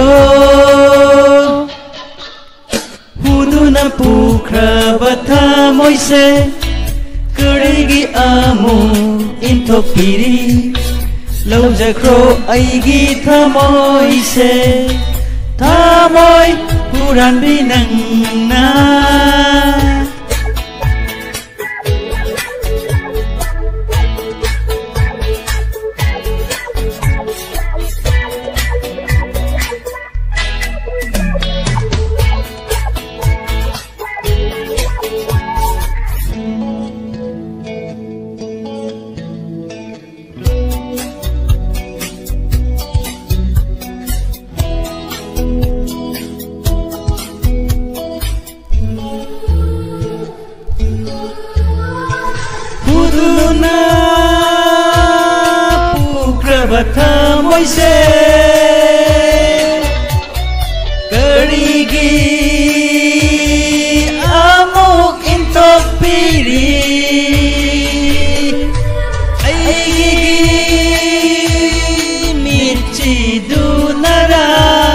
[SPEAKER 10] Huduna pukrabata moise Karigi amo into piri Laujakro aigi tamoise Tamoy puran binang na Moise Karigi amok into piri Aigi mirchi dunara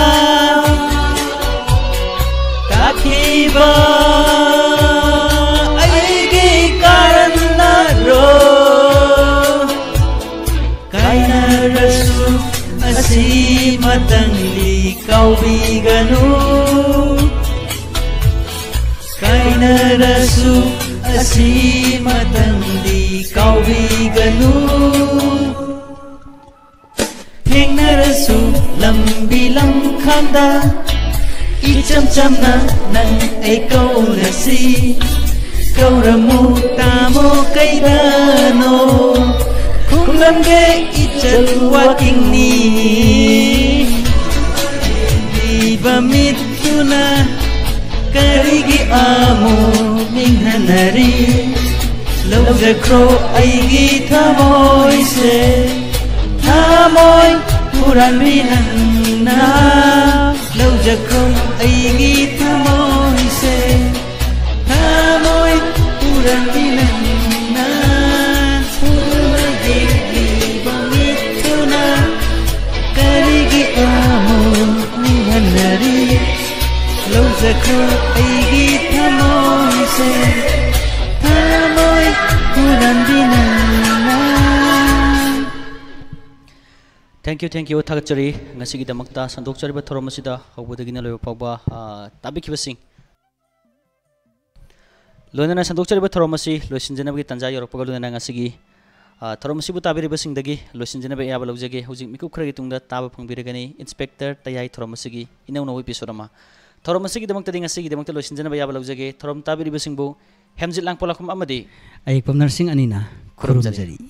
[SPEAKER 10] Kakiba Aigi karanaro Kaina rasu Asi matangli kaubiganu Kaina rasu Asi matangli kaubiganu Hengna rasu lambi lamkhanda Icham chamna nang ay kaunasi Kauramu tamo kaidano Kulamge ichal waking ni Diba mituna Karigi amo minghanari Laujakro aigi tamoy se Tamoy puran binang na Laujakro aigi tamoy se Tamoy puran binang na Karigi amo nihanari Laujakro aigi tamoy se Tamoy puran binana
[SPEAKER 5] Thank you, thank you. Thakachari ngasigi damakta sandokchari ba thorom asida hobodagina loyo pawba tabikibasing loinana sandokchari ba thorom asi loisinjana bagi tanja yoropga loinana ngasigi thorom sibu tabiribasingdagi loisinjana ba yaba lawjage hojik mikuk khragi tungda taba phangbiragani inspector tayai thorom asigi inau no episode ma thorom asigi damakta ding asigi damakta loisinjana ba yaba lawjage thorom tabiribasingbu hemjit langpolakum amadi
[SPEAKER 6] ayik pamnar sing anina khurumjari